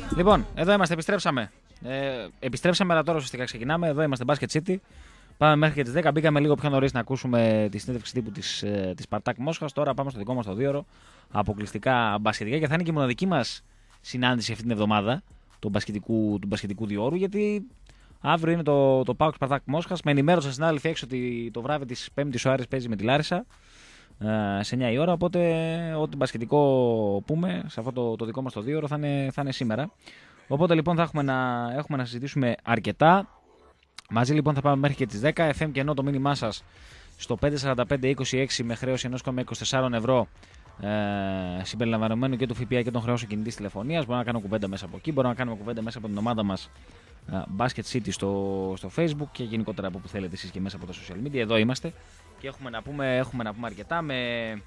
Λοιπόν, εδώ είμαστε, επιστρέψαμε. Επιστρέψαμε, αλλά τώρα ουσιαστικά ξεκινάμε. Εδώ είμαστε, Basket City. Πάμε μέχρι και τις 10. Μπήκαμε λίγο πιο νωρίς να ακούσουμε τη συνέντευξη τύπου της Σπαρτάκ Μόσχας. Τώρα πάμε στο δικό μας το 2ωρο. Αποκλειστικά μπασκετικά και θα είναι και η μοναδική μας συνάντηση αυτή την εβδομάδα του μπασκετικού 2ωρου. Γιατί αύριο είναι το ΠΑΟΚ Σπαρτάκ Μόσχας. Με ενημέρωσαν συνάδελφοι έξω ότι το βράδυ της 5ης ο Άρης παίζει με τη Λάρισα σε 9 η ώρα. Οπότε, ό,τι μπασκετικό πούμε σε αυτό το δικό μας το 2ωρο θα είναι σήμερα. Οπότε λοιπόν θα έχουμε να συζητήσουμε αρκετά. Μαζί λοιπόν θα πάμε μέχρι και τις 10. FM και ενώ το μήνυμά σας στο 54526 με χρέωση 1,24 ευρώ συμπεριλαμβανομένου και του ΦΠΑ και των χρεώσεων κινητής τηλεφωνίας. Μπορούμε να κάνουμε κουβέντα μέσα από εκεί. Μπορούμε να κάνουμε κουβέντα μέσα από την ομάδα μας Basket City στο Facebook και γενικότερα από όπου θέλετε εσείς και μέσα από τα social media. Εδώ είμαστε και έχουμε να πούμε αρκετά με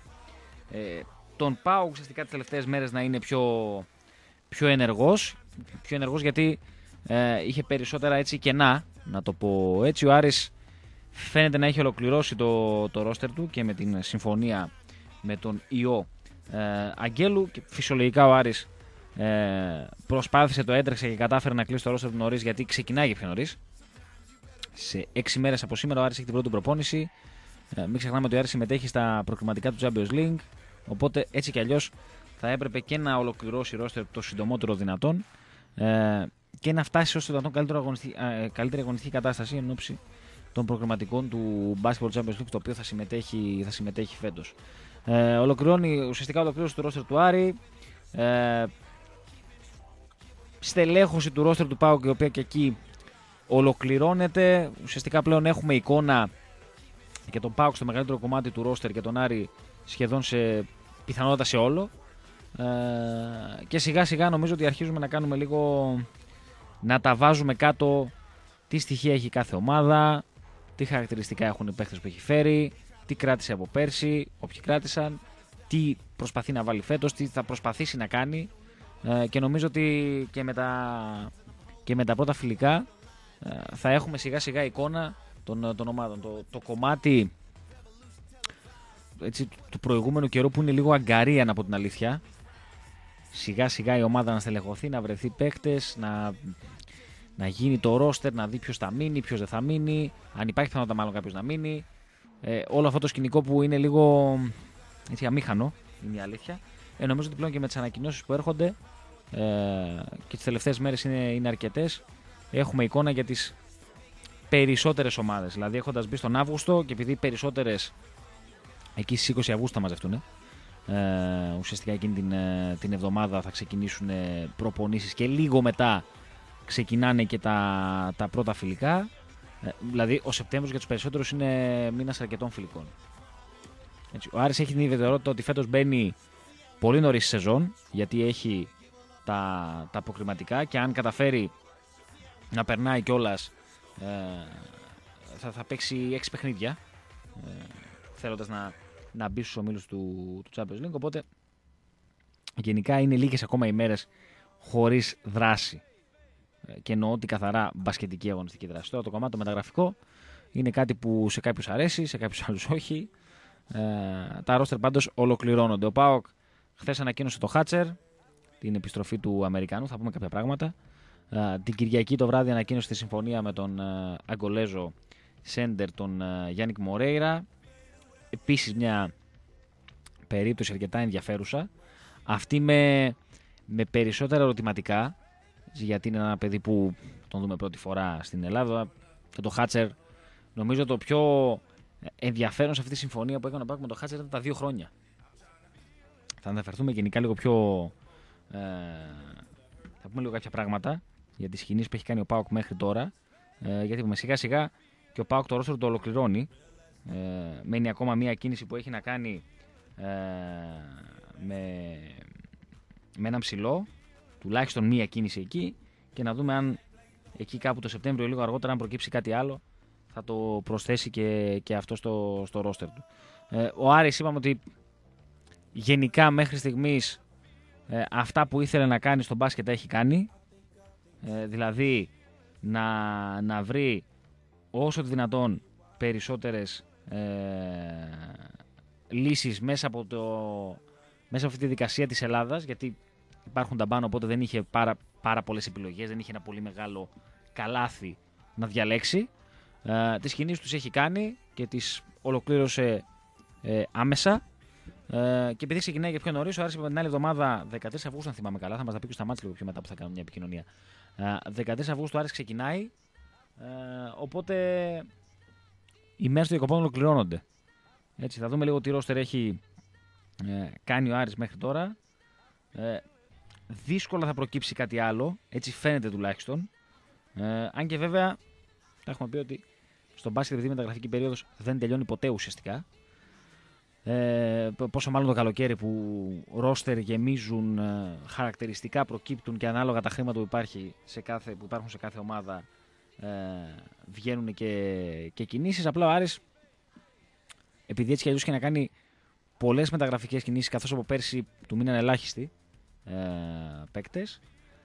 τον ΠΑΟΚ ουσιαστικά τις τελευταίες μέρες να είναι πιο ενεργός γιατί είχε περισσότερα έτσι κενά, να το πω έτσι. Ο Άρης φαίνεται να έχει ολοκληρώσει το ρόστερ του και με την συμφωνία με τον Ιώ Αγγέλου και φυσιολογικά ο Άρης προσπάθησε, το έτρεξε και κατάφερε να κλείσει το ρόστερ του νωρίς, γιατί ξεκινάει πιο νωρίς. Σε 6 μέρες από σήμερα ο Άρης έχει την πρώτη προπόνηση. Μην ξεχνάμε ότι ο Άρης συμμετέχει στα προκριματικά του Champions League, οπότε έτσι κι αλλιώς θα έπρεπε και να ολοκληρώσει ρόστερ το συντομότερο δυνατόν και να φτάσει όσο το δυνατόν καλύτερη αγωνιστική κατάσταση εν ώψη των προκριματικών του Basketball Champions League, το οποίο θα συμμετέχει φέτος. Ουσιαστικά ολοκλήρωση του ρόστερ του Άρη, στελέχωση του ρόστερ του ΠΑΟΚ, η οποία και εκεί ολοκληρώνεται. Ουσιαστικά πλέον έχουμε εικόνα και τον ΠΑΟΚ στο μεγαλύτερο κομμάτι του ρόστερ και τον Άρη σχεδόν σε πιθανότητα σε όλο. Και σιγά σιγά νομίζω ότι αρχίζουμε να κάνουμε λίγο, να τα βάζουμε κάτω, τι στοιχεία έχει κάθε ομάδα, τι χαρακτηριστικά έχουν οι παίχτες που έχει φέρει, τι κράτησε από πέρσι, όποιοι κράτησαν, τι προσπαθεί να βάλει φέτος, τι θα προσπαθήσει να κάνει, και νομίζω ότι και με τα πρώτα φιλικά θα έχουμε σιγά σιγά εικόνα των ομάδων. Το κομμάτι έτσι, του προηγούμενου καιρού που είναι λίγο αγκαρίαν από την αλήθεια, σιγά σιγά η ομάδα να στελεχωθεί, να βρεθεί παίκτες, να γίνει το ρόστερ, να δει ποιος θα μείνει, ποιος δεν θα μείνει, αν υπάρχει πιθανότητα μάλλον κάποιος να μείνει. Όλο αυτό το σκηνικό που είναι λίγο έτσι, αμήχανο, είναι η αλήθεια. Νομίζω ότι πλέον και με τις ανακοινώσεις που έρχονται και τις τελευταίες μέρες είναι αρκετές, έχουμε εικόνα για τις περισσότερες ομάδες. Δηλαδή έχοντας μπει στον Αύγουστο και επειδή περισσότερες εκεί στις 20 Αυγούστου θα μαζευτούν, ουσιαστικά εκείνη την εβδομάδα θα ξεκινήσουν προπονήσεις και λίγο μετά ξεκινάνε και τα πρώτα φιλικά. Δηλαδή ο Σεπτέμβριος για τους περισσότερους είναι μήνας αρκετών φιλικών. Έτσι, ο Άρης έχει την ιδιαιτερότητα ότι φέτος μπαίνει πολύ νωρίς στη σεζόν, γιατί έχει τα αποκριματικά και αν καταφέρει να περνάει κιόλας θα παίξει 6 παιχνίδια θέλοντας να μπει στους ομίλους του Champions League, οπότε γενικά είναι λίγες ακόμα ημέρες χωρίς δράση και εννοώ ότι καθαρά μπασκετική αγωνιστική δράση. Τώρα το κομμάτι το μεταγραφικό είναι κάτι που σε κάποιους αρέσει, σε κάποιους άλλους όχι. Τα ρόστερ πάντως ολοκληρώνονται. Ο ΠΑΟΚ χθες ανακοίνωσε το Χάτσερ, την επιστροφή του Αμερικανού, θα πούμε κάποια πράγματα. Την Κυριακή το βράδυ ανακοίνωσε τη συμφωνία με τον Αγκολέζο σέντερ, τον Γιάννικ Μορέιρα. Επίσης μια περίπτωση αρκετά ενδιαφέρουσα. Αυτή με περισσότερα ερωτηματικά, γιατί είναι ένα παιδί που τον δούμε πρώτη φορά στην Ελλάδα και το Χάτσερ. Νομίζω το πιο ενδιαφέρον σε αυτή τη συμφωνία που έκανε ο ΠΑΟΚ με το Χάτσερ ήταν τα 2 χρόνια. Θα αναφερθούμε γενικά λίγο πιο. Θα πούμε λίγο κάποια πράγματα για τις κινήσεις που έχει κάνει ο ΠΑΟΚ μέχρι τώρα. Γιατί σιγά σιγά και ο ΠΑΟΚ το ρόστερ το ολοκληρώνει. Μένει ακόμα μία κίνηση που έχει να κάνει με έναν ψηλό, τουλάχιστον μία κίνηση εκεί, και να δούμε αν εκεί κάπου το Σεπτέμβριο ή λίγο αργότερα, αν προκύψει κάτι άλλο, θα το προσθέσει και αυτό στο ρόστερ του. Ο Άρης είπαμε ότι γενικά μέχρι στιγμής αυτά που ήθελε να κάνει στο μπάσκετ τα έχει κάνει, δηλαδή να βρει όσο το δυνατόν περισσότερες λύσεις μέσα από αυτή τη δικασία της Ελλάδας, γιατί υπάρχουν τα μπάνω, οπότε δεν είχε πάρα πολλές επιλογές, δεν είχε ένα πολύ μεγάλο καλάθι να διαλέξει. Τις κινήσεις τους έχει κάνει και τις ολοκλήρωσε άμεσα. Και επειδή ξεκινάει και πιο νωρίς, ο Άρης την άλλη εβδομάδα, 13 Αυγούστου, αν θυμάμαι καλά, θα μας τα πει και ο Σταμάτης λίγο πιο μετά που θα κάνουμε μια επικοινωνία. 13 Αυγούστου ο Άρης ξεκινάει, οπότε οι μέρες των διακοπών ολοκληρώνονται. Έτσι, θα δούμε λίγο τι ρόστερ έχει κάνει ο Άρης μέχρι τώρα. Δύσκολα θα προκύψει κάτι άλλο, έτσι φαίνεται τουλάχιστον. Αν και βέβαια, θα έχουμε πει ότι στον μπάσκετ, επειδή η μεταγραφική περίοδος δεν τελειώνει ποτέ ουσιαστικά. Πόσο μάλλον το καλοκαίρι που ρόστερ γεμίζουν, χαρακτηριστικά προκύπτουν και ανάλογα τα χρήματα που υπάρχουν σε κάθε ομάδα βγαίνουν και κινήσεις. Απλά ο Άρης, επειδή έτσι κι αλλιώς και να κάνει πολλές μεταγραφικές κινήσεις, καθώς από πέρσι του μείναν ελάχιστοι παίκτες,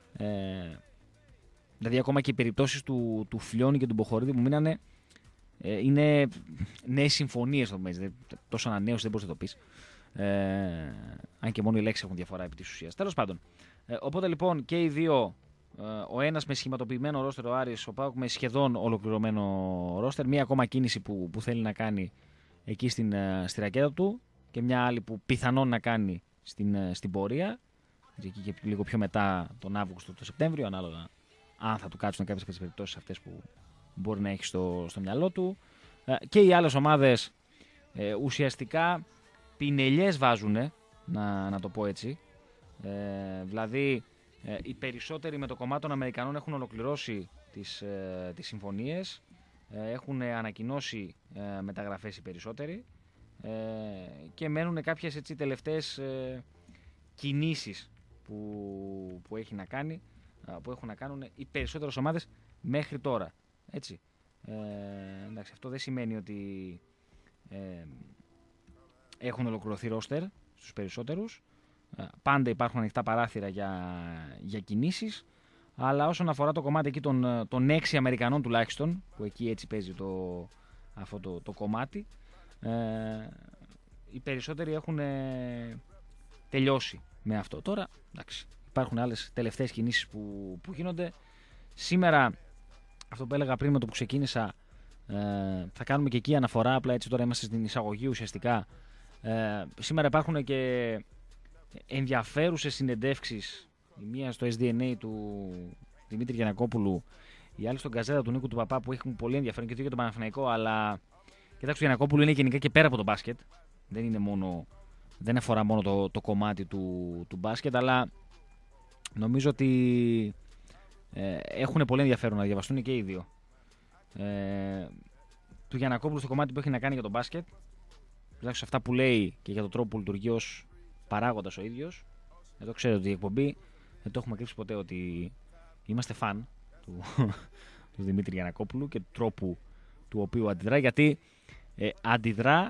δηλαδή ακόμα και οι περιπτώσεις του Φλιώνη και του Μποχορίδη που μείνανε, είναι νέες συμφωνίες στο μέση. Τόσο ανανέωση δεν μπορείς να το πεις. Αν και μόνο οι λέξεις έχουν διαφορά επί της ουσίας. Τέλος πάντων. Οπότε λοιπόν και οι δύο, ο ένας με σχηματοποιημένο ρόστερ ο Άρης, ο ΠΑΟΚ με σχεδόν ολοκληρωμένο ρόστερ. Μία ακόμα κίνηση που θέλει να κάνει εκεί στη ρακέτα του και μια άλλη που πιθανόν να κάνει στην πορεία. Εκεί και λίγο πιο μετά τον Αύγουστο, τον Σεπτέμβριο, ανάλογα αν θα του κάτσουν κάποιες από τις περιπτώσεις αυτές που μπορεί να έχει στο μυαλό του. Και οι άλλες ομάδες ουσιαστικά πινελιές βάζουν, να το πω έτσι. Δηλαδή οι περισσότεροι με το κομμάτι των Αμερικανών έχουν ολοκληρώσει τις συμφωνίες, έχουν ανακοινώσει μεταγραφές οι περισσότεροι και μένουν κάποιες έτσι τελευταίες κινήσεις που έχουν να κάνουν οι περισσότερες ομάδες μέχρι τώρα. Έτσι. Εντάξει, αυτό δεν σημαίνει ότι έχουν ολοκληρωθεί ρόστερ στους περισσότερους. Πάντα υπάρχουν ανοιχτά παράθυρα για κινήσεις, αλλά όσον αφορά το κομμάτι εκεί των 6 Αμερικανών τουλάχιστον, που εκεί έτσι παίζει αυτό το κομμάτι, οι περισσότεροι έχουν τελειώσει με αυτό. Τώρα, εντάξει, υπάρχουν άλλες τελευταίες κινήσεις που γίνονται. Σήμερα, αυτό που έλεγα πριν με το που ξεκίνησα, θα κάνουμε και εκεί αναφορά, απλά έτσι τώρα είμαστε στην εισαγωγή ουσιαστικά. Σήμερα υπάρχουν και ενδιαφέρουσες συνεντεύξεις, η μία στο SDNA του Δημήτρη Γιαννακόπουλου, η άλλη στον Γκαζέτα του Νίκου του Παπά, που έχουν πολύ ενδιαφέρον και το για τον Παναθηναϊκό, αλλά κοιτάξτε, ο Γιαννακόπουλου είναι γενικά και πέρα από το μπάσκετ, δεν αφορά μόνο το κομμάτι του μπάσκετ, αλλά νομίζω ότι έχουν πολύ ενδιαφέρον να διαβαστούν και οι δύο. Του Γιαννακόπουλου στο κομμάτι που έχει να κάνει για το μπάσκετ, τουλάχιστον αυτά που λέει και για τον τρόπο που λειτουργεί ως παράγοντας ο ίδιος. Εδώ ξέρετε ότι η εκπομπή δεν το έχουμε κρύψει ποτέ ότι είμαστε φαν του Δημήτρη Γιαννακόπουλου και του τρόπου του οποίου αντιδρά, γιατί αντιδρά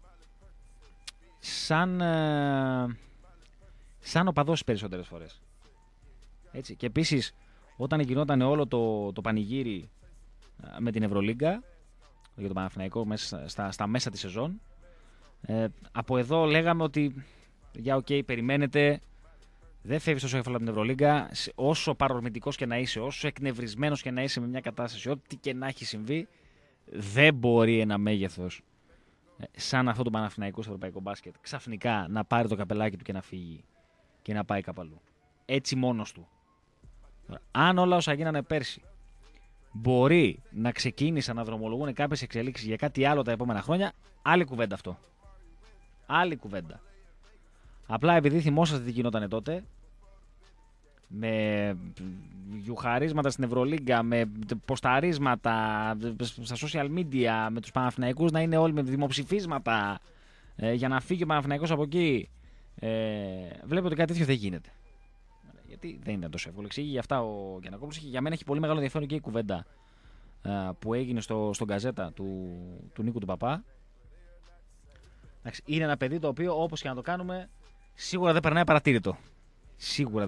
σαν οπαδός περισσότερες φορές. Έτσι. Και επίσης, όταν γινόταν όλο το πανηγύρι με την Ευρωλίγκα για τον Παναθηναϊκό μέσα στα μέσα της σεζόν, από εδώ λέγαμε ότι για περιμένετε, δεν φεύγεις τόσο εύκολα από την Ευρωλίγκα, όσο παρορμητικός και να είσαι, όσο εκνευρισμένος και να είσαι με μια κατάσταση, ό,τι και να έχει συμβεί, δεν μπορεί ένα μέγεθος σαν αυτό το Παναθηναϊκό στο ευρωπαϊκό μπάσκετ ξαφνικά να πάρει το καπελάκι του και να φύγει και να πάει κάπου αλλού. Έτσι μόνος του. Αν όλα όσα γίνανε πέρσι μπορεί να ξεκίνησαν να δρομολογούν κάποιες εξελίξεις για κάτι άλλο τα επόμενα χρόνια, άλλη κουβέντα αυτό. Άλλη κουβέντα. Απλά επειδή θυμόσαστε τι γινότανε τότε, με γιουχαρίσματα στην Ευρωλίγκα, με ποσταρίσματα στα social media, με τους Παναθηναϊκούς να είναι όλοι με δημοψηφίσματα για να φύγει ο Παναθηναϊκός από εκεί, βλέπετε ότι κάτι τέτοιο δεν γίνεται. Γιατί δεν ήταν τόσο εύκολο. Εξήγει για αυτά ο Γιαννακόπουλος. Για μένα έχει πολύ μεγάλο ενδιαφέρον και η κουβέντα που έγινε στον Γκαζέτα του Νίκου του Παπά. Είναι ένα παιδί το οποίο, όπως και να το κάνουμε, σίγουρα δεν περνάει παρατήρητο. Σίγουρα.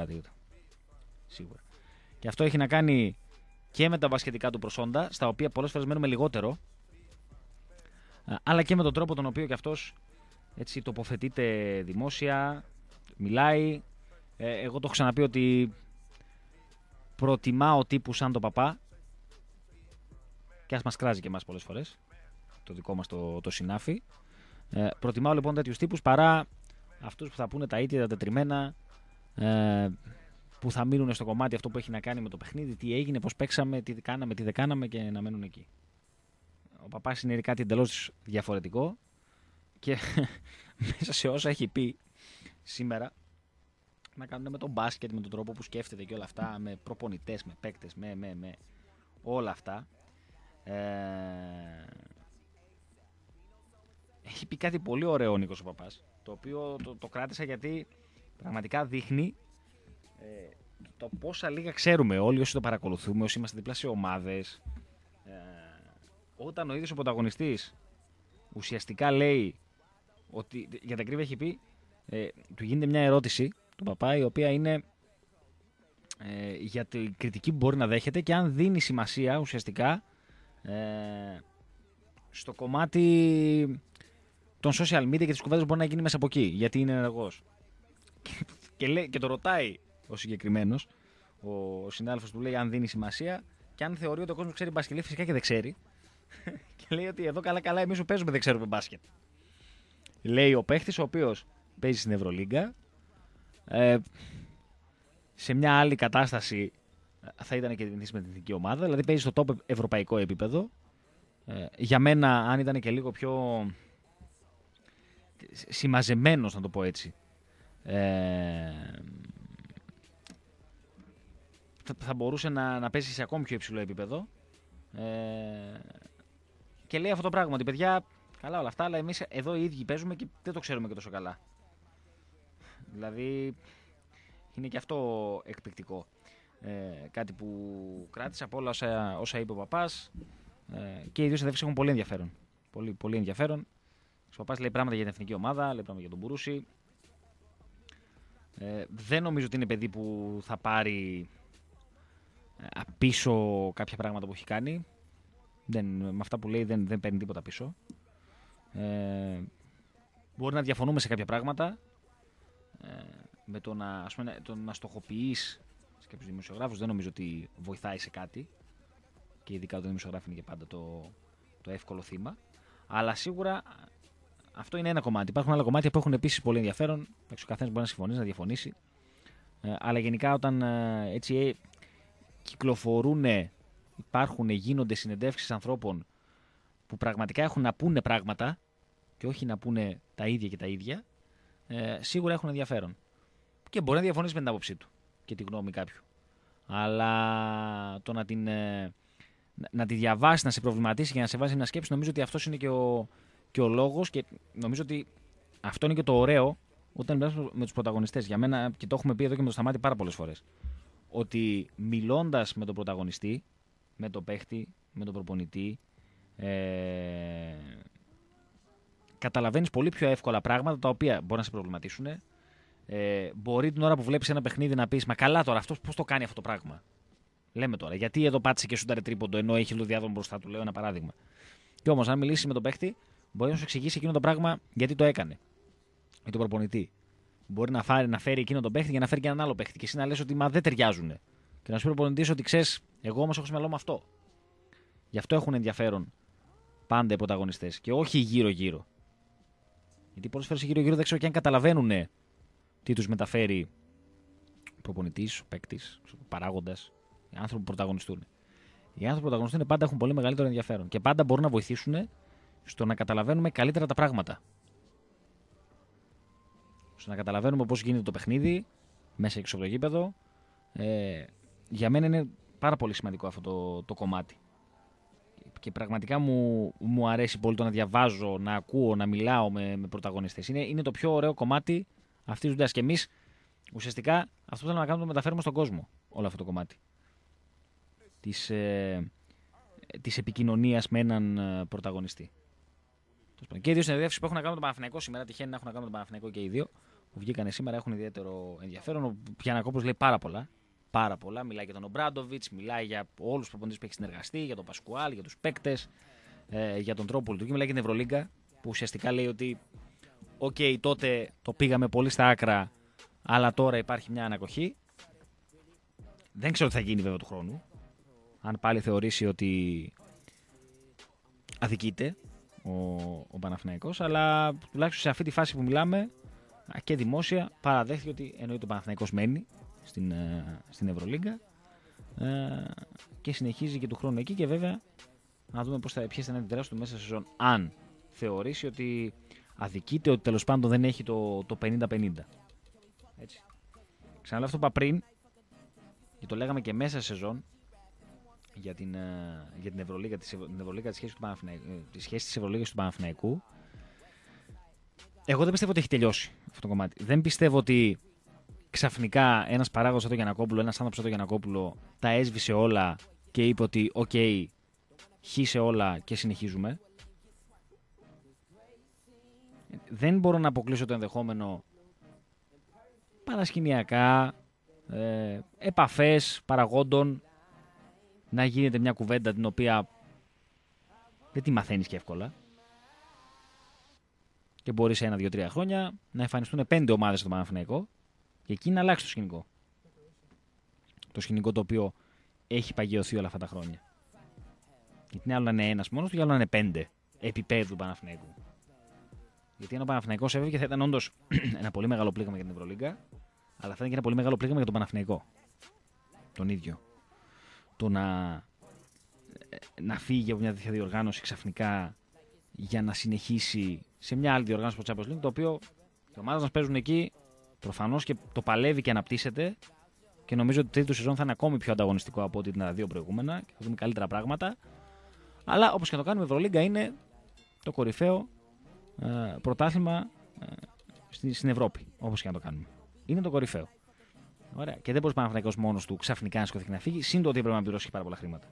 Και αυτό έχει να κάνει και με τα μπασκετικά του προσόντα, στα οποία πολλές φορές μένουμε λιγότερο, αλλά και με τον τρόπο τον οποίο και αυτός έτσι τοποθετείται δημόσια, μιλάει. Εγώ το έχω ξαναπεί ότι προτιμάω τύπου σαν το Παπά, και ας μας κράζει και εμάς πολλές φορές, το δικό μας το συνάφι. Προτιμάω λοιπόν τέτοιους τύπους παρά αυτούς που θα πούνε τα ήττια, τα τετριμένα, που θα μείνουν στο κομμάτι αυτό που έχει να κάνει με το παιχνίδι, τι έγινε, πώς παίξαμε, τι κάναμε, τι δεν κάναμε και να μένουν εκεί. Ο Παπάς είναι κάτι εντελώς διαφορετικό και μέσα σε όσα έχει πει σήμερα να κάνουν με τον μπάσκετ, με τον τρόπο που σκέφτεται και όλα αυτά, με προπονητές, με παίκτες, με όλα αυτά. Έχει πει κάτι πολύ ωραίο ο Νίκος ο Παπάς, το οποίο το κράτησα γιατί πραγματικά δείχνει το πόσα λίγα ξέρουμε όλοι όσοι το παρακολουθούμε, όσοι είμαστε δίπλα σε ομάδες. Όταν ο ίδιος ο πρωταγωνιστής ουσιαστικά λέει ότι, για τα ακρίβεια έχει πει, του γίνεται μια ερώτηση του Παπά, η οποία είναι για την κριτική που μπορεί να δέχεται και αν δίνει σημασία ουσιαστικά στο κομμάτι των social media και τις κουβέντες που μπορεί να γίνει μέσα από εκεί, γιατί είναι ενεργός. Και το ρωτάει ο συγκεκριμένος, ο συνάδελφος του λέει αν δίνει σημασία και αν θεωρεί ότι ο κόσμος ξέρει μπάσκετ. Φυσικά και δεν ξέρει. Και λέει ότι εδώ καλά εμείς που παίζουμε δεν ξέρουμε μπάσκετ. Λέει ο παίχτης ο οποίος παίζει στην Ευρωλίγκα. Σε μια άλλη κατάσταση θα ήταν και με την εθνική ομάδα. Δηλαδή παίζει στο top ευρωπαϊκό επίπεδο. Για μένα, αν ήταν και λίγο πιο συμμαζεμένος, να το πω έτσι, θα μπορούσε να παίζει σε ακόμη πιο υψηλό επίπεδο. Και λέει αυτό το πράγμα, ότι παιδιά, καλά όλα αυτά, αλλά εμείς εδώ οι ίδιοι παίζουμε και δεν το ξέρουμε και τόσο καλά. Δηλαδή, είναι και αυτό εκπληκτικό. Κάτι που κράτησα από όλα όσα είπε ο Παπάς, και οι δύο συνδεύσεις έχουν πολύ ενδιαφέρον. Πολύ, πολύ ενδιαφέρον. Ο Παπάς λέει πράγματα για την εθνική ομάδα, λέει πράγματα για τον Μπουρούση. Δεν νομίζω ότι είναι παιδί που θα πάρει πίσω κάποια πράγματα που έχει κάνει. Με αυτά που λέει δεν παίρνει τίποτα πίσω. Μπορεί να διαφωνούμε σε κάποια πράγματα, με το να στοχοποιείς σε κάποιους δημοσιογράφους δεν νομίζω ότι βοηθάει σε κάτι, και ειδικά όταν δημοσιογράφοι είναι και πάντα το εύκολο θύμα, αλλά σίγουρα αυτό είναι ένα κομμάτι. Υπάρχουν άλλα κομμάτια που έχουν επίσης πολύ ενδιαφέρον. Ο καθένας μπορεί να συμφωνήσει, να διαφωνήσει, αλλά γενικά όταν έτσι κυκλοφορούν, γίνονται συνεντεύξεις ανθρώπων που πραγματικά έχουν να πούνε πράγματα και όχι να πούνε τα ίδια και τα ίδια, σίγουρα έχουν ενδιαφέρον. Και μπορεί να διαφωνήσει με την άποψή του και τη γνώμη κάποιου. Αλλά το να τη διαβάσει, να σε προβληματίσει και να σε βάζει να σκέψει, νομίζω ότι αυτός είναι και ο λόγος, και νομίζω ότι αυτό είναι και το ωραίο όταν μιλάς με τους πρωταγωνιστές. Για μένα, και το έχουμε πει εδώ και με το Σταμάτη πάρα πολλές φορές, ότι μιλώντας με τον πρωταγωνιστή, με τον παίχτη, με τον προπονητή, καταλαβαίνεις πολύ πιο εύκολα πράγματα τα οποία μπορεί να σε προβληματίσουν. Μπορεί την ώρα που βλέπεις ένα παιχνίδι να πεις, μα καλά τώρα, αυτός πώς το κάνει αυτό το πράγμα. Λέμε τώρα, γιατί εδώ πάτησε και σούταρε τρίποντο ενώ έχει λουδιάδον μπροστά του, λέω ένα παράδειγμα. Και όμως, αν μιλήσεις με τον παίχτη, μπορεί να σου εξηγήσει εκείνο το πράγμα γιατί το έκανε. Ή τον προπονητή. Μπορεί να φέρει εκείνο τον παίχτη για να φέρει και έναν άλλο παίχτη. Και εσύ να λες ότι μα δεν ταιριάζουν. Και να σου πει ο προπονητής ότι ξέρεις, εγώ όμως έχω στο μυαλό μου αυτό. Γι' αυτό έχουν ενδιαφέρον πάντα οι πρωταγωνιστές και όχι γύρω-γύρω. Γιατί πολλές φορές γύρω-γύρω δεν ξέρω και αν καταλαβαίνουν τι τους μεταφέρει ο προπονητής, ο παίκτης, ο παράγοντας, οι άνθρωποι που πρωταγωνιστούν. Οι άνθρωποι που πρωταγωνιστούν πάντα έχουν πολύ μεγαλύτερο ενδιαφέρον και πάντα μπορούν να βοηθήσουν στο να καταλαβαίνουμε καλύτερα τα πράγματα. Στο να καταλαβαίνουμε πώς γίνεται το παιχνίδι μέσα και έξω από το γήπεδο. Για μένα είναι πάρα πολύ σημαντικό αυτό το κομμάτι. Και πραγματικά μου αρέσει πολύ το να διαβάζω, να ακούω, να μιλάω με πρωταγωνιστές. Είναι το πιο ωραίο κομμάτι αυτής της δουλειάς. Και εμείς ουσιαστικά αυτό θέλουμε να κάνουμε, το μεταφέρουμε στον κόσμο όλο αυτό το κομμάτι. Της επικοινωνίας με έναν πρωταγωνιστή. Και οι δύο συνεδριάσεις που έχουν να κάνουν τον Παναθηναϊκό σήμερα, τυχαίνει να έχουν να κάνουν τον Παναθηναϊκό και οι δύο, που βγήκανε σήμερα, έχουν ιδιαίτερο ενδιαφέρον. Ο Γιαννακόπουλος λέει πάρα πολλά. Πάρα πολλά. Μιλάει για τον Ομπράντοβιτς, μιλάει για όλους τους προπονητές που έχει συνεργαστεί, για τον Πασκουάλ, για τους παίκτες, για τον τρόπο που λειτουργεί. Μιλάει για την Ευρωλίγκα, που ουσιαστικά λέει ότι τότε το πήγαμε πολύ στα άκρα, αλλά τώρα υπάρχει μια ανακοχή. Δεν ξέρω τι θα γίνει βέβαια του χρόνου. Αν πάλι θεωρήσει ότι αδικείται ο Παναθηναϊκός, αλλά τουλάχιστον σε αυτή τη φάση που μιλάμε και δημόσια παραδέχθηκε ότι εννοείται ο Παναθηναϊκός μένει στην Ευρωλίγκα και συνεχίζει και του χρόνου εκεί, και βέβαια να δούμε ποιες θα είναι οι αντιδράσεις του μέσα σε σεζόν, αν θεωρήσει ότι αδικείται, ότι τέλος πάντων δεν έχει το 50-50. Έτσι. Ξαναλέω αυτό που είπα πριν, και το λέγαμε και μέσα σε σεζόν, για την Ευρωλίγα, τη σχέση της Ευρωλίγας του Παναθηναϊκού. Εγώ δεν πιστεύω ότι έχει τελειώσει αυτό το κομμάτι. Δεν πιστεύω ότι ξαφνικά ένας παράγοντας σαν το Γιαννακόπουλο, ένας άνθρωπος σαν το Γιαννακόπουλο τα έσβησε όλα και είπε ότι οκ, χύσε όλα και συνεχίζουμε. Δεν μπορώ να αποκλείσω το ενδεχόμενο παρασκηνιακά, επαφές παραγόντων, να γίνεται μια κουβέντα την οποία δεν τη μαθαίνεις και εύκολα. Και μπορεί σε 1, 2, 3 χρόνια να εμφανιστούν 5 ομάδες στο Παναθηναϊκό και εκεί να αλλάξει το σκηνικό. Το σκηνικό το οποίο έχει παγιωθεί όλα αυτά τα χρόνια. Γιατί είναι άλλο να είναι ένας μόνος του, και άλλο να είναι 5 επίπεδου Παναθηναϊκού. Γιατί αν ο Παναθηναϊκός έβγαινε, θα ήταν όντως ένα πολύ μεγάλο πλήγμα για την Ευρωλίγκα, αλλά θα ήταν και ένα πολύ μεγάλο πλήγμα για τον Παναθηναϊκό. Τον ίδιο. Το να φύγει από μια τέτοια διοργάνωση ξαφνικά για να συνεχίσει σε μια άλλη διοργάνωση από το Champions League, το οποίο οι ομάδες μας παίζουν εκεί προφανώς και το παλεύει και αναπτύσσεται, και νομίζω ότι το τρίτο σεζόν θα είναι ακόμη πιο ανταγωνιστικό από ό,τι ήταν τα δύο προηγούμενα και θα δούμε καλύτερα πράγματα. Αλλά όπως και να το κάνουμε, η Ευρωλίγκα είναι το κορυφαίο πρωτάθλημα στην Ευρώπη. Όπως και να το κάνουμε. Είναι το κορυφαίο. Ωραία. Και δεν μπορεί ο Παναθηναϊκός μόνος του ξαφνικά να σηκωθεί και να φύγει, σύν το ότι έπρεπε να πληρώσει πάρα πολλά χρήματα.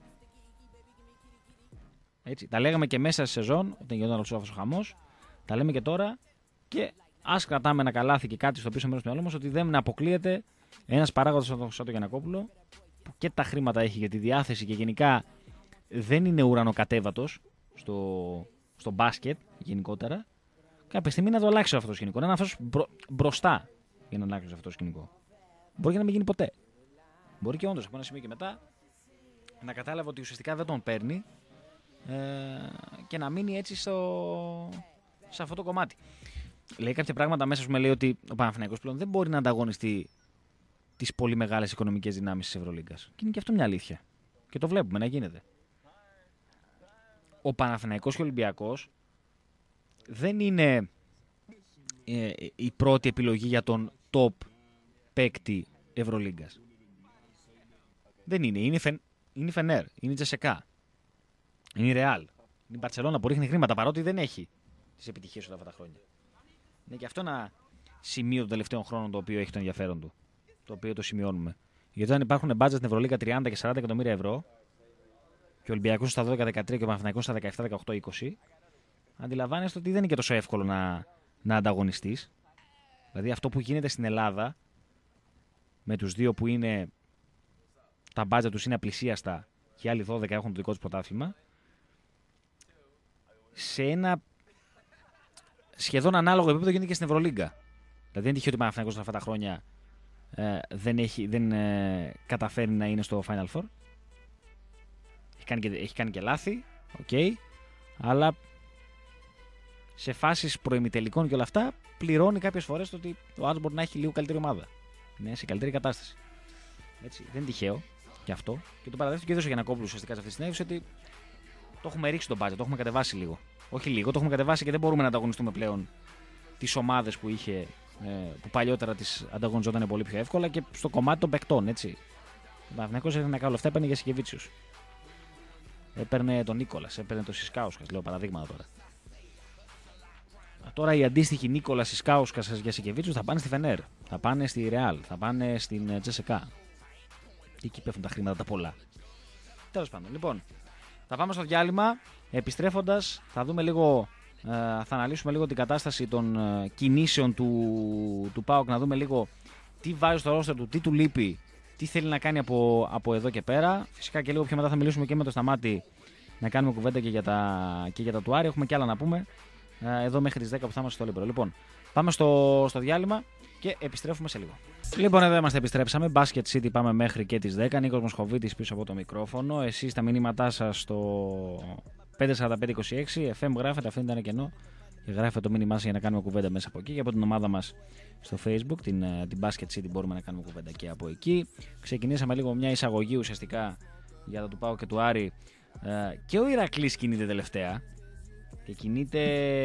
Έτσι. Τα λέγαμε και μέσα στη σεζόν, όταν γινόταν ο χαμός. Τα λέμε και τώρα. Και ας κρατάμε ένα καλάθι και κάτι στο πίσω μέρος του μυαλού μας, ότι δεν αποκλείεται ένας παράγοντας σαν το Γιαννακόπουλο, που και τα χρήματα έχει για τη διάθεση και γενικά δεν είναι ουρανοκατέβατος στο μπάσκετ γενικότερα, κάποια στιγμή να το αλλάξει αυτό το σκηνικό. Να είναι αυτός μπροστά για να αλλάξει αυτό το σκηνικό. Μπορεί και να μην γίνει ποτέ. Μπορεί και όντως από ένα σημείο και μετά να κατάλαβε ότι ουσιαστικά δεν τον παίρνει και να μείνει έτσι σε αυτό το κομμάτι. Λέει κάποια πράγματα μέσα που με λέει ότι ο Παναθηναϊκός πλέον δεν μπορεί να ανταγωνιστεί τις πολύ μεγάλες οικονομικές δυνάμεις της Ευρωλίγκας. Και είναι και αυτό μια αλήθεια. Και το βλέπουμε να γίνεται. Ο Παναθηναϊκός και ο Ολυμπιακός δεν είναι η πρώτη επιλογή για τον top παίκτη Ευρωλίγκας. Δεν είναι. Είναι η Φενέρ, είναι η Τζεσεκά, είναι η Ρεάλ, είναι η Μπαρτσελόνα που ρίχνει χρήματα παρότι δεν έχει τις επιτυχίες όλα αυτά τα χρόνια. Είναι και αυτό ένα σημείο των τελευταίων χρόνων το οποίο έχει το ενδιαφέρον του. Το οποίο το σημειώνουμε. Γιατί αν υπάρχουν μπάτζες στην Ευρωλίγκα 30 και 40 εκατομμύρια ευρώ και ο Ολυμπιακός στα 12-13 και ο Παναθηναϊκός στα 17-18-20, αντιλαμβάνεστε ότι δεν είναι και τόσο εύκολο να ανταγωνιστείς. Δηλαδή αυτό που γίνεται στην Ελλάδα με τους δύο που είναι τα μπάτζα τους είναι απλησίαστα και οι άλλοι 12 έχουν το δικό τους πρωτάθλημα, σε ένα σχεδόν ανάλογο επίπεδο γίνεται και στην Ευρωλίγκα. Δηλαδή δεν τυχαίο ότι ο Παναθηναϊκός αυτά τα χρόνια δεν καταφέρει να είναι στο Final Four. Έχει κάνει και λάθη, okay, αλλά σε φάσεις προημιτελικών και όλα αυτά πληρώνει κάποιες φορές το ότι ο άλλος μπορεί να έχει λίγο καλύτερη ομάδα. Είναι σε καλύτερη κατάσταση. Έτσι, δεν είναι τυχαίο και αυτό. Και το παραδέχτηκε και ο Γιαννακόπουλος ουσιαστικά σε αυτή τη συνέντευξη ότι το έχουμε ρίξει τον μπάτζετ, το έχουμε κατεβάσει λίγο. Όχι λίγο, το έχουμε κατεβάσει και δεν μπορούμε να ανταγωνιστούμε πλέον τις ομάδες που παλιότερα τις ανταγωνιζόταν πολύ πιο εύκολα και στο κομμάτι των παικτών. Έτσι. Ο Παναθηναϊκός έκανε καλά λεφτά, έπαιρνε για Σικεβίτσιους. Έπαιρνε τον Νίκολας, έπαιρνε τον Σισκάουσkas, λέω παραδείγματα τώρα. Τώρα οι αντίστοιχοι Νίκολας, Σισκάουσkas για Σικεβίτσιους θα πάνε στη Φενέρ, θα πάνε στη Ρεάλ, θα πάνε στην Τζεσεκά. Εκεί πέφτουν τα χρήματα τα πολλά. Τέλος πάντων, λοιπόν, θα πάμε στο διάλειμμα. Επιστρέφοντας, θα δούμε λίγο. Θα αναλύσουμε λίγο την κατάσταση των κινήσεων του ΠΑΟΚ, να δούμε λίγο τι βάζει στο ρόστερ του, τι του λείπει, τι θέλει να κάνει από εδώ και πέρα. Φυσικά και λίγο πιο μετά θα μιλήσουμε και με το Σταμάτη, να κάνουμε κουβέντα και για τα του Άρη. Έχουμε και άλλα να πούμε εδώ μέχρι τις 10 που θα είμαστε στο Λίμπερο. Λοιπόν, πάμε στο διάλειμμα και επιστρέφουμε σε λίγο. Λοιπόν, εδώ είμαστε, επιστρέψαμε. Basket City, πάμε μέχρι και τις 10. Νίκος Μοσχοβίτης πίσω από το μικρόφωνο. Εσείς τα μηνύματά σας στο 54526. FM γράφετε, αυτό ήταν κενό. Και γράφετε το μήνυμά σας για να κάνουμε κουβέντα μέσα από εκεί. Και από την ομάδα μας στο Facebook, την Basket City, μπορούμε να κάνουμε κουβέντα και από εκεί. Ξεκινήσαμε λίγο μια εισαγωγή ουσιαστικά για το του ΠΑΟΚ και του Άρη. Και ο Ηρακλής κινείται τελευταία. Και κινείται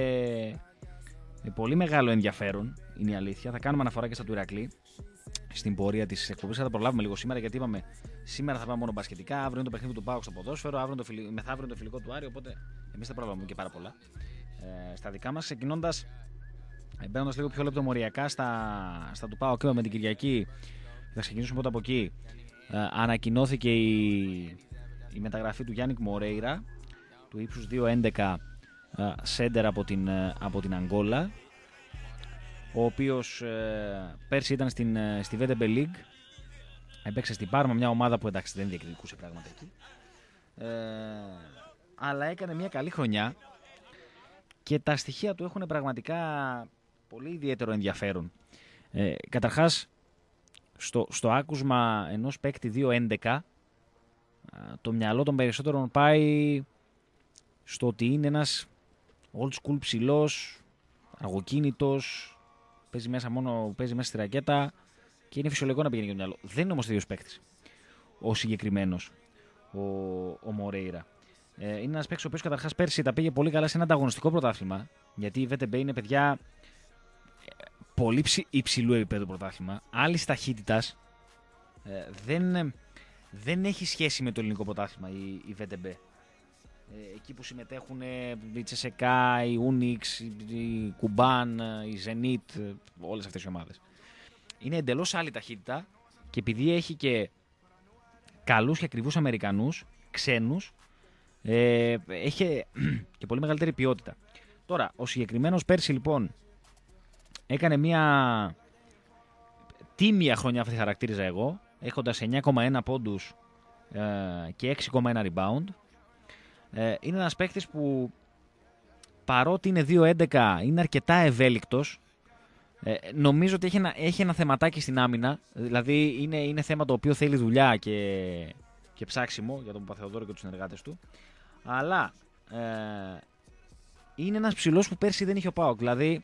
με πολύ μεγάλο ενδιαφέρον, είναι η αλήθεια. Θα κάνουμε αναφορά και στα του Ηρακλή στην πορεία της εκπομπής. Θα τα προλάβουμε λίγο σήμερα, γιατί είπαμε σήμερα θα πάμε μόνο μπασκετικά. Αύριο είναι το παιχνίδι του ΠΑΟΚ στο ποδόσφαιρο, μεθαύριο είναι το φιλικό του Άρη. Οπότε εμείς θα προλάβουμε και πάρα πολλά στα δικά μας. Ξεκινώντας, μπαίνοντας λίγο πιο λεπτομεριακά στα του ΠΑΟΚ, με την Κυριακή. Θα ξεκινήσουμε πρώτα από εκεί. Ανακοινώθηκε η μεταγραφή του Γιάννικ Μορέιρα, του ύψους 2.11, σέντερ από την Αγγόλα, ο οποίος πέρσι ήταν στη VTB League, έπαιξε στην Πάρμα, μια ομάδα που εντάξει δεν διεκδικούσε πράγματα εκεί, αλλά έκανε μια καλή χρονιά και τα στοιχεία του έχουν πραγματικά πολύ ιδιαίτερο ενδιαφέρον. Καταρχάς, στο άκουσμα ενός παίκτη 2.11, το μυαλό των περισσότερων πάει στο ότι είναι ένας old school ψηλός, αργοκίνητος, παίζει μέσα στη ρακέτα και είναι φυσιολογικό να πηγαίνει για το μυαλό. Δεν είναι όμως ο ίδιος παίκτης ο συγκεκριμένος, ο Μορέιρα. Είναι ένας παίκτης ο οποίος καταρχάς πέρσι τα πήγε πολύ καλά σε ένα ανταγωνιστικό πρωτάθλημα, γιατί η VTB είναι, παιδιά, πολύ υψηλού επίπεδου πρωτάθλημα, άλλης ταχύτητας, δεν έχει σχέση με το ελληνικό πρωτάθλημα η VTB. Εκεί που συμμετέχουν η Τσεσεκά, η Ούνιξ, η Κουμπάν, η Ζενίτ, όλες αυτές οι ομάδες. Είναι εντελώς άλλη ταχύτητα και επειδή έχει και καλούς και ακριβούς Αμερικανούς, ξένους, έχει και πολύ μεγαλύτερη ποιότητα. Τώρα, ο συγκεκριμένος πέρσι λοιπόν έκανε μια τίμια χρονιά, αυτή χαρακτήριζα εγώ, έχοντας 9,1 πόντους και 6,1 rebound. Είναι ένας παίκτης που παρότι είναι 2.11 είναι αρκετά ευέλικτος. Νομίζω ότι έχει ένα θεματάκι στην άμυνα, δηλαδή είναι θέμα το οποίο θέλει δουλειά και ψάξιμο για τον Παπαθεοδόρο και τους συνεργάτες του, αλλά είναι ένας ψηλός που πέρσι δεν είχε ο ΠΑΟΚ. Δηλαδή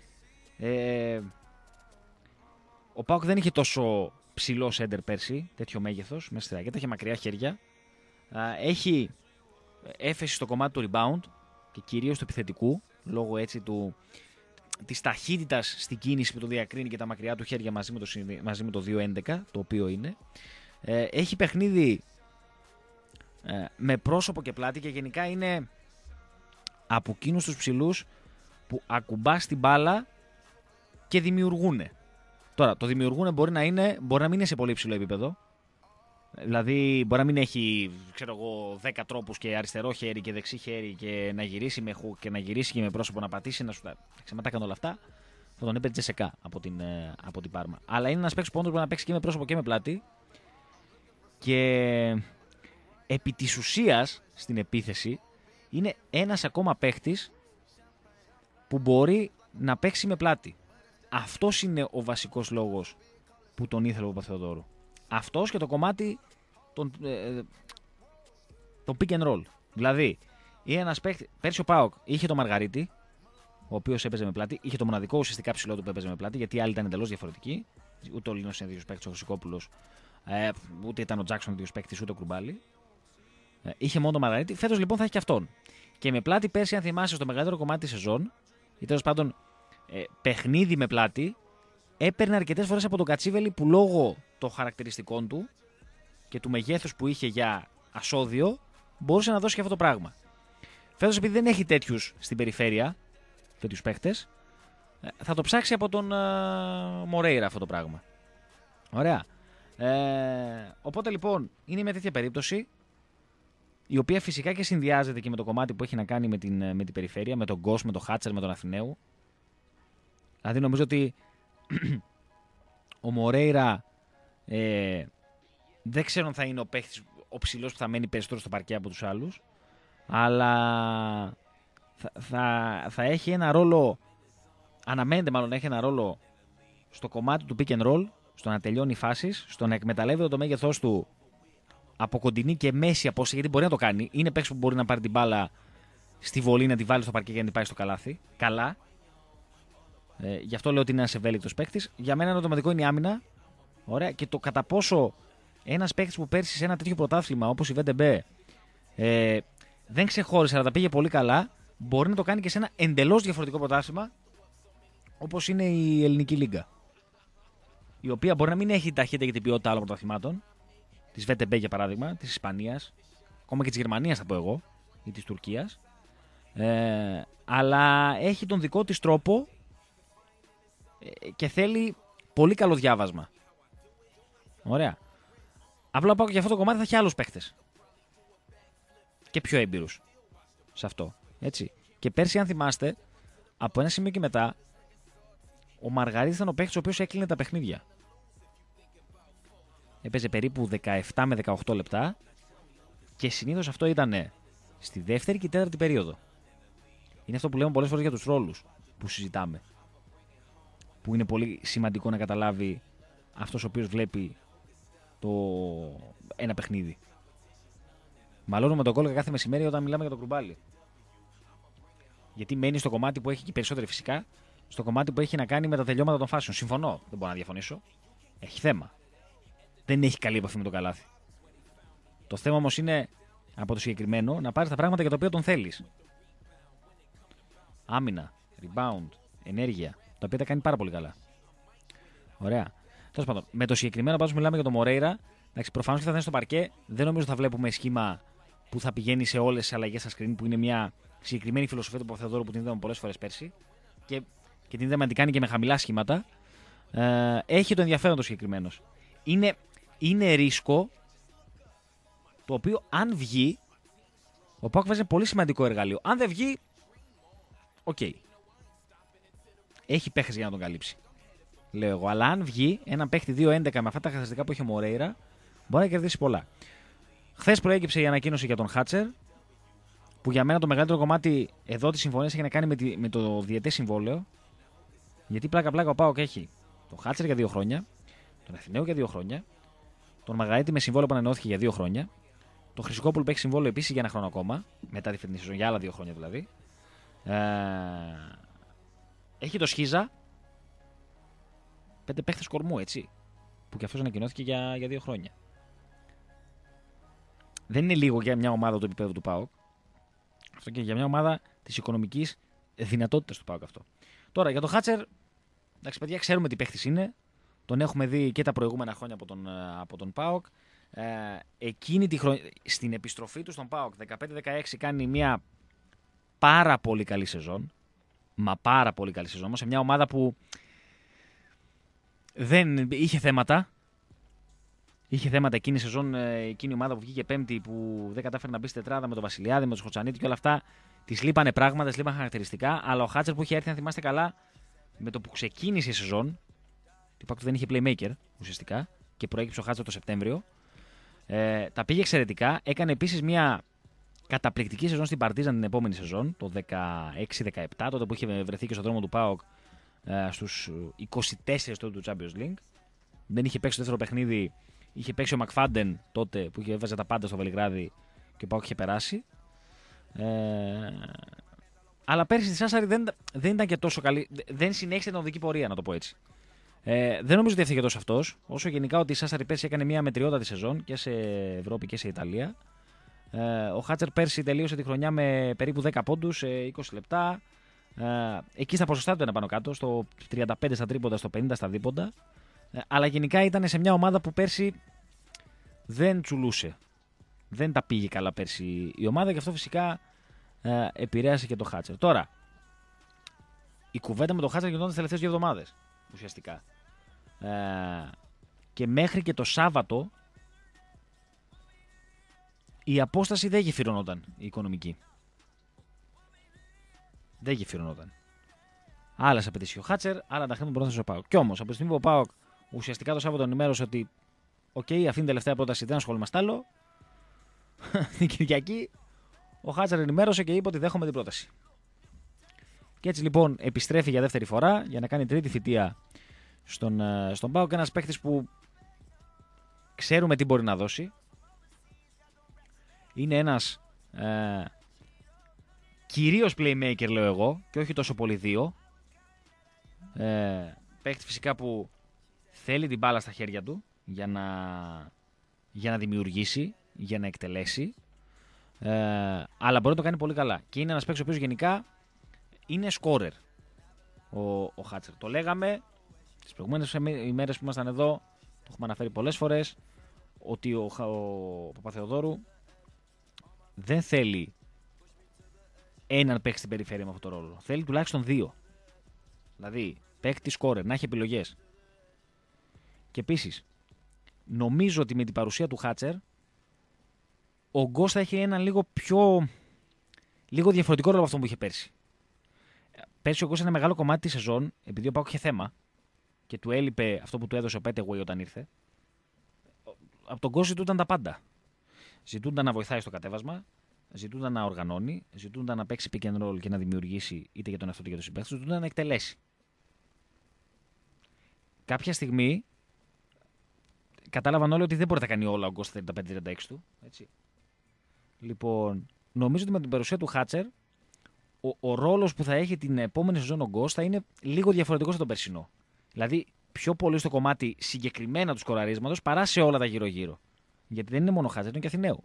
ο ΠΑΟΚ δεν είχε τόσο ψηλό σέντερ πέρσι, τέτοιο μέγεθος μέσα στη ρακέτα, είχε μακριά χέρια, έχει έφεση στο κομμάτι του rebound και κυρίως του επιθετικού, λόγω έτσι της ταχύτητας στην κίνηση που το διακρίνει και τα μακριά του χέρια μαζί με το 2.11, το οποίο είναι. Έχει παιχνίδι με πρόσωπο και πλάτη και γενικά είναι από εκείνους τους ψηλούς που ακουμπά την μπάλα και δημιουργούνε. Τώρα, το δημιουργούνε μπορεί να μην είναι σε πολύ ψηλό επίπεδο. Δηλαδή, μπορεί να μην έχει, 10 τρόπους και αριστερό χέρι και δεξί χέρι και να γυρίσει με χου και να γυρίσει και με πρόσωπο να πατήσει. Να σου τα έκανε όλα αυτά. Θα τον έπαιρνε Τζεσεκά από την Πάρμα. Αλλά είναι ένας παίκτης που όντως μπορεί να παίξει και με πρόσωπο και με πλάτη. Και επί της ουσίας στην επίθεση είναι ένας ακόμα παίκτης που μπορεί να παίξει με πλάτη. Αυτός είναι ο βασικός λόγος που τον ήθελε ο Παπαθεοδόρου. Αυτός και το κομμάτι το pick and roll. Δηλαδή, είναι ένας παίκτης. Πέρσι ο ΠΑΟΚ είχε τον Μαργαρίτη, ο οποίος έπαιζε με πλάτη. Είχε το μοναδικό ουσιαστικά ψηλό του που έπαιζε με πλάτη, γιατί οι άλλοι ήταν εντελώς διαφορετικοί. Ούτε ο Λίνος είναι δύο παίκτης, ο Χρυσικόπουλος, ούτε ήταν ο Τζάκσον δύο παίκτης, ούτε ο Κρουμπάλη. Είχε μόνο τον Μαργαρίτη. Φέτος λοιπόν θα έχει και αυτόν. Και με πλάτη πέρσι, αν θυμάσαι, στο μεγαλύτερο κομμάτι της σεζόν, ή τέλος πάντων παιχνίδι με πλάτη, έπαιρνε αρκετές φορές από τον Κατσίβελη που λόγω των χαρακτηριστικών του και του μεγέθους που είχε για ασώδιο μπορούσε να δώσει και αυτό το πράγμα. Φέτος, επειδή δεν έχει τέτοιους στην περιφέρεια, τέτοιους παίχτες, θα το ψάξει από τον Μορέιρα αυτό το πράγμα. Ωραία. Οπότε λοιπόν είναι μια τέτοια περίπτωση, η οποία φυσικά και συνδυάζεται και με το κομμάτι που έχει να κάνει με την περιφέρεια, με τον Γκος, με τον Χάτσερ, με τον Αθηναίου. Δηλαδή νομίζω ότι ο Μορέιρα δεν ξέρω αν θα είναι ο ψηλός που θα μένει περισσότερο στο παρκέ από τους άλλους, αλλά θα έχει ένα ρόλο, αναμένεται μάλλον να έχει ένα ρόλο στο κομμάτι του pick and roll, στο να τελειώνει φάσεις, στο να εκμεταλλεύεται το μέγεθός του από κοντινή και μέση απόσταση, γιατί μπορεί να το κάνει. Είναι παίκτης που μπορεί να πάρει την μπάλα στη βολή, να τη βάλει στο παρκέ για να την πάει στο καλάθι. Καλά. Γι' αυτό λέω ότι είναι ένας ευέλικτος παίκτης. Για μένα το automatic είναι η άμυνα. Ωραία. Και το κατά πόσο ένας παίκτης που πέρσι σε ένα τέτοιο πρωτάθλημα όπως η VTB δεν ξεχώρισε, αλλά τα πήγε πολύ καλά, μπορεί να το κάνει και σε ένα εντελώς διαφορετικό πρωτάθλημα όπως είναι η Ελληνική Λίγκα. Η οποία μπορεί να μην έχει την ταχύτητα και την ποιότητα άλλων πρωταθλημάτων. Της VTB για παράδειγμα, της Ισπανίας, ακόμα και της Γερμανίας θα πω εγώ, ή της Τουρκίας. Αλλά έχει τον δικό της τρόπο και θέλει πολύ καλό διάβασμα. Ωραία. Απλά πάω και για αυτό το κομμάτι θα έχει άλλους παίχτες. Και πιο έμπειρους σε αυτό. Έτσι. Και πέρσι, αν θυμάστε, από ένα σημείο και μετά, ο Μαργαρίτης ήταν ο παίχτης ο οποίος έκλεινε τα παιχνίδια. Έπαιζε περίπου 17 με 18 λεπτά και συνήθως αυτό ήταν στη δεύτερη και τέταρτη περίοδο. Είναι αυτό που λέμε πολλές φορές για τους ρόλους που συζητάμε. Που είναι πολύ σημαντικό να καταλάβει αυτός ο οποίος βλέπει ένα παιχνίδι. Μαλώνουμε τον κόλλο κάθε μεσημέρι όταν μιλάμε για το κρουμπάλι. Γιατί μένει στο κομμάτι που έχει και περισσότεροι φυσικά, στο κομμάτι που έχει να κάνει με τα τελειώματα των φάσεων. Συμφωνώ, δεν μπορώ να διαφωνήσω. Έχει θέμα. Δεν έχει καλή επαφή με το καλάθι. Το θέμα όμως είναι από το συγκεκριμένο να πάρεις τα πράγματα για τα οποία τον θέλεις. Άμυνα, rebound, ενέργεια, τα οποία τα κάνει πάρα πολύ καλά. Ωραία. Τέλος πάντων, με το συγκεκριμένο πάντως μιλάμε για τον Μορέιρα. Προφανώς και θα είναι στο παρκέ. Δεν νομίζω ότι θα βλέπουμε σχήμα που θα πηγαίνει σε όλες τις αλλαγές στα screen, που είναι μια συγκεκριμένη φιλοσοφία του Παπαθεοδόρου που την είδαμε πολλές φορές πέρσι και την είδαμε να την κάνει και με χαμηλά σχήματα. Έχει το ενδιαφέρον το συγκεκριμένο. Είναι ρίσκο το οποίο αν βγει, ο ΠΑΟΚ βάζει ένα πολύ σημαντικό εργαλείο. Αν δεν βγει, οκ. Έχει παίχτες για να τον καλύψει. Λέω εγώ. Αλλά αν βγει ένα παίχτη 2-11 με αυτά τα χαρακτηριστικά που έχει ο Μορέιρα, μπορεί να κερδίσει πολλά. Χθες προέκυψε η ανακοίνωση για τον Χάτσερ, που για μένα το μεγαλύτερο κομμάτι εδώ τη συμφωνία έχει να κάνει με το διετές συμβόλαιο. Γιατί πλάκα-πλάκα ο ΠΑΟΚ έχει τον Χάτσερ για 2 χρόνια, τον Αθηναίο για 2 χρόνια, τον Μαγαρίτη με συμβόλαιο που ανανεώθηκε για 2 χρόνια, τον Χρυσικόπουλο που έχει συμβόλαιο επίσης για 1 χρόνο ακόμα, μετά τη φετινή σεζόν, για άλλα 2 χρόνια δηλαδή. Έχει το Σχίζα, 5 παίχτες κορμού, έτσι. Που και αυτός ανακοινώθηκε για 2 χρόνια. Δεν είναι λίγο για μια ομάδα του επίπεδου του ΠΑΟΚ. Αυτό και για μια ομάδα της οικονομικής δυνατότητας του ΠΑΟΚ αυτό. Τώρα για τον Χάτσερ, εντάξει παιδιά, ξέρουμε τι παίχτης είναι. Τον έχουμε δει και τα προηγούμενα χρόνια από τον ΠΑΟΚ. Εκείνη τη στην επιστροφή του στον ΠΑΟΚ 15-16 κάνει μια πάρα πολύ καλή σεζόν. Μα πάρα πολύ καλή σεζόν. Σε μια ομάδα που δεν είχε θέματα. Είχε θέματα εκείνη η σεζόν, εκείνη η ομάδα που βγήκε πέμπτη, που δεν κατάφερε να μπει στη τετράδα με τον Βασιλιάδη, με τον Σχοτσανίτη και όλα αυτά. Τη λείπανε πράγματα, τη λείπανε χαρακτηριστικά. Αλλά ο Χάτσερ που είχε έρθει, αν θυμάστε καλά, με το που ξεκίνησε η σεζόν. Το ΠΑΟΚ δεν είχε playmaker ουσιαστικά και προέκυψε ο Χάτσερ το Σεπτέμβριο. Τα πήγε εξαιρετικά. Έκανε επίσης μια καταπληκτική σεζόν στην Παρτίζαν την επόμενη σεζόν, το 16-17, τότε που είχε βρεθεί και στον δρόμο του ΠΑΟΚ στους 24 του Champions League. Δεν είχε παίξει το δεύτερο παιχνίδι. Είχε παίξει ο Μακφάντεν τότε που είχε έβαζε τα πάντα στο Βελιγράδι και ο ΠΑΟΚ είχε περάσει. Αλλά πέρσι στη Σάσαρη δεν ήταν και τόσο καλή. Δεν συνέχισε την οδική πορεία, να το πω έτσι. Δεν νομίζω ότι έφυγε τόσο αυτός. Όσο γενικά ότι η Σάσαρη πέρσι έκανε μια μετριότατη σεζόν και σε Ευρώπη και σε Ιταλία. Ο Χάτσερ πέρσι τελείωσε τη χρονιά με περίπου 10 πόντους σε 20 λεπτά. Εκεί στα ποσοστά του ήταν πάνω κάτω, στο 35 στα τρίποντα, στο 50 στα δίποντα. Αλλά γενικά ήταν σε μια ομάδα που πέρσι δεν τσουλούσε. Δεν τα πήγε καλά πέρσι η ομάδα και αυτό φυσικά επηρέασε και το Χάτσερ. Τώρα, η κουβέντα με το Χάτσερ γινόταν τις τελευταίες 2 εβδομάδες ουσιαστικά. Και μέχρι και το Σάββατο η απόσταση δεν γεφυρωνόταν η οικονομική. Δεν γεφυρωνόταν. Άλλα σε απαιτήσει ο Χάτσερ, άλλα τα χρήματα μπορεί να ο ΠΑΟΚ. Κι όμως, από τη στιγμή που ο ΠΑΟΚ ουσιαστικά το Σάββατο ενημέρωσε ότι αυτή είναι η τελευταία πρόταση, δεν ασχολούμαστε άλλο. Την Κυριακή ο Χάτσερ ενημέρωσε και είπε ότι δέχομαι την πρόταση. Και έτσι λοιπόν επιστρέφει για δεύτερη φορά για να κάνει τρίτη θητεία στον ΠΑΟΚ. Ένας παίκτης που ξέρουμε τι μπορεί να δώσει. Είναι ένας κυρίως playmaker, λέω εγώ, και όχι τόσο πολύ δύο. Παίκτη φυσικά που θέλει την μπάλα στα χέρια του για να δημιουργήσει, για να εκτελέσει, αλλά μπορεί να το κάνει πολύ καλά. Και είναι ένας παίκτης ο οποίος γενικά είναι scorer, ο Χάτσερ. Το λέγαμε τις προηγούμενες ημέρες που ήμασταν εδώ, το έχουμε αναφέρει πολλές φορές, ότι ο Παπαθεοδόρου δεν θέλει έναν παίκτη στην περιφέρεια με αυτό το ρόλο. Θέλει τουλάχιστον δύο. Δηλαδή, παίκτη scorer, να έχει επιλογές. Και επίσης, νομίζω ότι με την παρουσία του Χάτσερ, ο Γκος θα έχει έναν λίγο διαφορετικό ρόλο από αυτό που είχε πέρσι. Πέρσι ο Γκος ένα μεγάλο κομμάτι της σεζόν, επειδή ο Πάοκ είχε θέμα και του έλειπε αυτό που του έδωσε ο Πέτεγουεϊ όταν ήρθε, από τον Γκος ζητούνταν τα πάντα. Ζητούνταν να βοηθάει στο κατέβασμα, ζητούνταν να οργανώνει, ζητούνταν να παίξει pick and roll και να δημιουργήσει είτε για τον εαυτό είτε για τον συμπαίχτη, ζητούνταν να εκτελέσει. Κάποια στιγμή κατάλαβαν όλοι ότι δεν μπορεί να τα κάνει όλα ο Γκος στα 35-36 του. Έτσι. Λοιπόν, νομίζω ότι με την παρουσία του Χάτσερ, ο ρόλος που θα έχει την επόμενη σεζόν ο Γκος θα είναι λίγο διαφορετικός από τον περσινό. Δηλαδή, πιο πολύ στο κομμάτι συγκεκριμένα του σκοραρίσματος παρά σε όλα τα γύρω-γύρω. Γιατί δεν είναι μόνο Χάτσερ, είναι και Αθηναίου.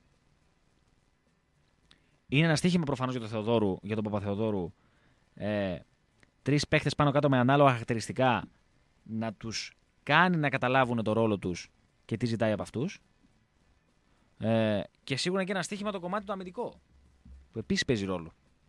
Είναι ένα στοίχημα προφανώς για τον Παπαθεοδόρου. Τρεις παίχτες πάνω κάτω με ανάλογα χαρακτηριστικά να τους κάνει να καταλάβουν το ρόλο τους και τι ζητάει από αυτούς. Και σίγουρα είναι και ένα στοίχημα το κομμάτι του αμυντικό, που επίσης παίζει ρόλο.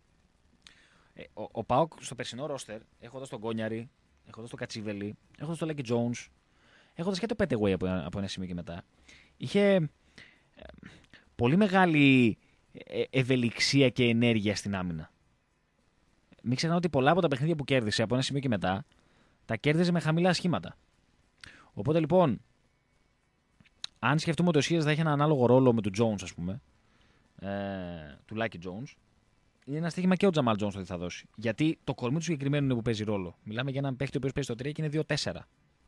Ο ΠΑΟΚ στο περσινό ρόστερ, έχοντας τον Κόνιαρη, έχοντας τον Κατσίβελη, έχοντας τον Λέκι Τζόουνς, έχοντας και το Πέτεγουεϊ από ένα σημείο και μετά, είχε πολύ μεγάλη ευελιξία και ενέργεια στην άμυνα. Μην ξεχνάτε ότι πολλά από τα παιχνίδια που κέρδισε από ένα σημείο και μετά, τα κέρδιζε με χαμηλά σχήματα. Οπότε λοιπόν, αν σκεφτούμε ότι ο Σίρας θα έχει ένα ανάλογο ρόλο με του Jones, ας πούμε, του Lucky Jones, είναι ένα στοίχημα και ο Τζαμάλ Jones ότι θα δώσει. Γιατί το κορμί του συγκεκριμένου είναι που παίζει ρόλο. Μιλάμε για έναν παίχτη ο οποίος παίζει το 3 και είναι 2-4.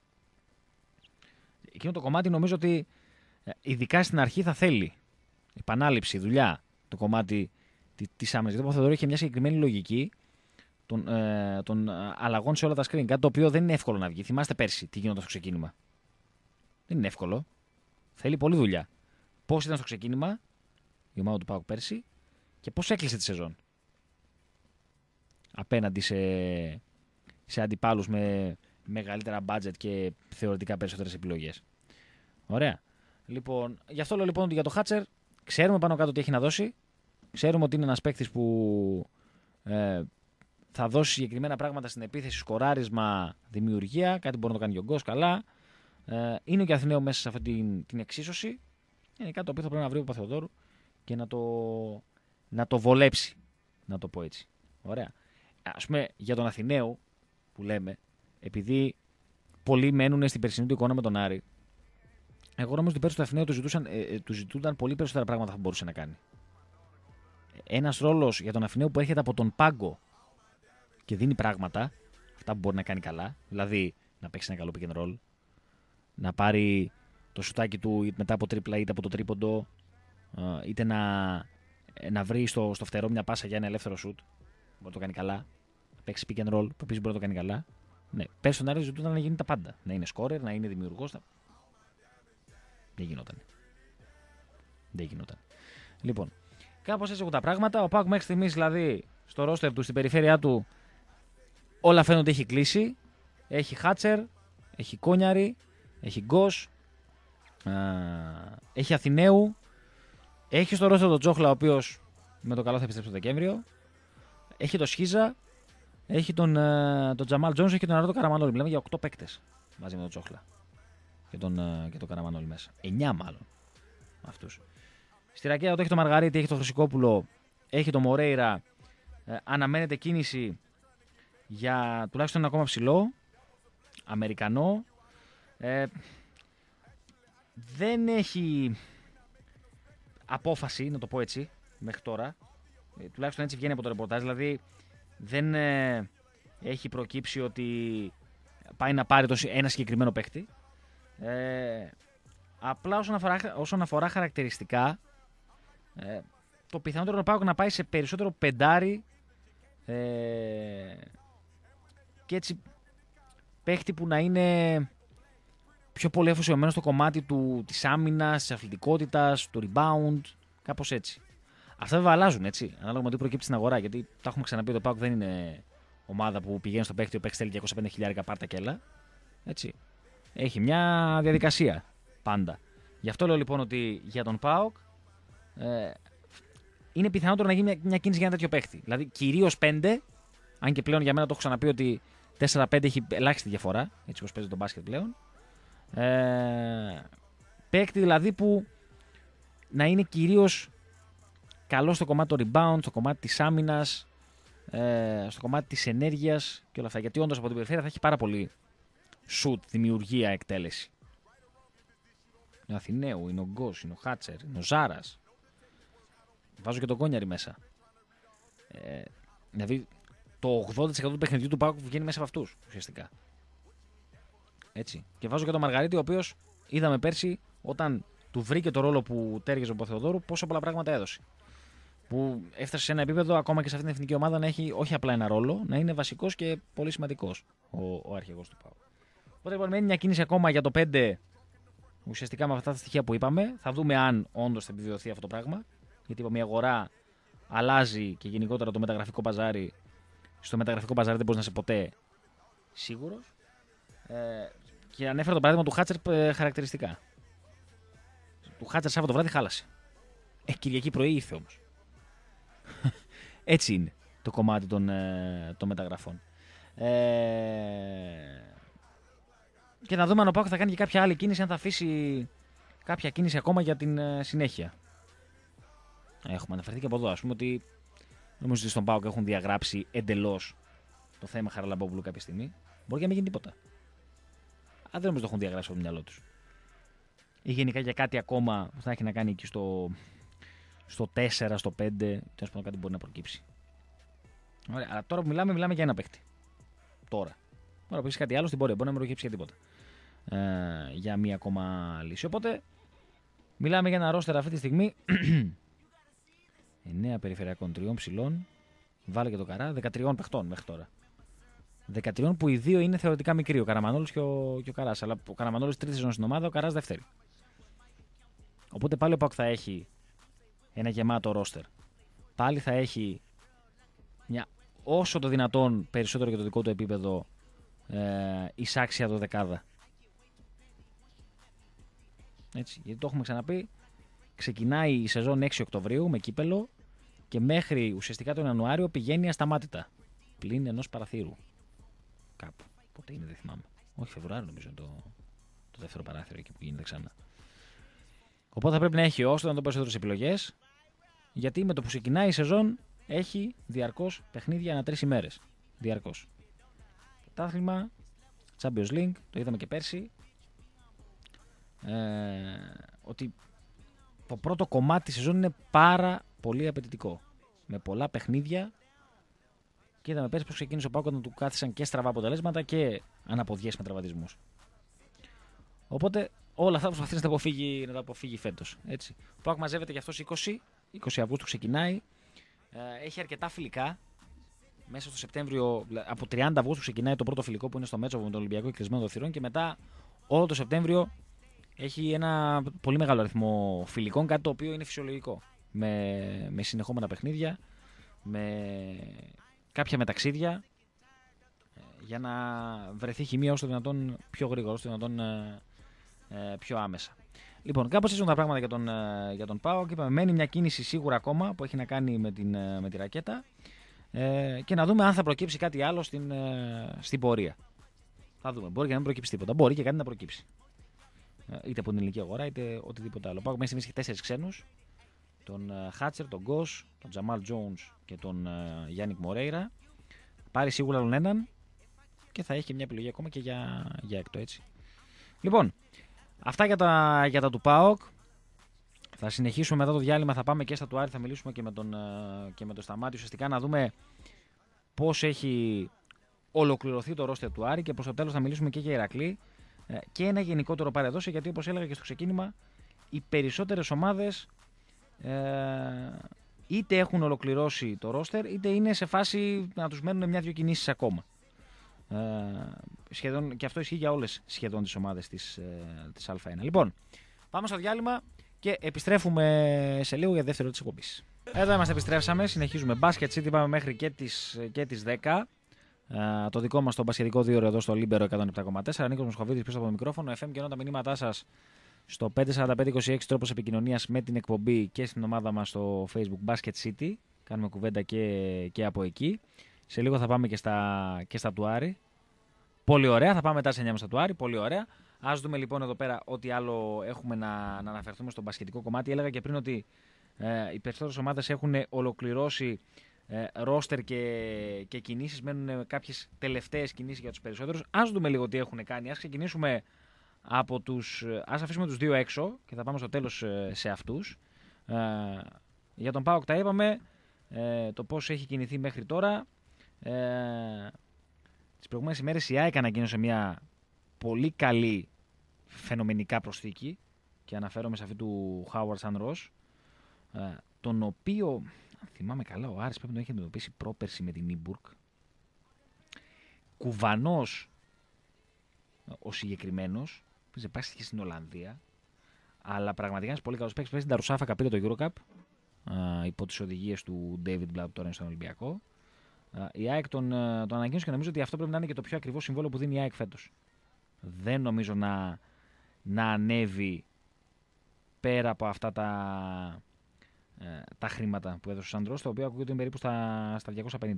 Εκείνο το κομμάτι νομίζω ότι ειδικά στην αρχή θα θέλει επανάληψη, δουλειά, το κομμάτι της άμυνας. Γιατί ο Παπαθεοδόρου είχε μια συγκεκριμένη λογική των αλλαγών σε όλα τα screen. Κάτι το οποίο δεν είναι εύκολο να βγει. Θυμάστε πέρσι τι γινόταν στο ξεκίνημα. Δεν είναι εύκολο. Θέλει πολλή δουλειά. Πώς ήταν στο ξεκίνημα η ομάδα του ΠΑΟΚ πέρσι και πώς έκλεισε τη σεζόν. Απέναντι σε αντιπάλους με μεγαλύτερα budget και θεωρητικά περισσότερες επιλογές. Ωραία. Λοιπόν, γι' αυτό λέω λοιπόν ότι για το Χάτσερ ξέρουμε πάνω κάτω τι έχει να δώσει. Ξέρουμε ότι είναι ένας παίκτης που θα δώσει συγκεκριμένα πράγματα στην επίθεση, σκοράρισμα, δημιουργία. Κάτι μπορεί να το κάνει και ο Γκος καλά. Είναι και Αθηναίο μέσα σε αυτή την εξίσωση. Είναι κάτι το οποίο θα πρέπει να βρει ο Παπαθεοδόρου και να το βολέψει. Να το πω έτσι. Ωραία. Ας πούμε για τον Αθηναίο που λέμε, επειδή πολλοί μένουν στην περσινή του εικόνα με τον Άρη, εγώ νομίζω ότι πέρσι του Αθηναίου του ζητούνταν πολύ περισσότερα πράγματα που μπορούσε να κάνει. Ένας ρόλος για τον Αθηναίο που έρχεται από τον πάγκο και δίνει πράγματα, αυτά που μπορεί να κάνει καλά, δηλαδή να παίξει ένα καλό pick and roll, να πάρει το σουτάκι του μετά από τρίπλα είτε από το τρίποντο, είτε να βρει στο φτερό μια πάσα για ένα ελεύθερο σουτ, μπορεί να το κάνει καλά, να παίξει pick and roll, που επίσης μπορεί να το κάνει καλά. Ναι, πέρσι τον Άρη ζητούνταν να γίνει τα πάντα, να είναι scorer, να είναι δημιουργός. Δεν γινόταν. Λοιπόν, κάπως έτσι έχουν τα πράγματα. Ο ΠΑΟΚ μέχρι στιγμής δηλαδή στο ρόστερ του, στην περιφέρειά του, όλα φαίνονται ότι έχει κλείσει. Έχει Χάτσερ, έχει Κόνιαρη, έχει Γκος, έχει Αθηναίου, έχει στο ρόστερ τον Τζόχλα, ο οποίος με το καλό θα επιστρέψει το Δεκέμβριο. Έχει τον Σχίζα, έχει τον Τζαμάλ Τζόνς, έχει τον Αρώτο Καραμανόλη. Μιλάμε για 8 παίκτες μαζί με τον Τζόχλα και τον Καραμανόλη μέσα. 9 μάλλον αυτούς. Στη ρακέτα του έχει τον Μαργαρίτη, έχει τον Χρυσικόπουλο, έχει τον Μορέιρα. Αναμένεται κίνηση για τουλάχιστον ένα ακόμα ψηλό, Αμερικανό. Δεν έχει απόφαση, να το πω έτσι, μέχρι τώρα. Τουλάχιστον έτσι βγαίνει από το ρεπορτάζ. Δηλαδή δεν έχει προκύψει ότι πάει να πάρει ένα συγκεκριμένο παίκτη. Απλά όσον αφορά χαρακτηριστικά, το πιθανότερο να πάω να πάει σε περισσότερο πεντάρι και έτσι παίχτη που να είναι πιο πολύ αφοσιωμένο στο κομμάτι της άμυνας, της αθλητικότητας, του rebound, κάπως έτσι. Αυτά βέβαια αλλάζουν, έτσι, ανάλογα με τι προκύπτει στην αγορά. Γιατί τα έχουμε ξαναπεί, το ΠΑΟΚ δεν είναι ομάδα που πηγαίνει στο παίχτη, ο παίχτης θέλει 205.000 πάρτα και έλα. Έτσι. Έχει μια διαδικασία πάντα. Γι' αυτό λέω λοιπόν ότι για τον ΠΑΟΚ είναι πιθανότερο να γίνει μια κίνηση για ένα τέτοιο παίχτη. Δηλαδή κυρίως 5, αν και πλέον για μένα το έχω ξαναπεί ότι 4-5 έχει ελάχιστη διαφορά, έτσι όπως παίζει το μπάσκετ πλέον. Παίκτη δηλαδή που να είναι κυρίως καλό στο κομμάτι του rebound, στο κομμάτι της άμυνας, στο κομμάτι της ενέργειας και όλα αυτά. Γιατί όντως από την περιφέρεια θα έχει πάρα πολύ shoot, δημιουργία, εκτέλεση. Είναι ο Αθηναίου, είναι ο Γκος, είναι ο Χάτσερ, είναι ο Ζάρας. Βάζω και τον Κόνιαρη μέσα. Δηλαδή το 80% του παιχνιδιού του ΠΑΟΚ βγαίνει μέσα από αυτούς ουσιαστικά. Έτσι. Και βάζω και τον Μαργαρίτη, ο οποίος είδαμε πέρσι όταν του βρήκε το ρόλο που τέριαζε ο Παπαθεοδόρου, πόσα πολλά πράγματα έδωσε. Που έφτασε σε ένα επίπεδο ακόμα και σε αυτήν την εθνική ομάδα να έχει όχι απλά ένα ρόλο, να είναι βασικός και πολύ σημαντικός ο αρχηγός του ΠΑΟΚ. Οπότε λοιπόν μένει μια κίνηση ακόμα για το 5, ουσιαστικά με αυτά τα στοιχεία που είπαμε. Θα δούμε αν όντως θα επιβεβαιωθεί αυτό το πράγμα. Γιατί είπαμε η αγορά αλλάζει και γενικότερα το μεταγραφικό παζάρι. Στο μεταγραφικό παζάρι δεν μπορεί να είσαι ποτέ σίγουρος. Και ανέφερα το παράδειγμα του Χάτσερ χαρακτηριστικά. Του Χάτσερ Σάββατο βράδυ χάλασε. Κυριακή πρωί ήρθε όμως. Έτσι είναι το κομμάτι των μεταγραφών. Και να δούμε αν ο ΠΑΟΚ θα κάνει και κάποια άλλη κίνηση, αν θα αφήσει κάποια κίνηση ακόμα για την συνέχεια. Έχουμε αναφερθεί και από εδώ, ας πούμε, ότι νομίζω ότι στον ΠΑΟΚ έχουν διαγράψει εντελώς το θέμα Χαραλαμπόπουλου κάποια στιγμή. Μπορεί και να μην γίνει τίποτα. Αλλά δεν νομίζω ότι το έχουν διαγράψει από το μυαλό τους. Ή γενικά για κάτι ακόμα που θα έχει να κάνει εκεί στο 4, στο 5, τέλος πάντων κάτι μπορεί να προκύψει. Ωραία, αλλά τώρα που μιλάμε για ένα παίκτη. Τώρα που έχεις κάτι άλλο στην πορεία, μπορεί να μην προκύψει για τίποτα. Για μία ακόμα λύση. Οπότε μιλάμε για ένα ρόστερ αυτή τη στιγμή 9 περιφερειακών, 3 ψηλών. Βάλε και το Καρά, 13 παιχτών μέχρι τώρα. 13 που οι 2 είναι θεωρητικά μικροί, ο Καραμανόλης και ο Καράς. Αλλά ο Καραμανόλης τρίτη σεζόν στην ομάδα, ο Καράς δεύτερη. Οπότε πάλι ο ΠΑΟΚ θα έχει ένα γεμάτο ρόστερ. Πάλι θα έχει μια όσο το δυνατόν περισσότερο για το δικό του επίπεδο εισάξια δωδεκάδα. Έτσι, γιατί το έχουμε ξαναπεί. Ξεκινάει η σεζόν 6 Οκτωβρίου με κύπελο και μέχρι ουσιαστικά τον Ιανουάριο πηγαίνει ασταμάτητα. Πλην ενός παραθύρου. Κάπου. Πότε είναι, δεν θυμάμαι. Όχι, Φεβρουάριο νομίζω είναι το δεύτερο παράθυρο εκεί που γίνεται ξανά. Οπότε θα πρέπει να έχει όσο να το περισσότερες επιλογές. Γιατί με το που ξεκινάει η σεζόν έχει διαρκώς παιχνίδια ανά 3 ημέρες. Διαρκώς. Πρωτάθλημα, Champions League, το είδαμε και πέρσι. Ότι το πρώτο κομμάτι της σεζόν είναι πάρα πολύ απαιτητικό. Με πολλά παιχνίδια. Και είδαμε πέρσι πως ξεκίνησε ο ΠΑΟΚ όταν του κάθισαν και στραβά αποτελέσματα και αναποδιές με τραυματισμούς. Οπότε όλα αυτά προσπαθεί να τα αποφύγει φέτος. Έτσι. Ο ΠΑΟΚ μαζεύεται για αυτός 20 Αυγούστου ξεκινάει. Έχει αρκετά φιλικά. Μέσα στο Σεπτέμβριο, από 30 Αυγούστου ξεκινάει το πρώτο φιλικό που είναι στο Μέτσοβο με τον Ολυμπιακό και κλεισμένο των θυρών. Και μετά όλο το Σεπτέμβριο έχει ένα πολύ μεγάλο αριθμό φιλικών, κάτι το οποίο είναι φυσιολογικό. Με συνεχόμενα παιχνίδια, με κάποια μεταξίδια, για να βρεθεί χημεία όσο το δυνατόν πιο γρήγορα, όσο το δυνατόν πιο άμεσα. Λοιπόν, κάπως έτσι είναι τα πράγματα για τον ΠΑΟΚ. Είπαμε, μένει μια κίνηση σίγουρα ακόμα που έχει να κάνει με τη ρακέτα και να δούμε αν θα προκύψει κάτι άλλο στην πορεία. Θα δούμε. Μπορεί και να μην προκύψει τίποτα. Μπορεί και κάτι να προκύψει. Είτε από την ελληνική αγορά είτε οτιδήποτε άλλο. Ο ΠΑΟΚ μέχρι στιγμής έχει 4 ξένους. Τον Χάτσερ, τον Γκος, τον Τζαμάλ Τζόουνς και τον Γιάννικ Μορέιρα. Πάρει σίγουρα τον έναν και θα έχει και μια επιλογή ακόμα και για έκτο, έτσι. Λοιπόν, αυτά για τα του ΠΑΟΚ. Θα συνεχίσουμε μετά το διάλειμμα, θα πάμε και στα του Άρη, θα μιλήσουμε και με τον Σταμάτη. Ουσιαστικά να δούμε πώς έχει ολοκληρωθεί το ρόστερ του Άρη και προς το τέλος θα μιλήσουμε και για Ηρακλή και ένα γενικότερο παρεδόση, γιατί όπως έλεγα και στο ξεκίνημα, οι περισσότερες ομάδες είτε έχουν ολοκληρώσει το ρόστερ, είτε είναι σε φάση να τους μένουν μια-δυο κινήσεις ακόμα. Σχεδόν, και αυτό ισχύει για όλες σχεδόν τις ομάδες της Α1. Λοιπόν, πάμε στο διάλειμμα και επιστρέφουμε σε λίγο για δεύτερο της εκπομπής. Εδώ είμαστε, επιστρέψαμε, συνεχίζουμε Basket City, πάμε μέχρι και τις 10. Το δικό μας το μπασκετικό 2 εδώ στο Λίμπερο 107,4. Νίκος Μοσχοβίδης πίσω από το μικρόφωνο. FM και ενώ τα μηνύματά σας στο 54526 τρόπος επικοινωνίας με την εκπομπή και στην ομάδα μας στο Facebook Basket City. Κάνουμε κουβέντα και από εκεί. Σε λίγο θα πάμε και στα του Άρη. Πολύ ωραία, θα πάμε μετά σε 9 στα του Άρη. Πολύ ωραία. Ας δούμε λοιπόν εδώ πέρα ό,τι άλλο έχουμε να αναφερθούμε στο μπασκετικό κομμάτι. Έλεγα και πριν ότι οι περισσότερες ομάδες έχουν ολοκληρώσει ρόστερ και κινήσεις. Μένουν κάποιες τελευταίες κινήσεις για τους περισσότερους. Ας δούμε λίγο τι έχουν κάνει. Ας ξεκινήσουμε ας αφήσουμε τους δύο έξω και θα πάμε στο τέλος σε αυτούς. Για τον ΠΑΟΚ τα είπαμε, το πώς έχει κινηθεί μέχρι τώρα. Τις προηγούμενες ημέρες η ΑΕΚ ανακοίνωσε μια πολύ καλή φαινομενικά προσθήκη και αναφέρομαι σε αυτή του Howard San Ross, τον οποίο, αν θυμάμαι καλά, ο Άρης πρέπει να έχει αντιμετωπίσει πρόπερση με την Νίμπουργκ. Κουβανός ο συγκεκριμένος, που υπάρχει στην Ολλανδία, αλλά πραγματικά είναι πολύ καλός παίκτης. Παίζει την Ταρουσάφακα, πήρε το EuroCup υπό τις οδηγίες του David Blatt, τώρα είναι στον Ολυμπιακό. Η ΑΕΚ τον ανακοίνωσε και νομίζω ότι αυτό πρέπει να είναι και το πιο ακριβό συμβόλαιο που δίνει η ΑΕΚ φέτος. Δεν νομίζω να ανέβει πέρα από αυτά τα χρήματα που έδωσε ο Σαντρός, το οποίο ακούγεται περίπου στα 250.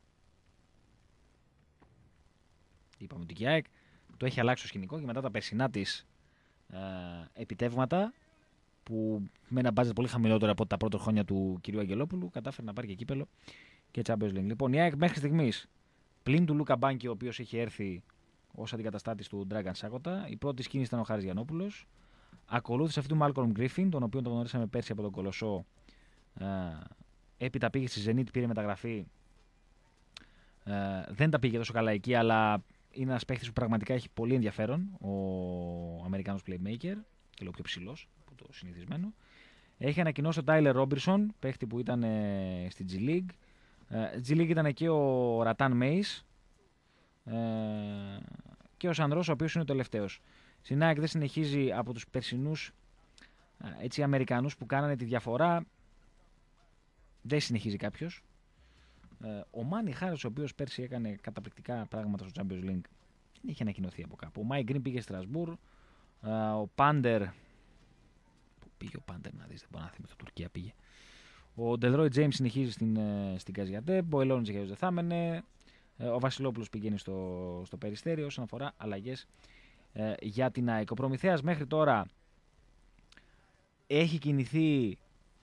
Είπαμε ότι η ΑΕΚ το έχει αλλάξει το σκηνικό και μετά τα περσινά της επιτεύγματα, που με ένα μπάτζετ πολύ χαμηλότερο από τα πρώτα χρόνια του κ. Αγγελόπουλου, κατάφερε να πάρει και κύπελο και Champions League. Λοιπόν, η ΑΕΚ μέχρι στιγμής, πλην του Λούκα Μπάνκι, ο οποίος έχει έρθει ως αντικαταστάτης του Dragan Σάκοτα, η πρώτη κίνηση ήταν ο Χάρης Γιαννόπουλος. Ακολούθησε αυτή του Μάλκολμ Γκρίφιν, τον οποίο τον γνωρίσαμε πέρσι από τον Κολοσσό. Έπειτα πήγε στη Zenit, πήρε μεταγραφή. Δεν τα πήγε τόσο καλά εκεί, αλλά είναι ένας παίχτης που πραγματικά έχει πολύ ενδιαφέρον, ο Αμερικάνος playmaker, και λίγο πιο ψηλός από το συνηθισμένο. Έχει ανακοινώσει ο Τάιλερ Ρόμπινσον, παίχτη που ήταν στη G League. G League ήταν και ο Ρατάν Μέις και ο Σανδρός, ο οποίος είναι ο τελευταίος. Στην ΑΕΚ δεν συνεχίζει από τους περσινούς Αμερικανούς που κάνανε τη διαφορά. Δεν συνεχίζει κάποιος. Ο Μάνι Χάρης, ο οποίος πέρσι έκανε καταπληκτικά πράγματα στο Champions League, δεν είχε ανακοινωθεί από κάπου. Ο Μάικ Γκριν πήγε στη Στρασβούρ. Ο Πάντερ. Πού πήγε ο Πάντερ να δεις, δεν μπορώ να θυμηθώ, Τουρκία πήγε. Ο Ντελρόι Τζέιμς συνεχίζει στην Καζιαντέπ. Ο Ελόνης για δεν θα έμενε. Ο Βασιλόπουλος πηγαίνει στο Περιστέρι. Όσον αφορά αλλαγές για την ΑΕΚ, ο Προμηθέας μέχρι τώρα έχει κινηθεί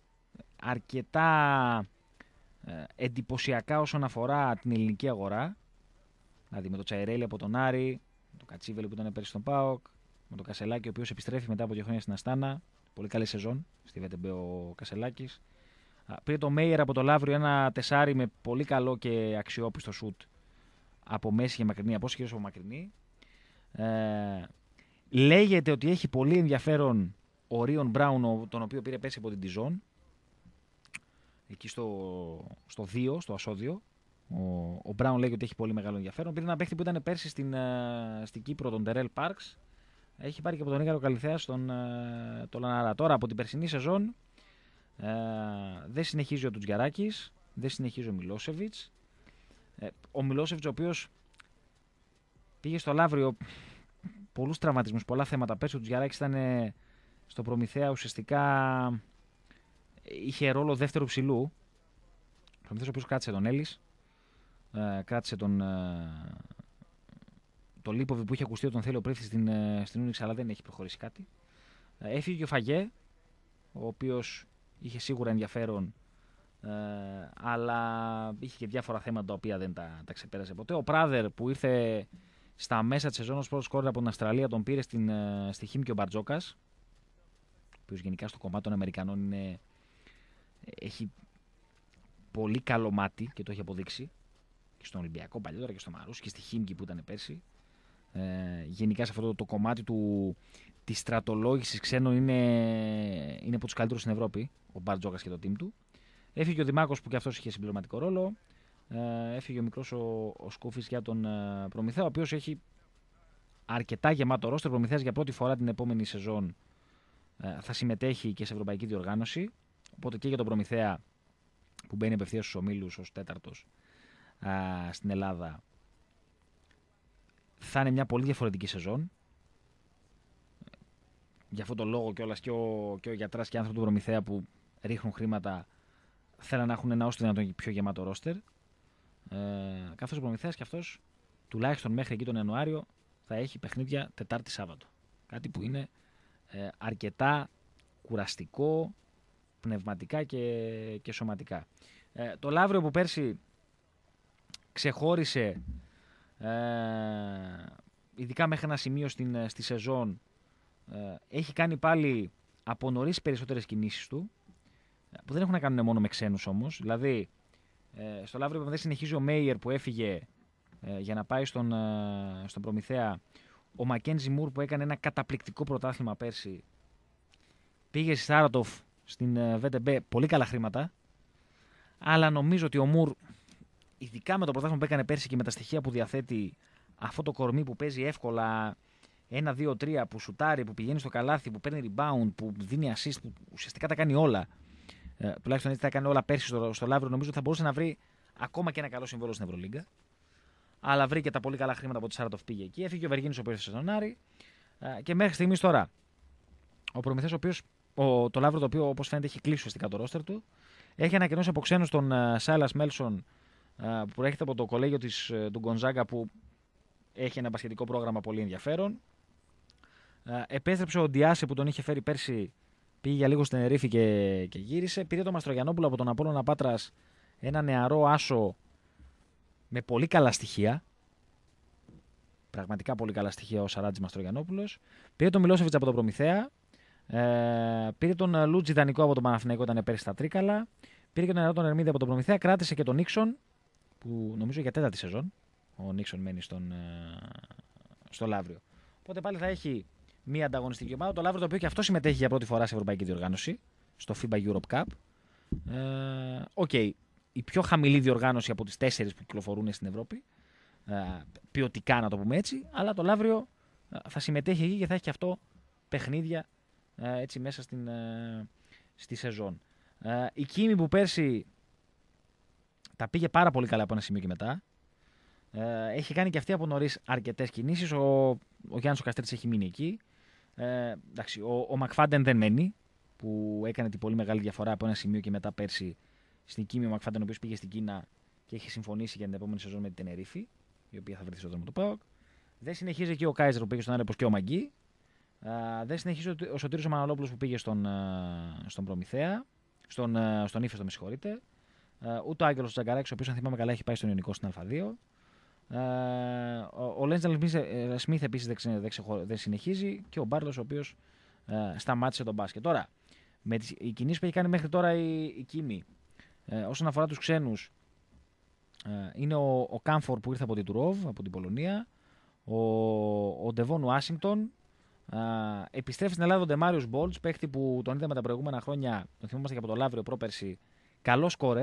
αρκετά εντυπωσιακά όσον αφορά την ελληνική αγορά. Δηλαδή με το Τσαϊρέλη από τον Άρη, με το Κατσίβελη που ήταν πέρυσι στον ΠΑΟΚ, με το Κασελάκη, ο οποίος επιστρέφει μετά από 2 χρόνια στην Αστάνα. Πολύ καλή σεζόν στη ΒΤΜ ο Κασελάκης. Πήρε το Μέιερ από το Λαύριο, ένα τεσάρι με πολύ καλό και αξιόπιστο σουτ από μέση και μακρινή απόσταση, κυρίως από μακρινή. Λέγεται ότι έχει πολύ ενδιαφέρον ο Ρίον Μπράουν, τον οποίο πήρε πέρσι από την Τιζόν, εκεί στο 2, στο Ασώδιο. Ο Μπράουν λέγεται ότι έχει πολύ μεγάλο ενδιαφέρον. Πήρε ένα παίχτη που ήταν πέρσι στην Κύπρο, τον Τερέλ Πάρξ. Έχει πάρει και από τον Ήγαρο Καλυθέα τον Λαναρά. Τώρα από την περσινή σεζόν δεν συνεχίζει ο Τουτζιαράκης, δεν συνεχίζει ο Μιλόσεβιτς. Ο Μιλόσεβιτς, ο οποίος πήγε στο Λαύριο, πολλούς τραυματισμούς, πολλά θέματα. Πέρσι ο Τουτζιαράκης ήταν στο Προμηθέα, ουσιαστικά είχε ρόλο δεύτερου ψηλού. Ο Προμηθέας, ο οποίος κράτησε τον Έλλης, κράτησε τον Λίποβι, που είχε ακουστεί ότι τον θέλει ο Πρίφτης στην Ούνιξ, αλλά δεν έχει προχωρήσει κάτι. Έφυγε και ο Φαγέ, ο οποίος είχε σίγουρα ενδιαφέρον, αλλά είχε και διάφορα θέματα τα οποία δεν τα ξεπέρασε ποτέ. Ο Πράδερ, που ήρθε στα μέσα της σεζόν ως πρώτος σκόρερ από την Αυστραλία, τον πήρε στη Χίμκι ο Μπαρτζόκας, ο οποίος γενικά στο κομμάτι των Αμερικανών έχει πολύ καλό μάτι και το έχει αποδείξει. και στον Ολυμπιακό παλιότερα και στο Μαρούσι και στη Χίμκι που ήταν πέρσι. Γενικά σε αυτό το κομμάτι της στρατολόγησης ξένων είναι από τους καλύτερους στην Ευρώπη, ο Μπαρτζόκας και το team του. Έφυγε ο Δημάκος που και αυτός είχε συμπληρωματικό ρόλο. Έφυγε ο μικρός ο Σκούφης για τον Προμηθέα, ο οποίος έχει αρκετά γεμάτο ρόστερ. Προμηθέας για πρώτη φορά την επόμενη σεζόν θα συμμετέχει και σε ευρωπαϊκή διοργάνωση. Οπότε και για τον Προμηθέα που μπαίνει απευθείας στους ομίλους ως τέταρτος στην Ελλάδα θα είναι μια πολύ διαφορετική σεζόν. Γι' αυτό το λόγο κιόλας και ο γιατράς και οι άνθρωποι του Προμηθέα που ρίχνουν χρήματα θέλουν να έχουν ένα όσο δυνατόν πιο γεμάτο ρόστερ. Καθώς ο Προμηθέας και αυτός τουλάχιστον μέχρι εκεί τον Ιανουάριο θα έχει παιχνίδια Τετάρτη Σάββατο. Κάτι που είναι αρκετά κουραστικό πνευματικά και σωματικά. Το Λαύριο που πέρσι ξεχώρισε ειδικά μέχρι ένα σημείο στη σεζόν, έχει κάνει πάλι από νωρίς περισσότερες κινήσεις του που δεν έχουν να κάνουν μόνο με ξένους όμως. Δηλαδή στο Λαύριο δεν συνεχίζει ο Μέιερ που έφυγε για να πάει στον Προμηθέα. Ο Μακέντζι Μουρ που έκανε ένα καταπληκτικό πρωτάθλημα πέρσι πήγε στη Σάρατοφ στην ΒΤΜ, πολύ καλά χρήματα, αλλά νομίζω ότι ο Μουρ, ειδικά με το πρωτάθλημα που έκανε πέρσι και με τα στοιχεία που διαθέτει, αυτό το κορμί που παίζει εύκολα 1-2-3, που σουτάρει, που πηγαίνει στο καλάθι, που παίρνει rebound, που δίνει assist, που ουσιαστικά τα κάνει όλα, τουλάχιστον έτσι τα έκανε όλα πέρσι στο Λαύριο, νομίζω ότι θα μπορούσε να βρει ακόμα και ένα καλό συμβόλαιο στην Ευρωλίγκα. Αλλά βρήκε τα πολύ καλά χρήματα από τη Σάρατοφ, πήγε εκεί. Έφυγε ο Βεργίνης ο οποίος σεζονάρει. Και μέχρι στιγμής τώρα ο Προμηθέας, το Λαύριο το οποίο όπως φαίνεται έχει κλείσει ουσιαστικά το ρόστερ του, έχει ανακοινώσει από ξένους τον Σάιλας Μέλσον που προέρχεται από το κολέγιο του Γκονζάγκα που έχει ένα μπασκετικό πρόγραμμα πολύ ενδιαφέρον. Επέστρεψε ο Ντιάσε που τον είχε φέρει πέρσι, πήγε για λίγο στην Ερήφη και γύρισε. Πήρε τον Μαστρογιαννόπουλο από τον Απόλλωνα Πάτρας, ένα νεαρό άσο με πολύ καλά στοιχεία. Πραγματικά πολύ καλά στοιχεία ο Σαράτζης Μαστρογιαννόπουλος. Πήρε τον Μιλόσεβιτς από τον Προμηθέα. Πήρε τον Λούτζι δανεικό από τον Παναθηναϊκό, ήταν πέρσι στα Τρίκαλα. Πήρε και τον νεαρό τον Ερμίδη από τον Προμηθέα. Κράτησε και τον Νίξον, που νομίζω για τέταρτη σεζόν ο Νίξον μένει στο Λαύριο. Οπότε πάλι θα έχει μία ανταγωνιστική ομάδα. Το Λαύριο το οποίο και αυτό συμμετέχει για πρώτη φορά σε ευρωπαϊκή διοργάνωση, στο FIBA Europe Cup. Η πιο χαμηλή διοργάνωση από τις 4 που κυκλοφορούν στην Ευρώπη. Ποιοτικά, να το πούμε έτσι. Αλλά το Λαύριο θα συμμετέχει εκεί και θα έχει και αυτό παιχνίδια έτσι μέσα στη σεζόν. Η Κίμη που πέρσι τα πήγε πάρα πολύ καλά από ένα σημείο και μετά. Έχει κάνει και αυτή από νωρίς αρκετές κινήσεις. Ο Γιάννης ο Καστρίτης έχει μείνει εκεί. Εντάξει, ο Μακφάντεν δεν μένει, που έκανε την πολύ μεγάλη διαφορά από ένα σημείο και μετά πέρσι στην Κίμη. Ο Μακφάντεν ο οποίος πήγε στην Κίνα και έχει συμφωνήσει για την επόμενη σεζόν με την Τενερίφη, η οποία θα βρεθεί στο δρόμο του ΠΑΟΚ. Δεν συνεχίζει και ο Κάιζερ που πήγε στον Άρεπος και ο Μαγκή. Δεν συνεχίζει ο Σωτήρης ο Μανολόπουλος που πήγε στον Προμηθέα, στον Ύφεστο, με συγχωρείτε. Ούτε ο Άγγελος Τζαγκαράκης, ο οποίος αν θυμάμαι καλά έχει πάει στον Ιωνικό στην Α2. Ο Λέντζαλ Σμιθ επίσης δεν συνεχίζει και ο Μπάρλος ο οποίος σταμάτησε τον μπάσκετ. Τώρα, με τις κινήσεις που έχει κάνει μέχρι τώρα η Κίμη, όσον αφορά τους ξένους, είναι ο Κάμφορ που ήρθε από την Τουρόβ, από την Πολωνία, ο Ντεβόν Ουάσιγκτον. Επιστρέφει στην Ελλάδα ο Ντεμάριος Μπόλτς, παίχτη που τον είδαμε τα προηγούμενα χρόνια, τον θυμόμαστε και από το Λαύριο πρόπερση. Καλό σκόρερ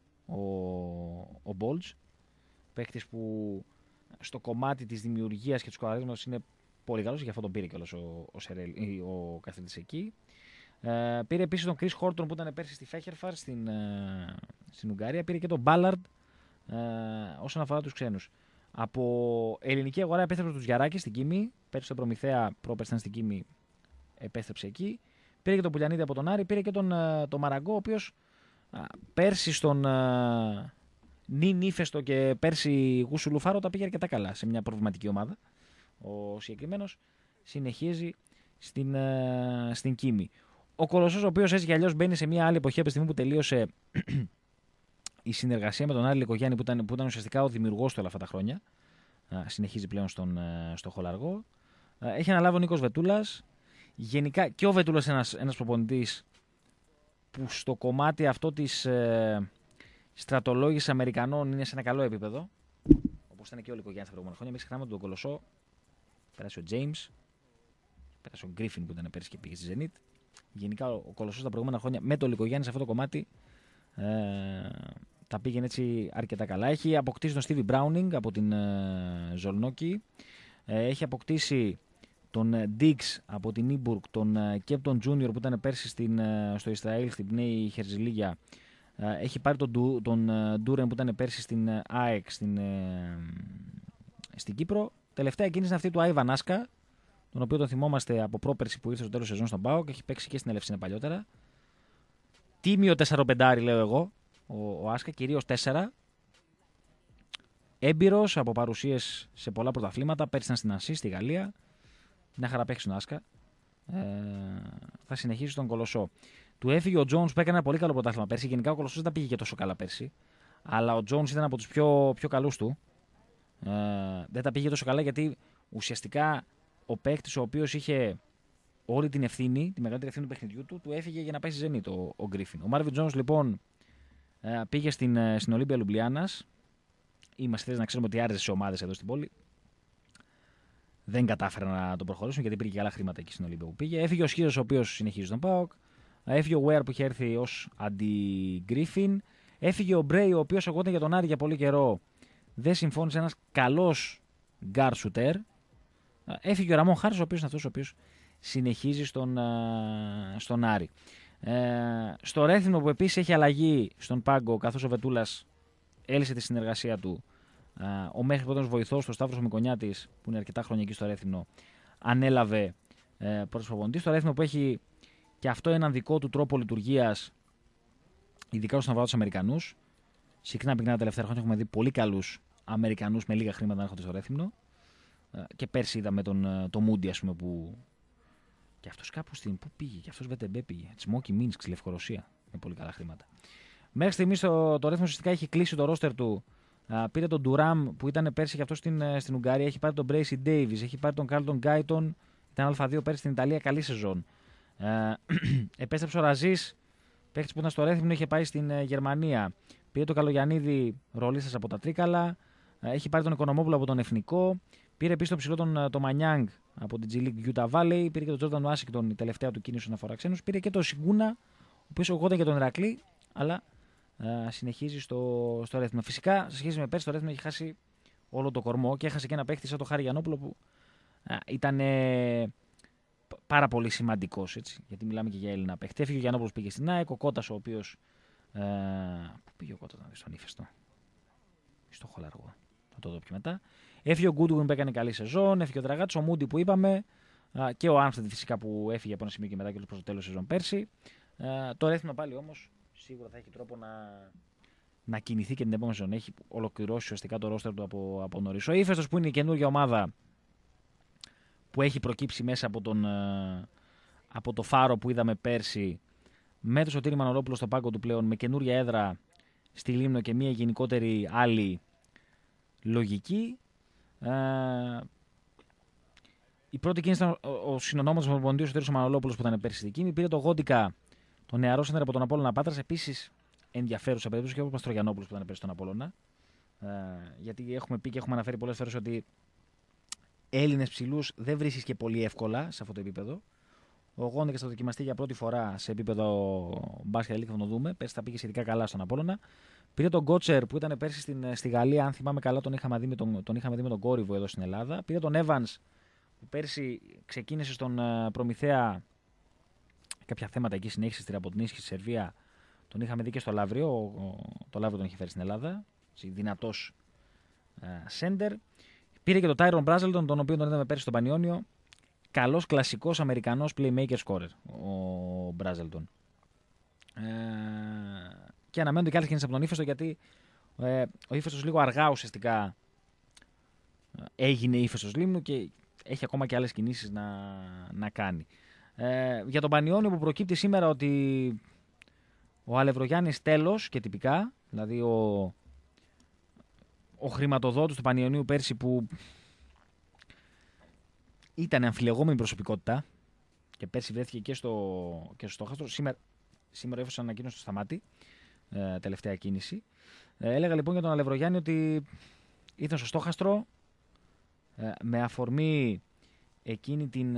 ο Μπόλτς, παίχτης που στο κομμάτι της δημιουργίας και του σκοραρίσματος είναι πολύ καλός, γι' αυτό τον πήρε κιόλας ο καθηγητής εκεί. Πήρε επίσης τον Chris Horton που ήταν πέρσι στη Φέχερφαρ στην Ουγγαρία. Πήρε και τον Ballard όσον αφορά τους ξένους. Από ελληνική αγορά επέστρεψε τον Γιαράκη στην Κίμη. Πέρσι στον Προμηθέα, πρόπερσι ήταν στην Κίμη, επέστρεψε εκεί. Πήρε και τον Πουλιανίδη από τον Άρη. Πήρε και τον Μαραγκό, ο οποίος πέρσι στον Νιν Ύφεστο και πέρσι Γούσου Λουφάρο τα πήγε αρκετά καλά σε μια προβληματική ομάδα. Ο συγκεκριμένος συνεχίζει στην Κίμη. Ο Κολοσσός, ο οποίος έτσι κι αλλιώς μπαίνει σε μια άλλη εποχή από τη στιγμή που τελείωσε η συνεργασία με τον Άρη Λικογιάννη, που ήταν ουσιαστικά ο δημιουργός του όλα αυτά τα χρόνια. Συνεχίζει πλέον στο Χολαργό. Έχει αναλάβει ο Νίκος Βετούλας. Γενικά και ο Βετούλας είναι ένας προπονητής που στο κομμάτι αυτό της στρατολόγησης Αμερικανών είναι σε ένα καλό επίπεδο. περάσανε και ο Λυκογιάννης τα προηγούμενα χρόνια. Μην ξεχνάμε τον Κολοσσό. Πέρασε ο James. Πέρασε ο Γκρίφιν που ήταν πέρσι και πήγε στη Zenit. Γενικά ο Κολοσσός τα προηγούμενα χρόνια με τον Λυκογιάννη σε αυτό το κομμάτι τα πήγαινε έτσι αρκετά καλά. Έχει αποκτήσει τον Stevie Browning από την Ζολνόκη. Έχει αποκτήσει τον Diggs από την Ίμπουργκ, τον Κέπτον Junior που ήταν πέρσι στο Ισραήλ, στην Πνέη Χερζιλίγια. Έχει πάρει τον Ντούρεν που ήταν πέρσι στην ΑΕΚ στην Κύπρο. Τελευταία κίνηση είναι αυτή του Άιβαν Άσκα, τον οποίο τον θυμόμαστε από πρόπερση που ήρθε στο τέλος σεζόν στον ΠΑΟΚ. Έχει παίξει και στην Ελευσίνα παλιότερα. Τίμιο 4-5 λέω εγώ ο Άσκα, κυρίως 4. Έμπειρος από παρουσίες σε πολλά πρωταθλήματα. Πέρσι ήταν στην Ασή, στη Γαλλία. Μια χαρά παίξει τον Άσκα. Θα συνεχίσει στον Κολοσσό. Του έφυγε ο Jones που έκανε ένα πολύ καλό πρωτάθλημα πέρσι. Γενικά ο Κολοσσός δεν τα πήγε και τόσο καλά πέρσι. Αλλά ο Jones ήταν από τους πιο καλούς του. Δεν τα πήγε τόσο καλά γιατί ουσιαστικά ο παίκτης ο οποίος είχε όλη την ευθύνη, τη μεγαλύτερη ευθύνη του παιχνιδιού του έφυγε για να πάει στη Zenit ο Γκρίφιν. Ο Μάρβιν Jones λοιπόν πήγε στην Ολύμπια Λουμπλιάνας. Είμαστε θες να ξέρουμε ότι άρεσε σε ομάδες εδώ στην πόλη. Δεν κατάφεραν να τον προχωρήσουν γιατί υπήρχε και άλλα χρήματα εκεί στην Ολύμπια που πήγε. Έφυγε ο Σχύρος ο οποίος συνεχίζει τον ΠΑΟΚ. Έφυγε ο Βέαρ που είχε έρθει ως αντι-Γκρίφιν. Έφυγε ο Μπρέι ο οποίος εγώ για τον Άρη για πολύ καιρό. Δεν συμφώνησε, ένας καλός γκάρ σουτέρ. Έφυγε ο Ραμόν Χάρης ο οποίος είναι αυτός ο οποίος συνεχίζει στον Άρη. Στο Ρέθυμνο που επίσης έχει αλλαγή στον πάγκο καθώς ο Βετούλας έλυσε τη συνεργασία του. Ο μέχρι πρώτος βοηθός του Σταύρος Μικονιάτης που είναι αρκετά χρόνια εκεί στο Ρέθυμνο ανέλαβε πρώτος προπονητής. Στο Ρέθυμνο που έχει και αυτό έναν δικό του τρόπο λειτουργίας, ειδικά όσον αφορά τους Αμερικανούς. Συχνά πυκνά τα τελευταία χρόνια έχουμε δει πολύ καλούς Αμερικανούς με λίγα χρήματα να έρχονται στο Ρέθυμνο. Και πέρσι είδαμε τον Μούντι, ας πούμε, που. Και αυτός κάπου πού πήγε, και αυτός Βετεμπέ πήγε. Τσμόκι Μίνσκ, Λευκορωσία. Με πολύ καλά χρήματα. Μέχρι στιγμής το Ρέθυμνο ουσιαστικά έχει κλείσει το ρόστερ του. Πήρε τον Ντουράμ που ήταν πέρσι και αυτό στην Ουγγαρία. Έχει πάρει τον Μπρέισι Ντέιβις. Έχει πάρει τον Κάρλτον Γκάιτον. Ήταν Α2 πέρσι στην Ιταλία. Καλή σεζόν. Επέστρεψε ο Ραζής. Παίκτης που ήταν στο Ρέθυμνο, είχε πάει στην Γερμανία. Πήρε τον Καλογιαννίδη, ρολίστας από τα Τρίκαλα. Έχει πάρει τον Οικονομόπουλο από τον Εθνικό. Πήρε επίσης τον ψηλό τον Μανιάνγκ από την G League Utah Valley. Πήρε και τον Τζόρνταν Ουάσιγκτον, η τελευταία του κίνηση όσον αφορά ξένους. Πήρε και τον Σιγκούνα, ο οποίος εγώταν για τον Ηρακλή, αλλά συνεχίζει στο Ρέθυμνο. Φυσικά, σε σχέση με πέρσι, το Ρέθυμνο έχει χάσει όλο το κορμό και έχασε και ένα παίκτη σαν τον Χάρη Γιαννόπουλο που ήταν πάρα πολύ σημαντικός. Γιατί μιλάμε και για Έλληνα παίκτη. Έφυγε ο Γιαννόπουλος, πήγε στην ΑΕΚ. Ο Κώτας, ο οποίος. Πού πήγε ο Κώτας, στον Ύφεστο. Στο Χολαργό. Θα το δω πιο μετά. Έφυγε ο Γκούντουγκουν που έκανε καλή σεζόν. Έφυγε ο Δραγάτης, ο Μούντι που είπαμε. Και ο Άμστεντ φυσικά που έφυγε από ένα σημείο και μετά και προς το τέλος σεζόν πέρσι. Το Ρέθυμνο πάλι όμως σίγουρα θα έχει τρόπο να κινηθεί και την επόμενη σεζόν. Έχει ολοκληρώσει ουσιαστικά το ρόστερ του από νωρίς. Ο Ύφεστος που είναι η καινούργια ομάδα που έχει προκύψει μέσα από το Φάρο που είδαμε πέρσι, με το Σωτήρη Μανολόπουλο στο πάγκο του πλέον, με καινούρια έδρα στη Λίμνο και μια γενικότερη άλλη λογική. Η πρώτη κίνηση ήταν ο συνονόματος του προπονητή, ο Σωτήρης Μανολόπουλος που ήταν πέρσι στη Κίνη. Πήρε το Γόντικα, τον νεαρό σέντερ από τον Απόλλωνα Πάτρας, επίσης ενδιαφέρουσα περίπτωση, και ο Παστρογιαννόπουλος που ήταν πέρσι στον Απόλλωνα. Γιατί έχουμε πει και έχουμε αναφέρει πολλές φορές ότι Έλληνες ψηλούς δεν βρίσκεις και πολύ εύκολα σε αυτό το επίπεδο. Ο Γόντικας θα δοκιμαστεί για πρώτη φορά σε επίπεδο μπάσκετ λίγα, θα το δούμε. Πέρσι τα πήγε σχετικά καλά στον Απόλλωνα. Πήρε τον Γκότσερ που ήταν πέρσι στη Γαλλία, αν θυμάμαι καλά, τον είχαμε δει με τον Κόρυβο εδώ στην Ελλάδα. Πήρε τον Evans που πέρσι ξεκίνησε στον Προμηθέα. Κάποια θέματα εκεί συνέχισε στη Ραποτνίσχη στη Σερβία. Τον είχαμε δει και στο Λαύριο. Το Λαύριο τον είχε φέρει στην Ελλάδα. Δυνατός σέντερ. Πήρε και τον Τάιρον Μπράζελτον, τον οποίο τον είδαμε πέρσι στο Πανιόνιο. Καλός κλασικός Αμερικανός playmaker scorer ο Μπράζελτον. Και αναμένονται και άλλες κινήσεις από τον Ύφεστο, γιατί ο Ύφεστος λίγο αργά ουσιαστικά έγινε Ύφεστος Λίμνου και έχει ακόμα και άλλες κινήσεις να κάνει. Για τον Πανιόνιο που προκύπτει σήμερα ότι ο Αλευρογιάννης τέλος και τυπικά, δηλαδή ο χρηματοδότης του Πανιωνίου πέρσι που ήταν αμφιλεγόμενη προσωπικότητα και πέρσι βρέθηκε και στο στόχαστρο. Σήμερα ο Ύφεστος ανακοίνωσε στο Σταμάτη, τελευταία κίνηση. Έλεγα λοιπόν για τον Αλευρογιάννη ότι ήταν στο στόχαστρο με αφορμή εκείνη την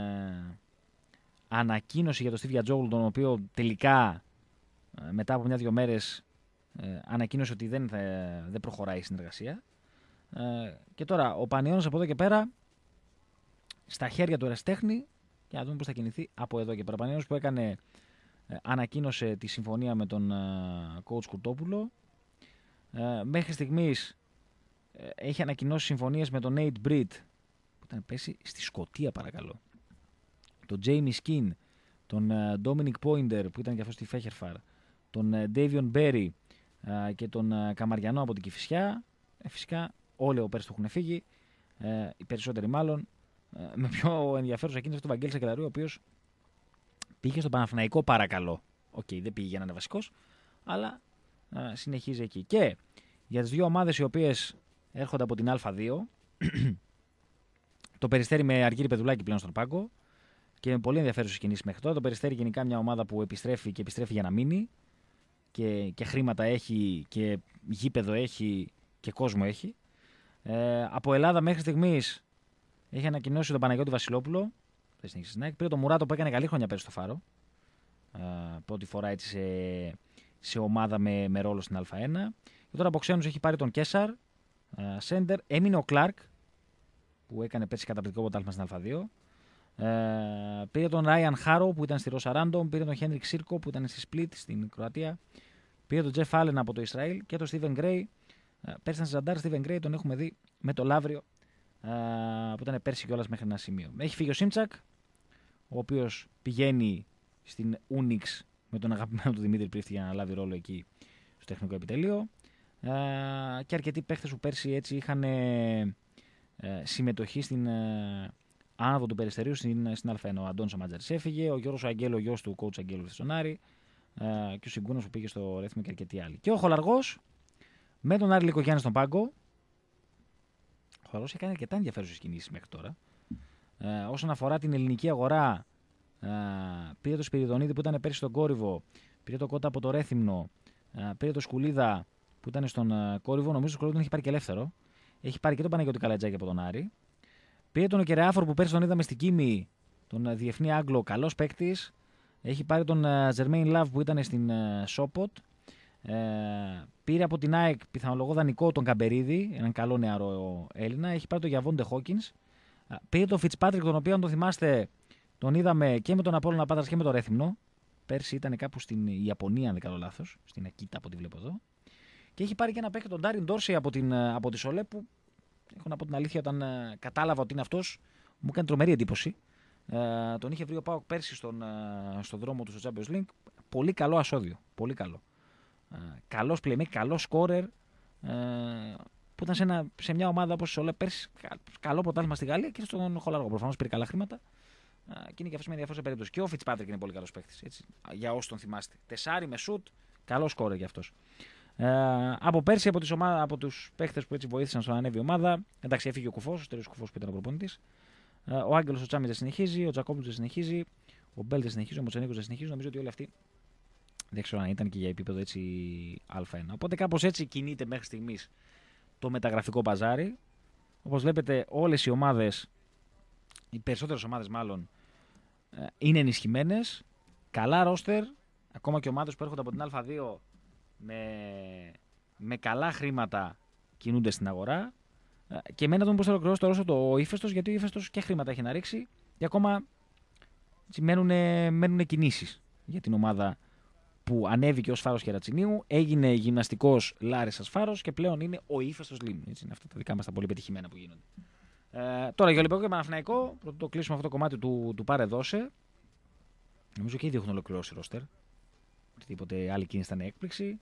ανακοίνωση για τον Steve Yajoglu, τον οποίο τελικά μετά από 1-2 μέρες ανακοίνωσε ότι δεν προχωράει η συνεργασία. Και τώρα ο Πανιώνιος από εδώ και πέρα στα χέρια του ερασιτέχνη, και να δούμε πώς θα κινηθεί από εδώ και πέρα. Ο Πανιώνιος που ανακοίνωσε τη συμφωνία με τον coach Κουρτόπουλο. Μέχρι στιγμής έχει ανακοινώσει συμφωνίες με τον Nate Britt, που ήταν πέσει στη Σκωτία παρακαλώ, τον Jamie Skin, τον Dominic Pointer που ήταν και αυτό στη Φέχερφαρ, τον Davion Berry και τον Καμαριανό από την Κηφισιά. Φυσικά όλοι ο πέρσι του έχουν φύγει, οι περισσότεροι μάλλον. Με πιο ενδιαφέρουσα κίνηση τον Βαγγέλη Σακελαρίου, ο οποίος πήγε στο Παναθηναϊκό παρακαλώ. Δεν πήγε για να είναι βασικός, αλλά συνεχίζει εκεί. Και για τις δύο ομάδες οι οποίες έρχονται από την Α2, το Περιστέρι με Αργύρι Πεδουλάκη πλέον στον πάγκο και με πολύ ενδιαφέρουσες κινήσεις μέχρι τώρα. Το Περιστέρι γενικά μια ομάδα που επιστρέφει και επιστρέφει για να μείνει και χρήματα έχει και γήπεδο έχει και κόσμο έχει. Από Ελλάδα μέχρι στιγμής έχει ανακοινώσει τον Παναγιώτη Βασιλόπουλο. Πήρε τον Μουράτο που έκανε καλή χρονιά πέρυσι στο Φάρο. Πρώτη φορά έτσι σε ομάδα με ρόλο στην Α1. Και τώρα από ξένους έχει πάρει τον Κέσαρ, Σέντερ. Έμεινε ο Κλάρκ που έκανε πέρσι καταπληκτικό ποτάλμα στην Α2. Πήρε τον Ράιαν Χάρο που ήταν στη Ρώσα Ράντομ. Πήρε τον Χένρικ Σίρκο που ήταν στη Σπλίτ στην Κροατία. Πήρε τον Τζεφ Άλεν από το Ισραήλ και τον Στίβεν Γκρέι. Πέρσι ήταν στη Ζαντάρ. Στίβεν Γκρέι τον έχουμε δει με το Λαύριο που ήταν πέρσι κιόλας μέχρι ένα σημείο. Έχει φύγει ο Σίμτσακ, ο οποίος πηγαίνει στην Ούνιξ με τον αγαπημένο του Δημήτρη Πρίφτη για να λάβει ρόλο εκεί στο τεχνικό επιτελείο. Και αρκετοί παίχτες που πέρσι έτσι είχαν συμμετοχή στην άνοδο του Περιστερίου στην Α1. Ο Αντώνης ο Μάτζαρης έφυγε, ο Γιώργος Αγγέλου, ο γιος του coach Αγγέλου στον Άρη, και ο Συγκούνος που πήγε στο Ρέθμιο και αρκετοί άλλοι. Και ο Χολαργός με τον Άρη Λικογιάννη στον πάγκο. Ο Χολαργός έκανε αρκετά ενδιαφέρουσες κινήσεις μέχρι τώρα. Όσον αφορά την ελληνική αγορά, πήρε το Σπυριδονίδη που ήταν πέρσι στον Κόρυβο, πήρε το Κότα από το Ρέθυμνο, πήρε το Σκουλίδα που ήταν στον Κόρυβο, νομίζω ότι ο Σκουλίδα τον έχει πάρει και ελεύθερο. Έχει πάρει και τον Παναγιώτη Καλατζάκη από τον Άρη. Πήρε τον Κερεάφορ που πέρσι τον είδαμε στην Κίμη, τον διεθνή Άγγλο, καλός παίκτης. Έχει πάρει τον Ζερμέιν Λαβ που ήταν στην Σόποτ. Πήρε από την ΑΕΚ πιθανολογό δανεικό τον Καμπερίδη, έναν καλό νεαρό Έλληνα. Έχει πάρει τον Γιαβόντε Χόκινς. Πήρε τον Φιτσπάτρικ, τον οποίο αν το θυμάστε τον είδαμε και με τον Απόλλωνα Πάτρας και με τον Ρέθυμνο. Πέρσι ήταν κάπου στην Ιαπωνία, αν δεν κάνω λάθος, στην Ακίτα από ό,τι βλέπω εδώ. Και έχει πάρει και ένα παίκτη τον Ντάριν Ντόρσεϊ από τη Σολέ που έχω να πω την αλήθεια, όταν κατάλαβα ότι είναι αυτός, μου έκανε τρομερή εντύπωση. Τον είχε βρει ο ΠΑΟΚ πέρσι στον δρόμο του στο Champions League. Πολύ καλό ασώδιο. Πολύ καλό. Καλός playmaker, καλός scorer. Που ήταν σε μια ομάδα όπως η Σολέ πέρσι. Καλό πρωτάθλημα στη Γαλλία και στον Χολαργό. Προφανώς πήρε καλά χρήματα. Και είναι και αυτό με ενδιαφέρουσα περίπτωση. Και ο Φιτσπάτρικ είναι πολύ καλός παίκτης. Για όσοι τον θυμάστε. Τεσάρι με σουτ. Καλό scorer για αυτός. Από πέρσι από τους παίχτες που έτσι βοήθησαν στο να ανέβει η ομάδα. Εντάξει, έφυγε ο Κουφός, ο Στέλιος Κουφός που ήταν ο προπονητής. Ο Άγγελος ο Τσάμις δεν συνεχίζει, ο Τζακόπουλος δεν συνεχίζει, ο Μπέλ δεν συνεχίζει, ο Μοτσενίκος δεν συνεχίζει. Νομίζω ότι όλοι αυτοί δεν ξέρω αν ήταν και για επίπεδο έτσι Α1. Οπότε κάπως έτσι κινείται μέχρι στιγμής το μεταγραφικό παζάρι. Όπως βλέπετε, όλες οι ομάδες, οι περισσότερες ομάδες μάλλον, είναι ενισχυμένες. Καλά ρόστερ, ακόμα και ομάδες που έρχονται από την Α2 με καλά χρήματα κινούνται στην αγορά. Και εμένα τον πώς θα ολοκληρώσω το ύφεστος, γιατί ο ύφεστος και χρήματα έχει να ρίξει και ακόμα μένουν κινήσεις για την ομάδα που ανέβηκε ως Φάρος Κερατσινίου, έγινε γυμναστικός Λάρισσας Φάρος και πλέον είναι ο ύφεστος Λίμνου. Έτσι είναι αυτά τα δικά μας τα πολύ πετυχημένα που γίνονται. Τώρα για Ολυμπιακό και Παναθηναϊκό, πρώτα το κλείσουμε αυτό το κομμάτι του πάρε δώσε. Νομίζω και ήδη έχουν ολοκληρώσει ρόστερ. Οτιδήποτε άλλη κίνηση ήταν έκπληξη.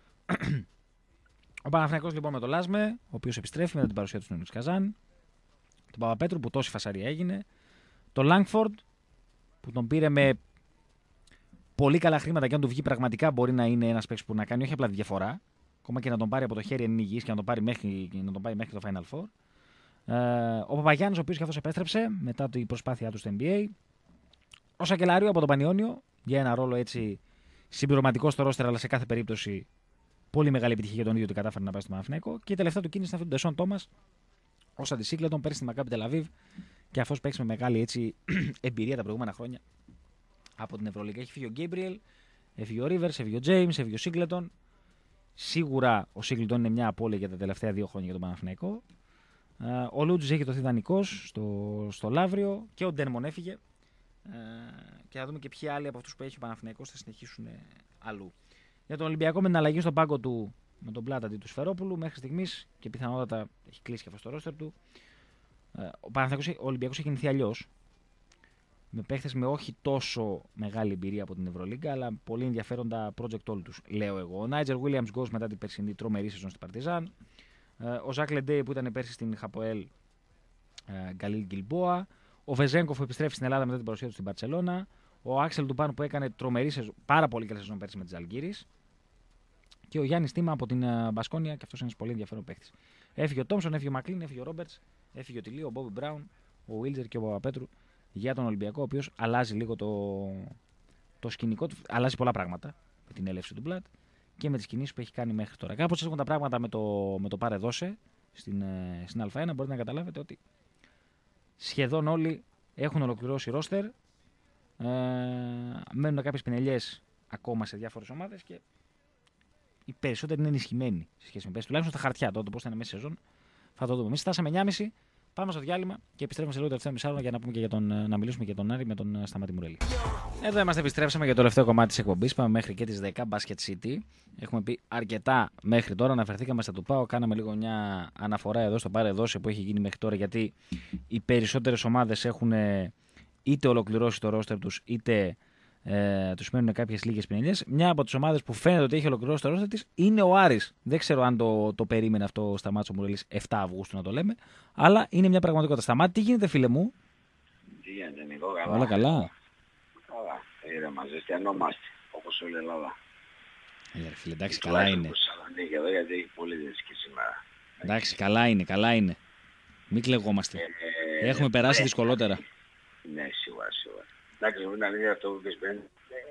Ο Παναθηναϊκός λοιπόν με το Λάσμε, ο οποίος επιστρέφει μετά την παρουσία του στον Ινούξ Καζάν. Τον Παπαπέτρου που τόση φασαρία έγινε. Τον Λάγκφορντ που τον πήρε με πολύ καλά χρήματα και αν του βγει πραγματικά μπορεί να είναι ένας παίκτης που να κάνει όχι απλά τη διαφορά. Ακόμα και να τον πάρει από το χέρι εν είναι υγιής και να τον πάρει μέχρι το Final Four. Ο Παπαγιάννης ο οποίος και αυτός επέστρεψε μετά την προσπάθειά του στο NBA. Ο Σακελαρίου από τον Πανιώνιο για ένα ρόλο έτσι συμπληρωματικό στο ρόστερ αλλά σε κάθε περίπτωση Πολύ μεγάλη επιτυχία για τον ίδιο ότι κατάφερε να πάει στο Παναθηναϊκό. Και η τελευταία του κίνηση είναι αυτή του Ντεσόν Τόμας ως αντισύγκλετον πέρυσι στη Μακάμπι Τελαβίβ. Και αυτός παίξει με μεγάλη έτσι, εμπειρία τα προηγούμενα χρόνια από την Ευρωλίγκα. Έχει φύγει ο Γκέιμπριελ, έφυγε ο Ρίβερς, έφυγε ο Τζέιμς, έφυγε ο Σίγκλετον. Σίγουρα ο Σίγκλετον είναι μια απώλεια για τα τελευταία 2 χρόνια για τον Παναθηναϊκό. Ο Λούτζης έχει δοθεί δανεικός στο Λαύριο και ο Ντέρμον έφυγε. Και θα δούμε και ποιοι άλλοι από αυτούς που έχει ο Παναθηναϊκός θα συνεχίσουν αλλού. Για τον Ολυμπιακό με την αλλαγή στον πάγκο του με τον Πλάτα αντί του Σφερόπουλου μέχρι στιγμής και πιθανότατα έχει κλείσει και αυτό στο ρόστερ του. Ο Ολυμπιακός έχει κινηθεί αλλιώς. Με παίχτες με όχι τόσο μεγάλη εμπειρία από την Ευρωλίγκα, αλλά πολύ ενδιαφέροντα project όλους τους, λέω εγώ. Ο Νάιτζερ Williams Γκος μετά την περσινή τρομερή σεζόν στην Παρτιζάν. Ο Ζακ Λεντέι που ήταν πέρσι στην Χαποέλ Γκαλίλ Γκιλμπόα. Ο Βεζέγκοφ που επιστρέφει στην Ελλάδα μετά την παρουσία του στην Μπαρσελόνα. Ο Άξελ Ντουπάν που έκανε τρομερή σεζόν, πάρα πολύ καλή σεζόν πέρσι με τις Ζαλγκίρις. Και ο Γιάννης Τίμα από την Μπασκόνια, και αυτός είναι ένας πολύ ενδιαφέρον παίχτης. Έφυγε ο Τόμσον, έφυγε ο Μακλίν, έφυγε ο Ρόμπερτς, έφυγε ο Τιλί, ο Μπόμπι Μπράουν, ο Βίλτζερ και ο Παπαπέτρου για τον Ολυμπιακό, ο οποίος αλλάζει λίγο το σκηνικό του. Αλλάζει πολλά πράγματα με την έλευση του Μπλατ και με τις κινήσεις που έχει κάνει μέχρι τώρα. Κάπως έχουν τα πράγματα με το πάρε δώσε στην Α1. Μπορείτε να καταλάβετε ότι σχεδόν όλοι έχουν ολοκληρώσει ρόστερ. Μένουν κάποιες πινελιές ακόμα σε διάφορες ομάδες και οι περισσότεροι είναι ενισχυμένοι σε σχέση με πέρσι. Τουλάχιστον στα χαρτιά. Τότε πώς θα είναι μέσα σεζόν θα το δούμε. Εμείς φτάσαμε 9.30. Πάμε στο διάλειμμα και επιστρέφουμε σε λίγο το τελευταίο μισάωρο για να, πούμε και να μιλήσουμε για τον Άρη με τον Σταμάτη Μουρέλη. Εδώ είμαστε, επιστρέψαμε για το τελευταίο κομμάτι της εκπομπής. Πάμε μέχρι και τις 10 Basket City. Έχουμε πει αρκετά μέχρι τώρα. Αναφερθήκαμε στα του ΠΑΟ. Κάναμε λίγο μια αναφορά εδώ στο πάρε δώσε που έχει γίνει μέχρι τώρα. Γιατί οι περισσότερες ομάδες έχουν είτε ολοκληρώσει το ρόστερ τους είτε τους μένουν κάποιες λίγες πινελιές. Μια από τις ομάδες που φαίνεται ότι έχει ολοκληρώσει το ρόστερ της είναι ο Άρης. Δεν ξέρω αν το περίμενε αυτό ο Σταμάτης Μουρέλης 7 Αυγούστου να το λέμε, αλλά είναι μια πραγματικότητα. Σταμάτη, τι γίνεται φίλε μου? Τι γίνεται Νικό, καλά? Όλα καλά. Καλά, ήρεμα, ζεστιανόμαστε, όπως όλη η Ελλάδα. Φίλε, εντάξει, καλά είναι. Εδώ γιατί έχει πολύ ζεστή σήμερα. Εντάξει, καλά είναι. Μην κλεγόμαστε. Έχουμε περάσει δυσκολότερα. Ναι, σίγουρα. Εντάξει, να είναι αυτό που πεις πριν.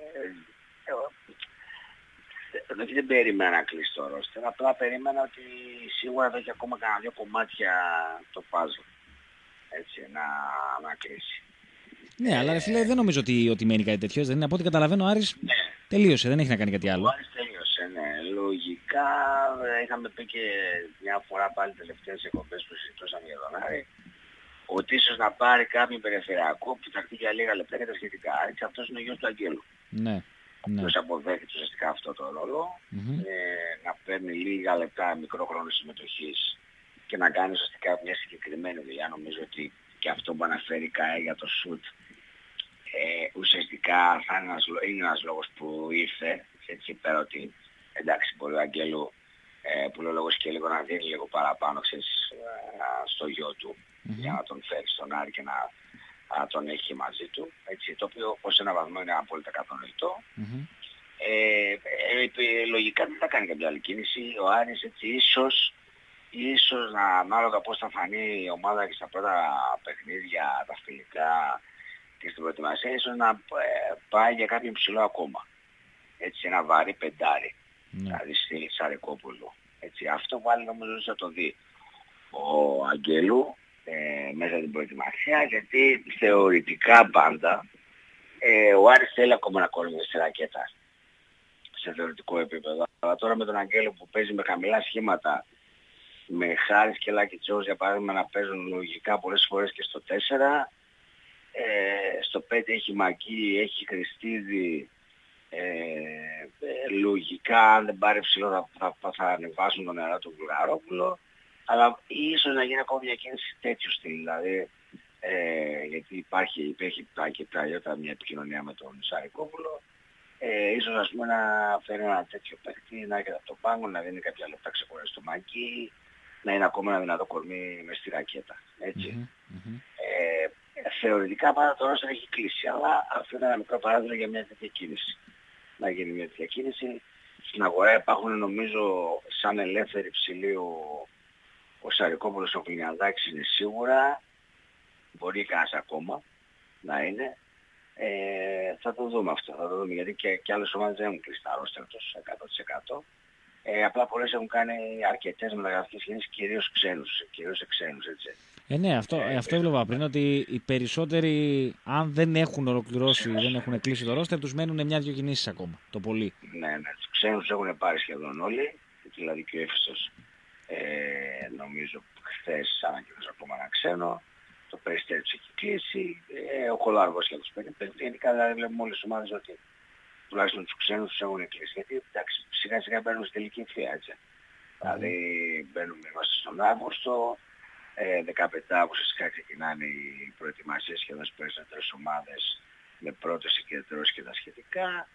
Δεν περίμενα να κλείσει το ρόστερ. Απλά περίμενα ότι σίγουρα θα έχει ακόμα κανένα 2 κομμάτια το puzzle. Έτσι, να κλείσει. Ναι, αλλά φίλε, δεν νομίζω ότι μένει κάτι τέτοιο. Δεν είναι, από ό,τι καταλαβαίνω, ο Άρης τελείωσε, δεν έχει να κάνει κάτι άλλο. Ο Άρης τελείωσε, ναι. Λογικά είχαμε πει και μια φορά πάλι τελευταίες εκπομπές που συζητούσαμε για τον Άρη, ότι ίσως να πάρει κάποιον περιφερειακό που θα έρθει για λίγα λεπτά για τα σχετικά. Έτσι, αυτός είναι ο γιος του Αγγέλου. Ναι. Ποιος αποδέχεται ουσιαστικά αυτό το ρόλο, να παίρνει λίγα λεπτά μικρό χρόνο συμμετοχής και να κάνει ουσιαστικά μια συγκεκριμένη δουλειά. Νομίζω ότι και αυτό που αναφέρει η ΚΑΕ για το σουτ ουσιαστικά θα είναι ένας λόγος που ήρθε, έτσι πέρα ότι εντάξει μπορεί ο Αγγέλου που λέω λόγος και λίγο να δίνει λίγο παραπάνω στο γιο του για να τον φέρει στον Άρη και να τον έχει μαζί του, έτσι, το οποίο ως ένα βαθμό είναι απόλυτα κατανοητό. Λογικά δεν θα κάνει κάποια άλλη κίνηση. Ο Άρης έτσι ίσως ανάλογα πώς θα φανεί η ομάδα και στα πρώτα παιχνίδια, τα φιλικά και στην προετοιμασία, ίσως να πάει για κάποιο ψηλό ακόμα. Έτσι, ένα βαρύ πεντάρι, δηλαδή στη Σαρικόπουλου. Έτσι, αυτό πάλι νομίζω θα το δει ο Αγγέλου μέσα την προετοιμασία, γιατί θεωρητικά πάντα ο Άρης θέλει ακόμα να κολλήσει στη ρακέτα σε θεωρητικό επίπεδο. Αλλά τώρα με τον Αγγέλο που παίζει με χαμηλά σχήματα, με Χάρης και Λάκη Τζόους για παράδειγμα να παίζουν λογικά πολλές φορές και στο 4, στο 5 έχει Μακί, έχει Χριστίδη, λογικά αν δεν πάρει ψηλό θα ανεβάσουν τον νερό του Βουλγαρόπουλο, αλλά ίσως να γίνει ακόμα μια κίνηση τέτοιου στυλ, δηλαδή γιατί υπήρχε και παλιότερα μια επικοινωνία με τον Σαρικόπουλο, ίσως ας πούμε να φέρει ένα τέτοιο παίκτη, να έρχεται από το πάγκο, να δίνει κάποια λεπτά ξεχωρές στο Μακί, να είναι ακόμα ένα δυνατό κορμί μες στη ρακέτα, έτσι. Θεωρητικά πάντα το ρόστερ έχει κλείσει, αλλά αυτό είναι ένα μικρό παράδειγμα για μια τέτοια κίνηση. Να γίνει μια τέτοια κίνηση. Στην αγορά υπάρχουν νομίζω σαν ελεύθερη ψηλή ο Σαρικόπουλος, ο Κλινιαδάκης είναι σίγουρα, μπορεί κανένας ακόμα να είναι. Θα το δούμε αυτό, θα το δούμε, γιατί και άλλες ομάδες δεν έχουν κλείσει τα ρόστερ τους 100%. Απλά πολλές έχουν κάνει αρκετές μεταγραφικές κινήσεις, κυρίως ξένους, έτσι. Ναι, αυτό έβλεπα πριν, ότι οι περισσότεροι, αν δεν έχουν ολοκληρώσει, δεν έχουν κλείσει το ρόστερ, τους μένουν μια-δυο κινήσεις ακόμα, το πολύ. Ναι, τους ξένους έχουν πάρει σχεδόν όλοι, δηλαδή και ο Έφεσος, νομίζω χθες ανακοίνωσε ακόμα ένα ξένο, το Περιστέρι τους έχει κλείσει, ο Κολάργος για τους παίρνει. Γενικά δηλαδή βλέπουμε όλες τις ομάδες ότι τουλάχιστον τους ξένους τους έχουν κλείσει, γιατί εντάξει, σιγά σιγά μπαίνουν στη τελική ευθεία, έτσι. Δηλαδή είμαστε στον Αύγουστο, 15 ουσιαστικά ξεκινάνε οι προετοιμασίες σχεδόν στις περισσότερες ομάδες με πρώτες συγκεντρώσεις και τα σχετικά.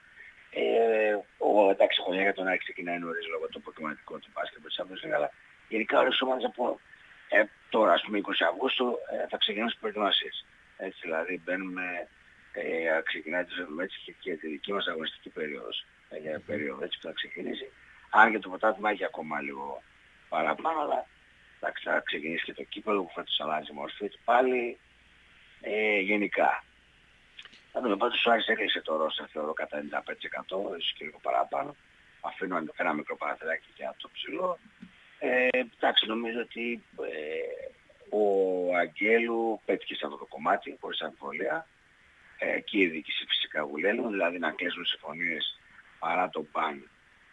Εντάξει, η χρονιά για τον Άκη ξεκινάει νωρίς λόγω του προκριματικού του μπάσκετ, αλλά γενικά όλες τις ομάδες από τώρα, ας πούμε 20 Αυγούστου, θα ξεκινήσουν τις προετοιμασίες. Έτσι δηλαδή μπαίνουμε, ξεκινάει έτσι και τη δική μας αγωνιστική περίοδος. Περίοδο έτσι που θα ξεκινήσει. Αν και το πρωτάθλημα έχει ακόμα λίγο παραπάνω, αλλά θα ξεκινήσει και το κύπελλο που φέτος αλλάζει μορφή του πάλι γενικά. Θα δούμε, πάντως ο Άρης έκλεισε το ρόστερ θεωρώ κατά 95%, ίσως και λίγο παραπάνω. Αφήνω ένα μικρό παραθυράκι για το ψηλό. Εντάξει, νομίζω ότι ο Αγγέλου πέτυχε σε αυτό το κομμάτι, χωρίς αμφιβολία. Και η διοίκηση φυσικά βουλεύουν, δηλαδή να κλείσουν συμφωνίες παρά το παν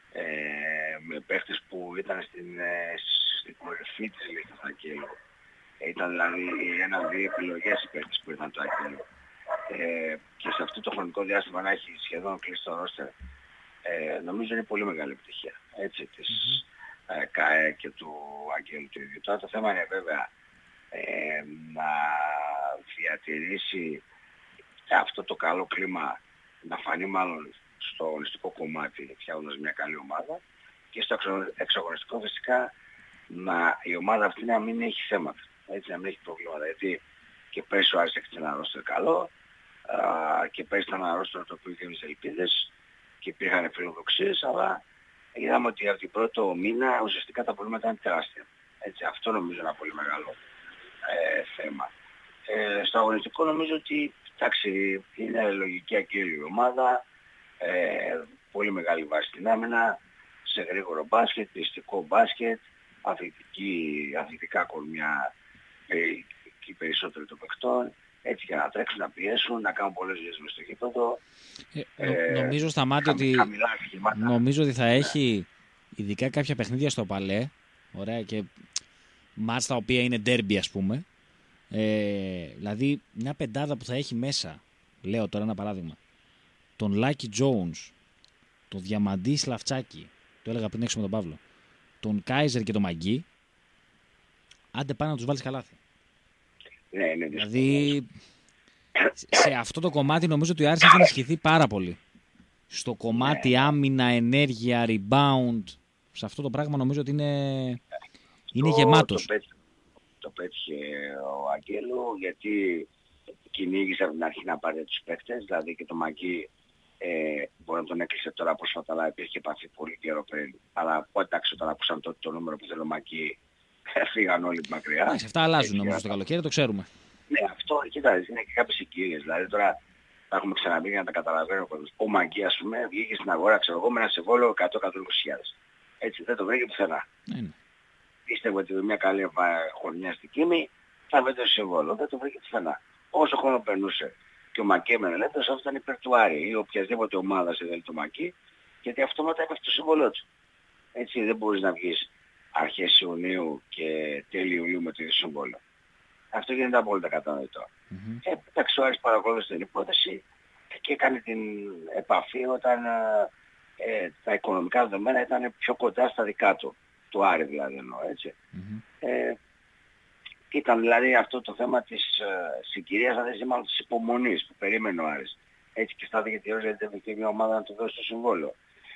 με παίχτες που ήταν στην κορυφή της λίστας του Αγγέλου. Ήταν δηλαδή ένα-δύο επιλογές οι παίχτες που ήταν το Αγγέλου. Και σε αυτό το χρονικό διάστημα να έχει σχεδόν κλείσει το ρόστερ, νομίζω είναι πολύ μεγάλη επιτυχία. Έτσι, της ΚΑΕ και του Αγγέλου του ίδιου. Τώρα το θέμα είναι βέβαια να διατηρήσει αυτό το καλό κλίμα, να φανεί μάλλον στο αγωνιστικό κομμάτι φτιάχνοντας μια καλή ομάδα, και στο εξαγωνιστικό φυσικά η ομάδα αυτή να μην έχει θέματα, έτσι, να μην έχει προβλήματα, γιατί και πέρσι ο Άρης έχει ένα ρόστερ καλό, και πέρσι ήταν ένα ρόστερ το οποίο είχε τις ελπίδες και υπήρχαν φιλοδοξίες, αλλά είδαμε ότι από την πρώτο μήνα ουσιαστικά τα προβλήματα ήταν τεράστια. Έτσι, αυτό νομίζω είναι ένα πολύ μεγάλο θέμα. Στο αγωνιστικό νομίζω ότι εντάξει, είναι λογική ακύρωση η ομάδα, πολύ μεγάλη βάση στην άμυνα, σε γρήγορο μπάσκετ, πιστικό μπάσκετ, αθλητικά κορμιά και οι περισσότεροι των παιχτών, έτσι για να τρέξουν, να πιέσουν, να κάνουν πολλές δουλειές μες στο γήπεδο. Νομίζω στα μάτια ότι, νομίζω ότι θα έχει ειδικά κάποια παιχνίδια στο Παλέ, ωραία, και μάτς τα οποία είναι ντέρμπι ας πούμε, δηλαδή μια πεντάδα που θα έχει μέσα, λέω τώρα ένα παράδειγμα, τον Λάκη Τζόουνς, τον Διαμαντή Σλαφτσάκη, το έλεγα πριν έξω με τον Παύλο, τον Κάιζερ και τον Μαγκή, άντε πάνε να τους βάλεις καλάθι. Ναι, δηλαδή σε αυτό το κομμάτι νομίζω ότι ο Άρης έχει ενισχυθεί πάρα πολύ. Στο κομμάτι άμυνα, ενέργεια, rebound, σε αυτό το πράγμα νομίζω ότι είναι γεμάτος. Το πέτυχε ο Αγγέλου, γιατί κυνήγησε από την αρχή να πάρει τους παίκτες, δηλαδή και το Μαγκή μπορεί να τον έκλεισε τώρα πρόσφατα, αλλά υπήρχε επαφή πολύ καιρό πριν. Αλλά εντάξει, όταν ακούσαν το νούμερο που θέλει ο Μαγκή, φύγαν όλοι μακριά. Εντάξει, αυτά αλλάζουν νομίζω το καλοκαίρι, το ξέρουμε. Ναι, αυτό, κοιτάξτε, είναι και κάποιες συγκυρίες. Δηλαδή τώρα τα έχουμε ξαναπεί για να τα καταλαβαίνω. Ο Μαγκή, ας πούμε, βγήκε στην αγορά, ξέρω εγώ, με ένα συμβόλαιο 100-120 χιλιάδες. Έτσι, δεν το βρήκε πουθενά. Πίστευε ότι με μια καλή χρονιά στην Κίμη θα βρει το συμβόλαιο. Δεν το βρήκε πουθενά. Όσο χρόνο περνούσε και ο Μακέ έμενε ελεύθερος, αυτό ήταν υπέρ του Άρη ή οποιασδήποτε ομάδα ήθελε το Μακί, γιατί αυτόματα έπαιξε το συμβόλαιο του. Έτσι, δεν μπορείς να βγεις αρχές Ιουνίου και τέλη Ιουλίου με το ίδιο συμβόλαιο. Αυτό γίνεται απόλυτα κατανοητό. Εντάξει, ο Άρης παρακολούθησε την υπόθεση και έκανε την επαφή όταν τα οικονομικά δεδομένα ήταν πιο κοντά στα δικά του Άρη δηλαδή εννοώ, έτσι. Ήταν δηλαδή αυτό το θέμα της συγκυρίας, αν δεν μάλλον της υπομονής που περίμενε ο Άρης. Έτσι και στάθηκε τη ώρα γιατί δεν μια ομάδα να του δώσει το συμβόλαιο.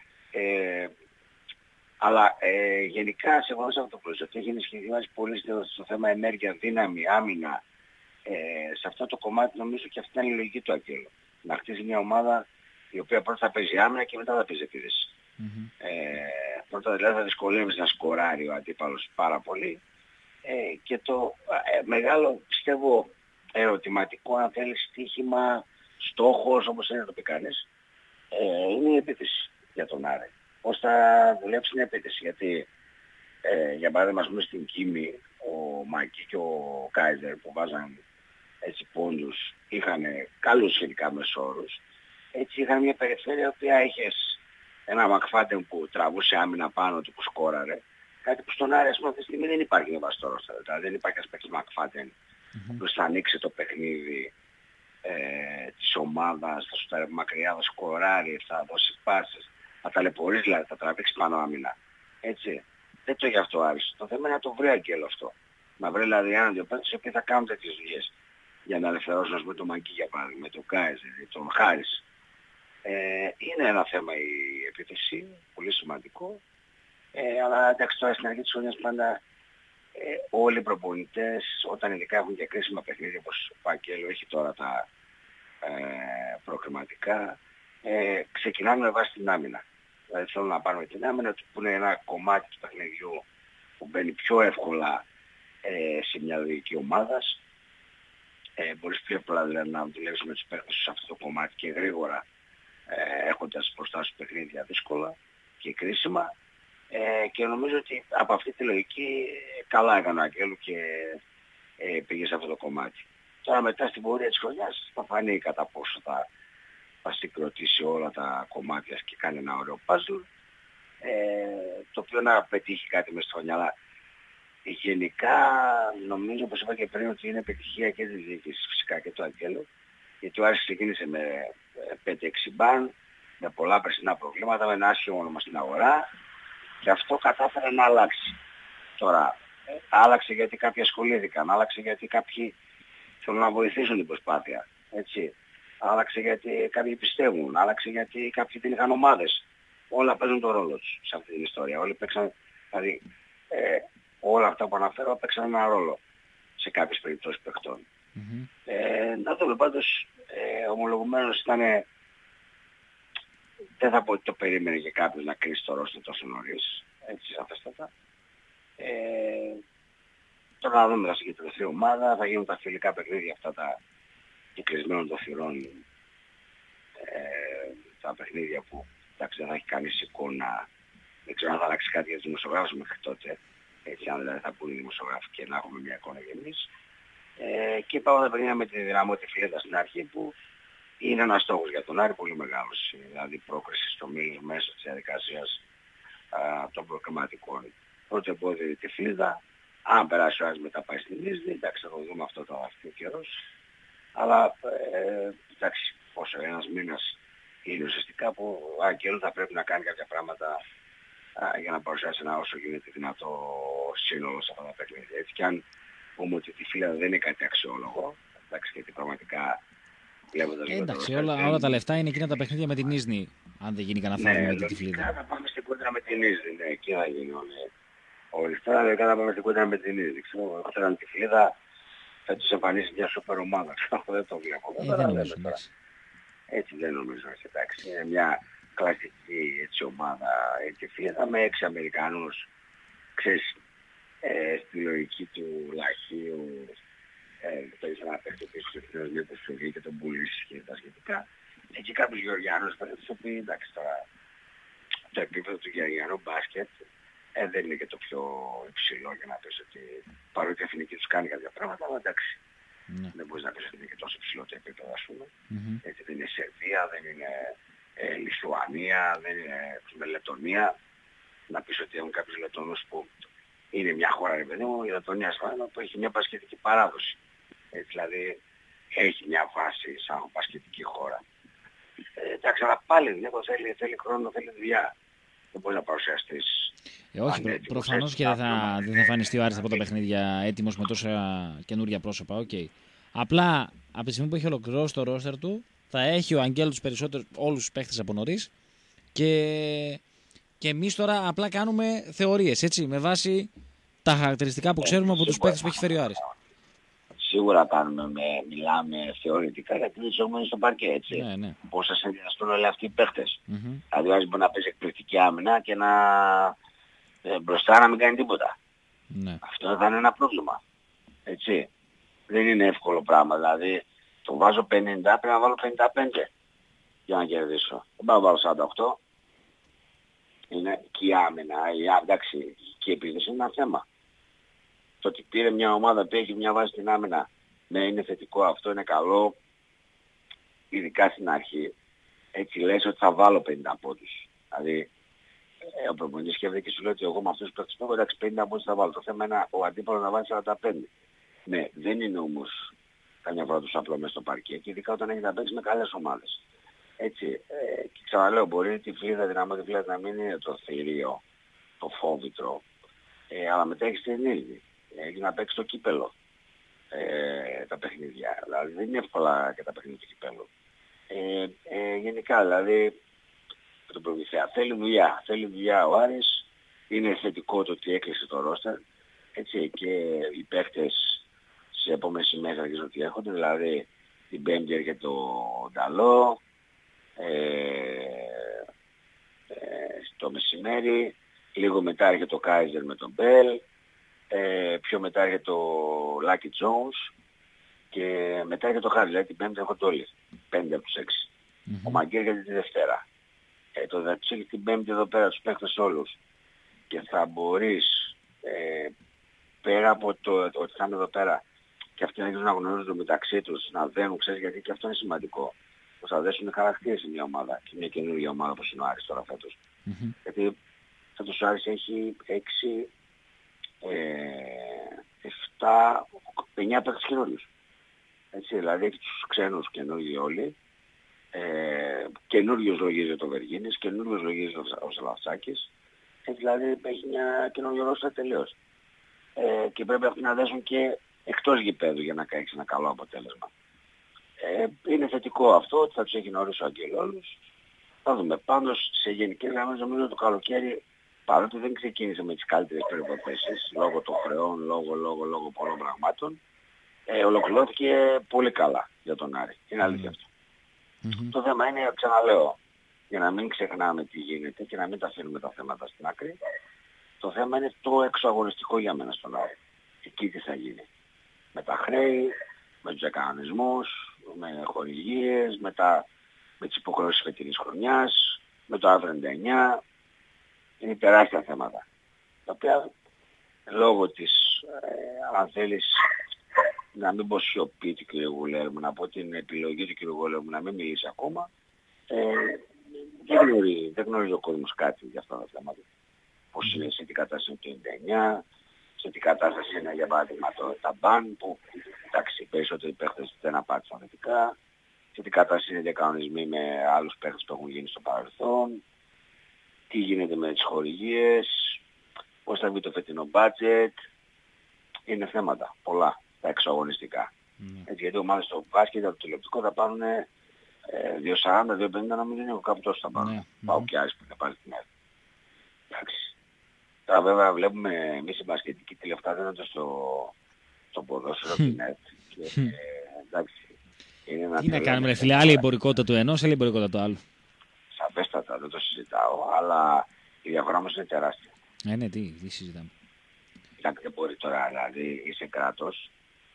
Αλλά γενικά σε γνώρισα από το πλούσιο ότι έχει ενισχυθεί πολύ στο θέμα ενέργεια, δύναμη, άμυνα. Σε αυτό το κομμάτι νομίζω και αυτή ήταν η λογική του Αγγέλου. Να χτίσει μια ομάδα η οποία πρώτα θα παίζει άμυνα και μετά θα παίζει επίθεση. Πρώτα δηλαδή θα δυσκολεύεις να σκοράρει ο αντίπαλος πάρα πολύ. Και το μεγάλο πιστεύω ερωτηματικό, αν θέλεις, στοίχημα, στόχος, όπως είναι να το πει κανείς, είναι η επίθεση για τον Άρη. πώς θα δουλέψει την επίθεση. Γιατί για παράδειγμα, ας πούμε, στην Κίμη, ο Μακί και ο Κάιζερ που βάζαν έτσι πόντους είχαν καλούς σχετικά μεσόρους. Έτσι είχαν μια περιφέρεια η οποία είχες ένα Μακφάντεν που τραβούσε άμυνα πάνω του που σκόραρε. Κάτι που στον Άρη αυτή τη στιγμή δεν υπάρχει με βαστόρος. Δηλαδή δεν υπάρχει ένας παίκτης Μακφάντεν που θα ανοίξει το παιχνίδι της ομάδας, θα σου τα μακριά, θα σκοράρει, θα δώσει πάσες, θα ταλαιπωρήσει, δηλαδή θα τραβήξει πάνω άμυνα. Έτσι. Δεν το γι' αυτό Άρης. Το θέμα είναι να το βρει Αγγέλο αυτό. Να βρει δηλαδή έναν-δύο παίκτες οι οποίοι θα κάνουν τέτοιες δουλειές. Για να ελευθερώσουν, ας πούμε, τον Μακί για παράδειγμα, τον Κάιζερ, τον Χάρις. Είναι ένα θέμα η επίθεση, πολύ σημαντικό. Αλλά εντάξει, τώρα στην αρχή της χρονιάς πάντα όλοι οι προπονητές, όταν ειδικά έχουν και κρίσιμα παιχνίδια όπως ο Πακέλο έχει τώρα τα προκριματικά, ξεκινάμε με βάση την άμυνα. Δηλαδή θέλουν να πάρουμε την άμυνα που είναι ένα κομμάτι του παιχνιδιού που μπαίνει πιο εύκολα σε μια λογική ομάδας. Μπορείς πιο εύκολα δηλαδή να δουλεύεις με τους παίκτες σε αυτό το κομμάτι και γρήγορα έχοντας μπροστά σου παιχνίδια δύσκολα και κρίσιμα. Και νομίζω ότι από αυτή τη λογική καλά έκανε ο Αγγέλου και πήγε σε αυτό το κομμάτι. Τώρα μετά στην πορεία της χρονιάς θα φανεί κατά πόσο θα συγκροτήσει όλα τα κομμάτια και κάνει ένα ωραίο puzzle, το οποίο να πετύχει κάτι μέσα στη χρονιά. Αλλά γενικά νομίζω, όπως είπα και πριν, ότι είναι επιτυχία και της διοίκησης φυσικά και του Αγγέλου, γιατί ο Άρης ξεκίνησε με 5-6 μπαν, με πολλά περσινά προβλήματα, με ένα άσχημο όνομα στην αγορά και αυτό κατάφερε να αλλάξει. Τώρα, άλλαξε γιατί κάποιοι ασχολήθηκαν, άλλαξε γιατί κάποιοι θέλουν να βοηθήσουν την προσπάθεια, έτσι. Άλλαξε γιατί κάποιοι πιστεύουν, άλλαξε γιατί κάποιοι δεν είχαν ομάδες. Όλα παίζουν τον ρόλο τους σε αυτή την ιστορία. Όλοι παίξαν, δηλαδή όλα αυτά που αναφέρω παίξαν ένα ρόλο σε κάποιες περιπτώσεις παιχτών. Να δούμε πάντως, ομολογουμένως ήταν, δεν θα πω ότι το περίμενε και κάποιος να κρίσει το ρόστερ τόσο νωρίς, έτσι σαφέστατα. Τώρα να δούμε, θα συγκεντρωθεί η ομάδα, θα γίνουν τα φιλικά παιχνίδια αυτά τα κυκλισμένων των θυρών, τα παιχνίδια που εντάξει δεν θα έχει κανείς εικόνα, δεν ξέρω αν θα αλλάξει κάτι για τους δημοσιογράφους μέχρι τότε, έτσι αν δηλαδή θα πούν οι δημοσιογράφοι και να έχουμε μια εικόνα για εμείς. Και πάμε τα παιχνίδια με τη δυναμό τη Φιλέτα στην αρχή που είναι ένας στόχος για τον Άρη πολύ μεγάλος, δηλαδή πρόκριση στο μήλος μέσω της διαδικασίας των προκριματικών. Πρώτο εμπόδιο είναι τη Φιλέτα, αν περάσει ο Άρης μετά πάει στην Νίζνη, εντάξει θα το δούμε αυτό το αυτοί καιρός. Αλλά εντάξει, όσο ένας μήνας είναι ουσιαστικά που ο Αγγέλου θα πρέπει να κάνει κάποια πράγματα για να παρουσιάσει ένα όσο γίνεται δυνατό σύνολο σε αυτά τα παιχνίδια. Έτσι κι αν πούμε ότι τη Φιλέτα δεν είναι κάτι αξιόλογο, εντάξει, γιατί πραγματικά βλέποντας εντάξει, όλα τα λεφτά είναι εκείνα τα παιχνίδια με την Νίζνη, αν δεν γίνει κανένα θαύμα με τη Φιλέτα. Θα πάμε στην κόντρα με την Νίζνη, ναι, εκεί θα γίνει όλοι. Τώρα δεν θα πάμε στην κόντρα με την Νίζνη. Ξέρω, θέλω αν τη Φιλέτα θα τους εμφανίσει μια σупер ομάδα. Δεν το βλέπω. Έτσι δεν νομίζω. Εντάξει. Είναι μια κλασική έτσι, ομάδα έτσι, Φιλέτα με 6 Αμερικανούς. Ξέρεις, στη λογική του Λαχείου θέλεις να παίξει πίσω με το Σουρί και τον Πουλής και τα σχετικά. Εκεί κάποιους Γεωργιανούς παίρνουν οποίοι εντάξει τώρα το επίπεδο του Γεωργιανού μπάσκετ δεν είναι και το πιο υψηλό για να πεις ότι παρότι η εθνική τους κάνει κάποια πράγματα, αλλά εντάξει. Δεν μπορείς να πεις ότι είναι και τόσο υψηλό το επίπεδο, ας πούμε. Έτσι δεν είναι Σερβία, δεν είναι Λιθουανία, δεν είναι Λετωνία. Να πεις ότι έχουν κάποιους Λετωνούς που είναι μια χώρα, ρε παιδί μου, η Λετωνία που έχει μια μπασκετική παράδοση. Έτσι, δηλαδή έχει μια βάση σαν μπασκετική χώρα. Εντάξει, αλλά πάλι θέλει χρόνο, θέλει δουλειά. Δεν μπορεί να παρουσιαστείς. Όχι, προφανώς και δεν θα εμφανιστεί ο Άρης από τα παιχνίδια έτοιμος με τόσα καινούργια πρόσωπα. Okay. Απλά από τη στιγμή που έχει ολοκληρώσει το ρόστερ του, θα έχει ο Αγγέλου τους περισσότερους, όλους τους παίχτες από νωρίς και εμείς τώρα απλά κάνουμε θεωρίες, έτσι, με βάση τα χαρακτηριστικά που ξέρουμε από τους παίχτες που έχει φέρει ο Άρης. Σίγουρα μιλάμε θεωρητικά γιατί δεν έχουμε στο παρκέ, έτσι. Ναι. Πώς θα συνδυαστούν όλοι αυτοί οι παίχτες. Δηλαδή ο Άρης μπορεί να παίζει εκπληκτική άμυνα και να μπροστά να μην κάνει τίποτα. Ναι. Αυτό θα είναι ένα πρόβλημα. Έτσι. Δεν είναι εύκολο πράγμα. Δηλαδή το βάζω 50, πρέπει να βάλω 55 για να κερδίσω. Δεν πάω να βάλω 48. Είναι και η άμυνα, εντάξει, και η επίθεση είναι ένα θέμα. Το ότι πήρε μια ομάδα που έχει μια βάση στην άμυνα, ναι, είναι θετικό, αυτό είναι καλό, ειδικά στην αρχή. Έτσι λες ότι θα βάλω 50 πόντους. Δηλαδή, ο προπονητής σκέφτεται και σου λέει ότι εγώ με αυτούς τους παίκτες έχω, εντάξει, 50 πόντους θα βάλω. Το θέμα είναι ο αντίπαλος να βάλει 45. Ναι, δεν είναι όμως καμιά φορά τους απλό μέσα στο παρκέ και ειδικά όταν έχει να παίξει με καλές ομάδες. Έτσι, και ξαναλέω, μπορεί τη φλίδα να μην είναι το θηρίο, το φόβητρο, αλλά μετά έχεις την Ήλδη, έχεις να παίξεις το κύπελο, τα παιχνίδια. Δηλαδή δεν είναι εύκολα και τα παιχνίδια του κυπέλου. Γενικά δηλαδή, τον Προμηθέα θέλει δουλειά ο Άρης, είναι θετικό το ότι έκλεισε το ρόστερ, έτσι, και οι παίχτες σε επόμενες ημέρες αρχίζουν ότι έρχονται, δηλαδή την Πέμπτη έρχεται το Νταλό, στο μεσημέρι, λίγο μετά έρχεται το Κάιζερ με τον Μπέλ, πιο μετά έρχεται το Λάκι Τζόουνς και μετά έρχεται το Χάρη, δηλαδή την Πέμπτη έρχονται όλοι, 5 από τους 6. Ο Μαγκέρ έρχεται τη Δευτέρα. Το Δατσίλ την Πέμπτη εδώ πέρα, τους παίχτες όλους. Και θα μπορείς, πέρα από το ότι θα είναι εδώ πέρα και αυτοί να γίνουν να γνωρίζουν μεταξύ τους, να δένουν, ξέρεις, γιατί και αυτό είναι σημαντικό. Πως θα δέσουν χαρακτήρες σε μια ομάδα, και μια καινούργια ομάδα όπως είναι ο Άρης τώρα φέτος. Γιατί φέτος ο Άρης έχει 6, 7, 9 παίκτες καινούριους. Έτσι, δηλαδή έχει τους ξένους καινούργιοι όλοι. Καινούριος λογίζει το Βεργίνης, καινούριος λογίζει ο Σαλαυσάκης. Δηλαδή έχει μια καινούργια ρόστα τελείως. Και πρέπει αυτοί να δέσουν και εκτός γηπέδου για να κάνεις ένα καλό αποτέλεσμα. Είναι θετικό αυτό, ότι θα τους έχει νωρίς ο Αγγελόλους. Θα δούμε. Πάντως σε γενικές γραμμές νομίζω το καλοκαίρι, παρότι δεν ξεκίνησε με τις καλύτερες περιπτώσεις, λόγω των χρεών, λόγω πολλών πραγμάτων, ολοκληρώθηκε πολύ καλά για τον Άρη. Είναι αλήθεια αυτό. Το θέμα είναι, ξαναλέω, για να μην ξεχνάμε τι γίνεται και να μην τα αφήνουμε τα θέματα στην άκρη, το θέμα είναι το εξωαγωνιστικό για μένα στον Άρη. Εκεί τι θα γίνει. Με τα χρέη, με τους κανονισμούς, με χορηγίες, με τις υποχρεώσεις της φετινής χρονιάς, με το άρθρο 99. Είναι τεράστια θέματα. Τα οποία λόγω της, αν θέλεις, να μην πω σιωπή του κ. Γουλέρμου, να πω την επιλογή του κ. Γουλέρμου να μην μιλήσει ακόμα, δεν γνωρίζει ο κόσμος κάτι για αυτά τα θέματα. Πώς είναι, σε τι κατάσταση είναι το 99, σε τι κατάσταση είναι για παράδειγμα το Ταμπάν, που εντάξει περισσότεροι παίχτες δεν απάντησαν θετικά, σε τι κατάσταση είναι διακανονισμοί με άλλους παίχτες που έχουν γίνει στο παρελθόν, τι γίνεται με τις χορηγίες, πώς θα βγει το φετινό budget. Είναι θέματα πολλά τα εξωαγωνιστικά. Έτσι, γιατί ομάδες στο μπάσκετ, από το τηλεοπτικό θα πάρουν 2.40, 2.50 νομίζω είναι κάπου τόσο θα πάρουν. Πάω και Άρης που θα πάρει την ΕΡΤ. Εντάξει. Τώρα βέβαια βλέπουμε εμείς οι μπασκετικοί τι λεφτά δίνονται στο ποδόσφαιρο την ΕΡΤ. Εντάξει. Τι να κάνουμε ρε φίλε, άλλη εμπορικότητα του ενός, άλλη εμπορικότητα του άλλου. Σαφέστατα, δεν το συζητάω, αλλά η διαφορά μας είναι τεράστια. Ναι, τι συζητάμε. Εντάξει, δεν μπορεί τώρα, δηλαδή είσαι κράτος,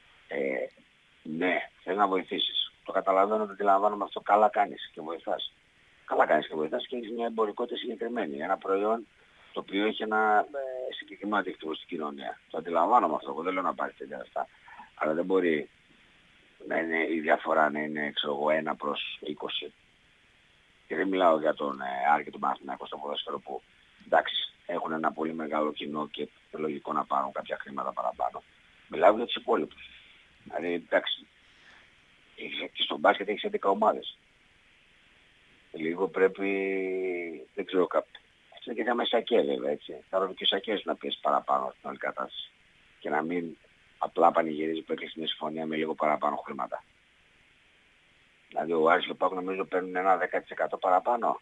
ναι, θέλει να βοηθήσεις. Το καταλαβαίνω, το αντιλαμβάνομαι αυτό, καλά κάνεις και βοηθάς. Καλά κάνεις και βοηθάς και έχεις μια εμπορικότητα συγκεκριμένη. Ένα προϊόν το οποίο έχει ένα συγκεκριμένο αντίκτυπο στην κοινωνία. Το αντιλαμβάνομαι αυτό, εγώ δεν λέω να πάρεις τέτοια λεφτά. Αλλά δεν μπορεί να είναι η διαφορά να είναι, ξέρω εγώ, 1/20. Και δεν μιλάω για τον Άρη και τον Παναθηναϊκό στο ποδόσφαιρο που εντάξει έχουν ένα πολύ μεγάλο κοινό και λογικό να πάρουν κάποια χρήματα παραπάνω. Μιλάω για τους υπόλοιπους. Δηλαδή εντάξει, και στον μπάσκετ έχεις 11 ομάδες. Λίγο πρέπει, δεν ξέρω αυτό είναι και για μεσακέ βέβαια έτσι. Θα πρέπει και ο Σακές να πιέσει παραπάνω στην όλη κατάσταση. Και να μην απλά πανηγυρίζει που έκλεισε μια συμφωνία με λίγο παραπάνω χρήματα. Δηλαδή ο Άρης και ο ΠΑΟΚ νομίζω παίρνουν ένα 10% παραπάνω.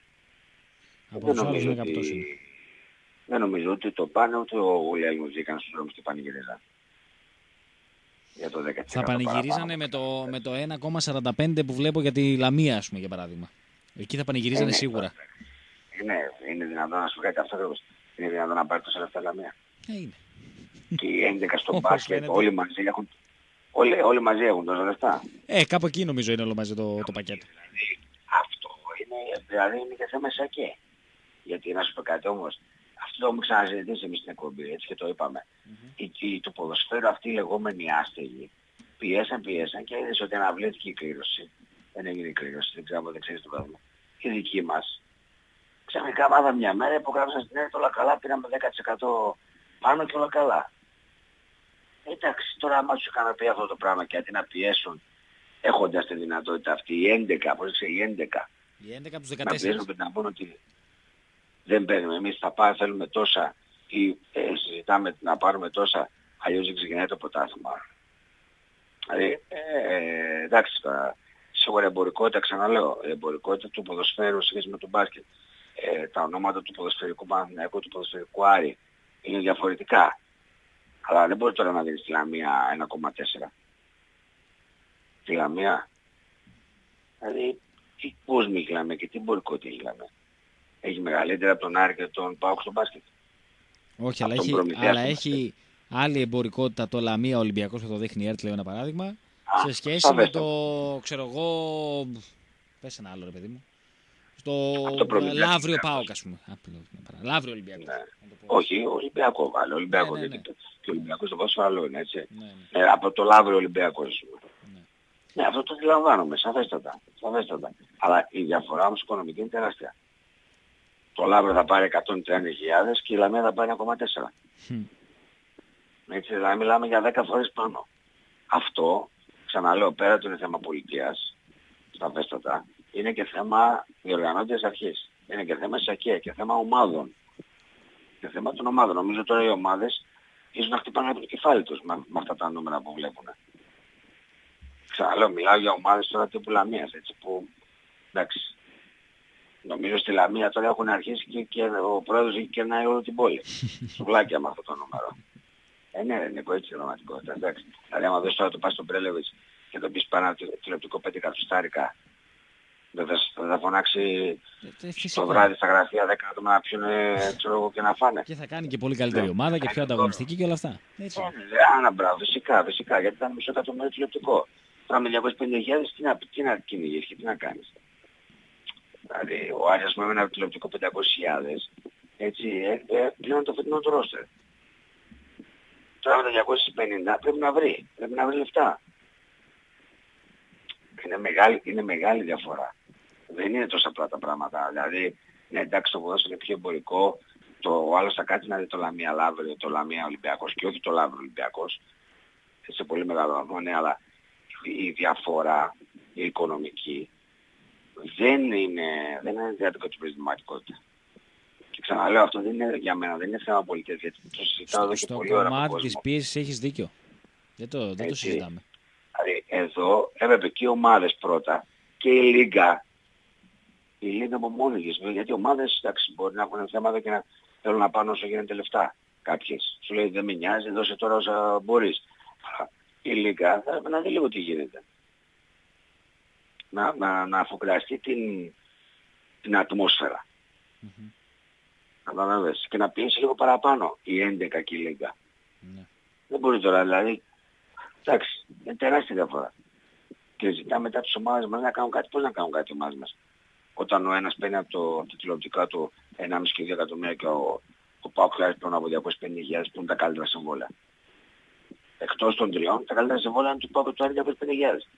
Δεν νομίζω ότι το πάνε ούτε ο Γουλιέλμος βγήκαν στους δρόμους και πανηγυρίζαν. Για το 10% θα πανηγυρίζανε με το 1,45 που βλέπω για τη Λαμία, ας πούμε, για παράδειγμα. Εκεί θα πανηγυρίζανε σίγουρα. Ναι, είναι δυνατόν να σου κάνει αυτό. Είναι δυνατόν να πάρει τόσα λεφτά Λαμία. Είναι. Και οι 11 στο μπάσκετ όλοι μαζί έχουν. Όλοι μαζί έχουν τόσα λεφτά. Κάπου εκεί νομίζω είναι όλο μαζί το πακέτο. Δηλαδή, αυτό είναι, δηλαδή είναι και θέμα σακέ. Γιατί να σου πω κάτι όμως, αυτό το έχουμε ξαναζητήσει εμείς στην εκπομπή, έτσι και το είπαμε. Του ποδοσφαίρου αυτοί οι λεγόμενοι άστεγοι πιέσαν και είδες ότι αναβλήθηκε η κλήρωση. Δεν έγινε η κλήρωση, δεν ξέρω αν δεν ξέρεις το πράγμα. Η δική μας. Ξαφνικά μάθα μια μέρα, υπογράψαν στην ΕΡΤ όλα καλά, πήραμε 10% πάνω και όλα καλά. Εντάξει, τώρα άμα τους είχαν πει αυτό το πράγμα και αντί να πιέσουν, έχοντας τη δυνατότητα αυτή, οι 11, πώς είσαι οι 11, Οι 11 από τους 14. να πιέσουν και να πούν ότι δεν παίρνουμε εμείς, θέλουμε τόσα ή συζητάμε να πάρουμε τόσα, αλλιώς δεν ξεκινάει το πρωτάθλημα. Δηλαδή, εντάξει τώρα, σίγουρα η εμπορικότητα, ξαναλέω, η εμπορικότητα του ποδοσφαίρου σχέση με τον μπάσκετ, τα ονόματα του ποδοσφαιρικού Παναθηναϊκού, του ποδοσφαιρικού Άρη είναι διαφορετικά. Αλλά δεν μπορεί τώρα να δίνεις τη Λαμία 1,4. Τη Λαμία. Δηλαδή, τι κόσμοι έχει Λαμία και τι εμπορικότητα έχει Λαμία. Έχει μεγαλύτερα από τον Άρη και τον ΠΑΟΚ στο μπάσκετ. Όχι, αλλά έχει άλλη εμπορικότητα το Λαμία Ολυμπιακός που το δείχνει η ΕΡΤ, λέω ένα παράδειγμα, σε σχέση με το, ξέρω εγώ, πες ένα άλλο ρε παιδί μου, στο Λαύριο ΠΑΟΚ, ας πούμε. Λαύριο Ολυμπιακό. Ναι. Όχι, Ολυμπιακό βάλε. Ολυμπιακό, γιατί και ο Ολυμπιακός το πόσο άλλο είναι, έτσι. Από το Λαύριο Ολυμπιακό. Ναι, αυτό το αντιλαμβάνομαι, σαφέστατα. Αλλά η διαφορά όμως οικονομική είναι τεράστια. Το Λαύριο θα πάρει 130.000 και η Λαμία θα πάρει 1,4. Έτσι, δηλαδή μιλάμε για 10 φορές πάνω. Αυτό, ξαναλέω, πέρα του είναι θέμα πολιτείας, σαφέστατα, είναι και θέμα διοργανώτες αρχής. Είναι και θέμα ΣΑΚΕ και θέμα ομάδων. Και θέμα των ομάδων. Νομίζω τώρα οι ομάδες ίσως να χτυπάνε από το κεφάλι τους με αυτά τα νούμερα που βλέπουν. Ξαναλέω, μιλάω για ομάδες τώρα τύπου Λαμίας, έτσι που, εντάξει. Νομίζω στη Λαμία τώρα έχουν αρχίσει και ο πρόεδρος έχει κερνάει όλη την πόλη. Σουβλάκια με αυτό το νούμερο. Ναι, Νίκο, έτσι είναι πραγματικότητα. Εντάξει. Δηλαδή άμα δεις τώρα το πας στον Πρέλεβιτς και τον πεις πάνω τηλεοπτικό 5 εκατοστάρικα, δεν θα φωνάξει το βράδυ στα γραφεία 10 άτομα να πιούν και να φάνε. Και θα κάνει και πολύ καλύτερη ομάδα και πιο ανταγωνιστική και όλα αυτά. Έτσι. Μπράβο, φυσικά, γιατί ήταν μισό εκατομμύριο τηλεοπτικό. Τώρα με 250.000 τι να κυνηγείς και τι να κάνεις. Δηλαδή ο Άρης με ένα τηλεοπτικό 500.000, έτσι, πλέον το φετινό του ρόστερ. Τώρα με τα 250 πρέπει να βρει λεφτά. Είναι μεγάλη διαφορά. Δεν είναι τόσο απλά τα πράγματα. Δηλαδή, ναι, εντάξει, το ποδόσφαιρο είναι πιο εμπορικό. Ο άλλος θα κάτσει να δει το Λαμία Λαύριο, το Λαμία Ολυμπιακός και όχι το Λαύριο Ολυμπιακός. Σε πολύ μεγάλο βαθμό, ναι, αλλά η διαφορά, η οικονομική, δεν είναι διάτοικο της prisματικότητα. Και ξαναλέω, αυτό δεν είναι για μένα, δεν είναι θέμα πολιτείας, γιατί το συζητάω εδώ και πολύ ώρα. Στο κομμάτι της πίεσης έχεις δίκιο. Δεν το συζητάμε. Δηλαδή, εδώ έπρεπε και οι ομάδες πρώτα και η Λίγκα από μόνοι της, γιατί οι ομάδες, εντάξει, μπορεί να έχουν θέματα και να θέλουν να πάνε όσο γίνεται λεφτά. Κάποιες. Σου λέει δεν με νοιάζει, δώσε τώρα όσα μπορείς. Η Λίγκα θα έπρεπε να δει λίγο τι γίνεται. Να αφουγκραστεί την ατμόσφαιρα. Καταλαβαίνεις. Και να πιέσει λίγο παραπάνω η 11 και η Λίγκα. Δεν μπορεί τώρα, δηλαδή, εντάξει, είναι τεράστια διαφορά. Και ζητάμε μετά τις ομάδες μας να κάνουν κάτι. Πώς να κάνουν κάτι οι ομάδες μας. Όταν ο ένας παίρνει από τα τηλεοπτικά του 1,5 και 2 εκατομμύρια και ο ΠΑΟΚ χρειάζεται πάνω από 250.000 που είναι τα καλύτερα συμβόλαια. Εκτός των τριών, τα καλύτερα συμβόλαια είναι του ΠΑΟΚ του Άρη 250.000.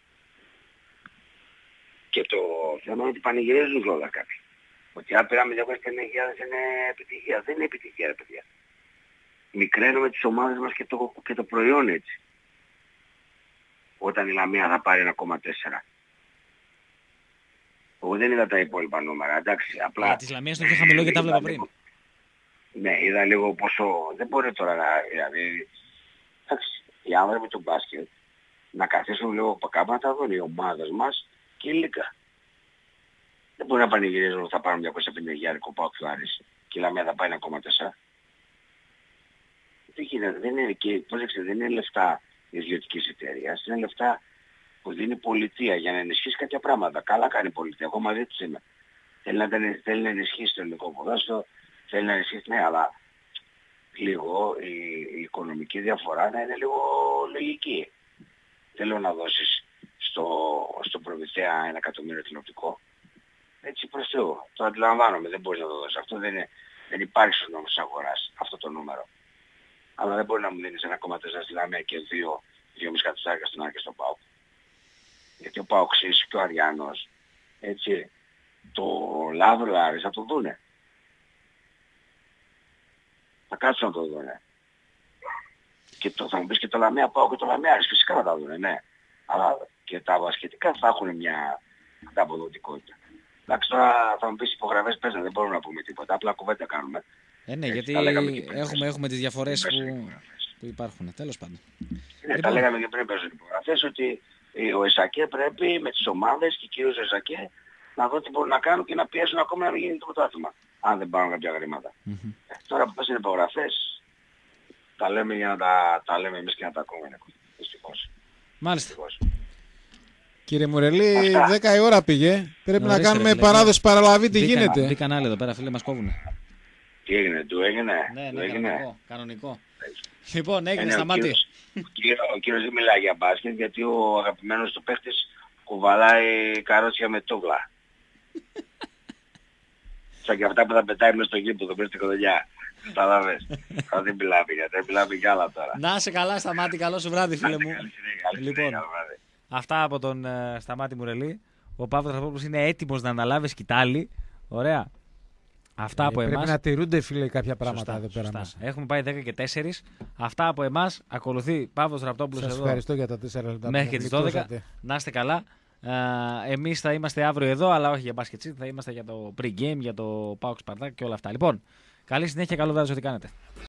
Και το θέμα είναι ότι πανηγυρίζουν όλα κάποιοι. Ότι αν πήραμε 250.000 είναι επιτυχία. Δεν είναι επιτυχία, ρε παιδιά. Μικραίνουμε τις ομάδες μας και το προϊόν έτσι. Όταν η Λαμία θα πάρει 1,4. Εγώ δεν είδα τα υπόλοιπα νούμερα, εντάξει, απλά... Της Λαμίας είναι πιο χαμηλό γιατί τα βλέπα πριν. Ναι, είδα λίγο πόσο... Δεν μπορεί τώρα να... Δηλαδή, εντάξει, οι άνθρωποι του μπάσκετ να καθίσουν λίγο κάπου να τα δουν οι ομάδες μας και η Λίγκα. Δεν μπορεί να πανηγυρίζουν ότι θα πάρουν 250.000 ΠΑΟΚ και ο Άρης και η Λαμία θα πάει 1,4. Δεν γίνεται, δεν είναι και, πρόσεξε, δεν είναι λεφτά ιδιωτικής εταιρείας, είναι λεφτά που δίνει η πολιτεία για να ενισχύσει κάποια πράγματα. Καλά κάνει η πολιτεία, εγώ μαζί τους είμαι. Θέλει να ενισχύσει το ελληνικό ποδόσφαιρο, θέλει να ενισχύσει, ναι, αλλά λίγο η οικονομική διαφορά να είναι λίγο λογική. Θέλω να δώσεις στο προμηθέα 1 εκατομμύριο τηλεοπτικό. Έτσι προς Θεού. Το αντιλαμβάνομαι, δεν μπορείς να το δώσεις. Αυτό δεν υπάρχει στους νόμους της αγοράς, αυτό το νούμερο. Αλλά δεν μπορεί να μου δίνεις 1,4 στη Λαμία και 2,5 κατοστάρικα στον Άρη και στον ΠΑΟΚ. Γιατί ο Παοξής και ο Αριάνος, έτσι, το Λαύριο Άρης θα το δούνε. Θα κάτσουν να το δούνε. Και θα μου πεις και το Λαμία ΠΑΟΚ και το Λαμία Άρης, φυσικά θα τα δούνε, ναι. Αλλά και τα βασιλετικά θα έχουν μια ανταποδοτικότητα. Εντάξει, τώρα θα μου πεις υπογραφές παίζουν, δεν μπορούμε να πούμε τίποτα, απλά κουβέντα κάνουμε. Ναι, γιατί έχουμε τις διαφορές που υπάρχουν, τέλος πάντων. Ναι, τα λέγαμε και πριν παίζουν υπογραφές, ότι ο ΕΣΑΚΕ πρέπει με τις ομάδες και κυρίως ο ΕΣΑΚΕ να δω τι μπορούν να κάνουν και να πιέσουν ακόμα να μην γίνει το πρωτάθλημα, αν δεν πάρουν κάποια χρήματα. Τώρα που παίζουν υπογραφές, τα λέμε για να τα λέμε εμείς και να τα ακούμε. Δυστυχώς. Μάλιστα. Κύριε Μουρελή, 10 η ώρα πήγε. Πρέπει να κάνουμε παράδοση παραλαβή. Τι γίνεται? Μπήκαν άλλοι εδώ πέρα, φίλοι, μας κόβουνε. Τι έγινε, του έγινε? Ναι, κανονικό. Λοιπόν, έγινε, Σταμάτη. Ο κύριος δεν μιλάει για μπάσκετ, γιατί ο αγαπημένος του παίχτης κουβαλάει καρότσια με τούβλα. Σαν και αυτά που θα πετάει μέσα στο γήπεδο, μέσα στην κοδελιά. Καταλάβες. Δεν μιλάμε για άλλα τώρα. Να είσαι καλά, Σταμάτη, καλό σου βράδυ, φίλε μου. Λοιπόν, αυτά από τον Σταμάτη Μουρελή. Ο Παύλος Ραπτόπουλος είναι έτοιμος να αναλάβει σκητάλη. Ωραία. Αυτά από εμάς. Πρέπει να τηρούνται, φίλε, κάποια πράγματα εδώ πέρα μέσα. Έχουμε πάει 10 και 4. Αυτά από εμάς. Ακολουθεί Παύλος Ραπτόπουλος εδώ. Σας ευχαριστώ για τα 4 λεπτά. Μέχρι και τις 12. Να είστε καλά. Εμείς θα είμαστε αύριο εδώ, αλλά όχι για μπάσκετ. Θα είμαστε για το pre-game, για το PAOK Spartak και όλα αυτά. Λοιπόν, καλή συνέχεια, καλό βράδυ ό,τι κάνετε.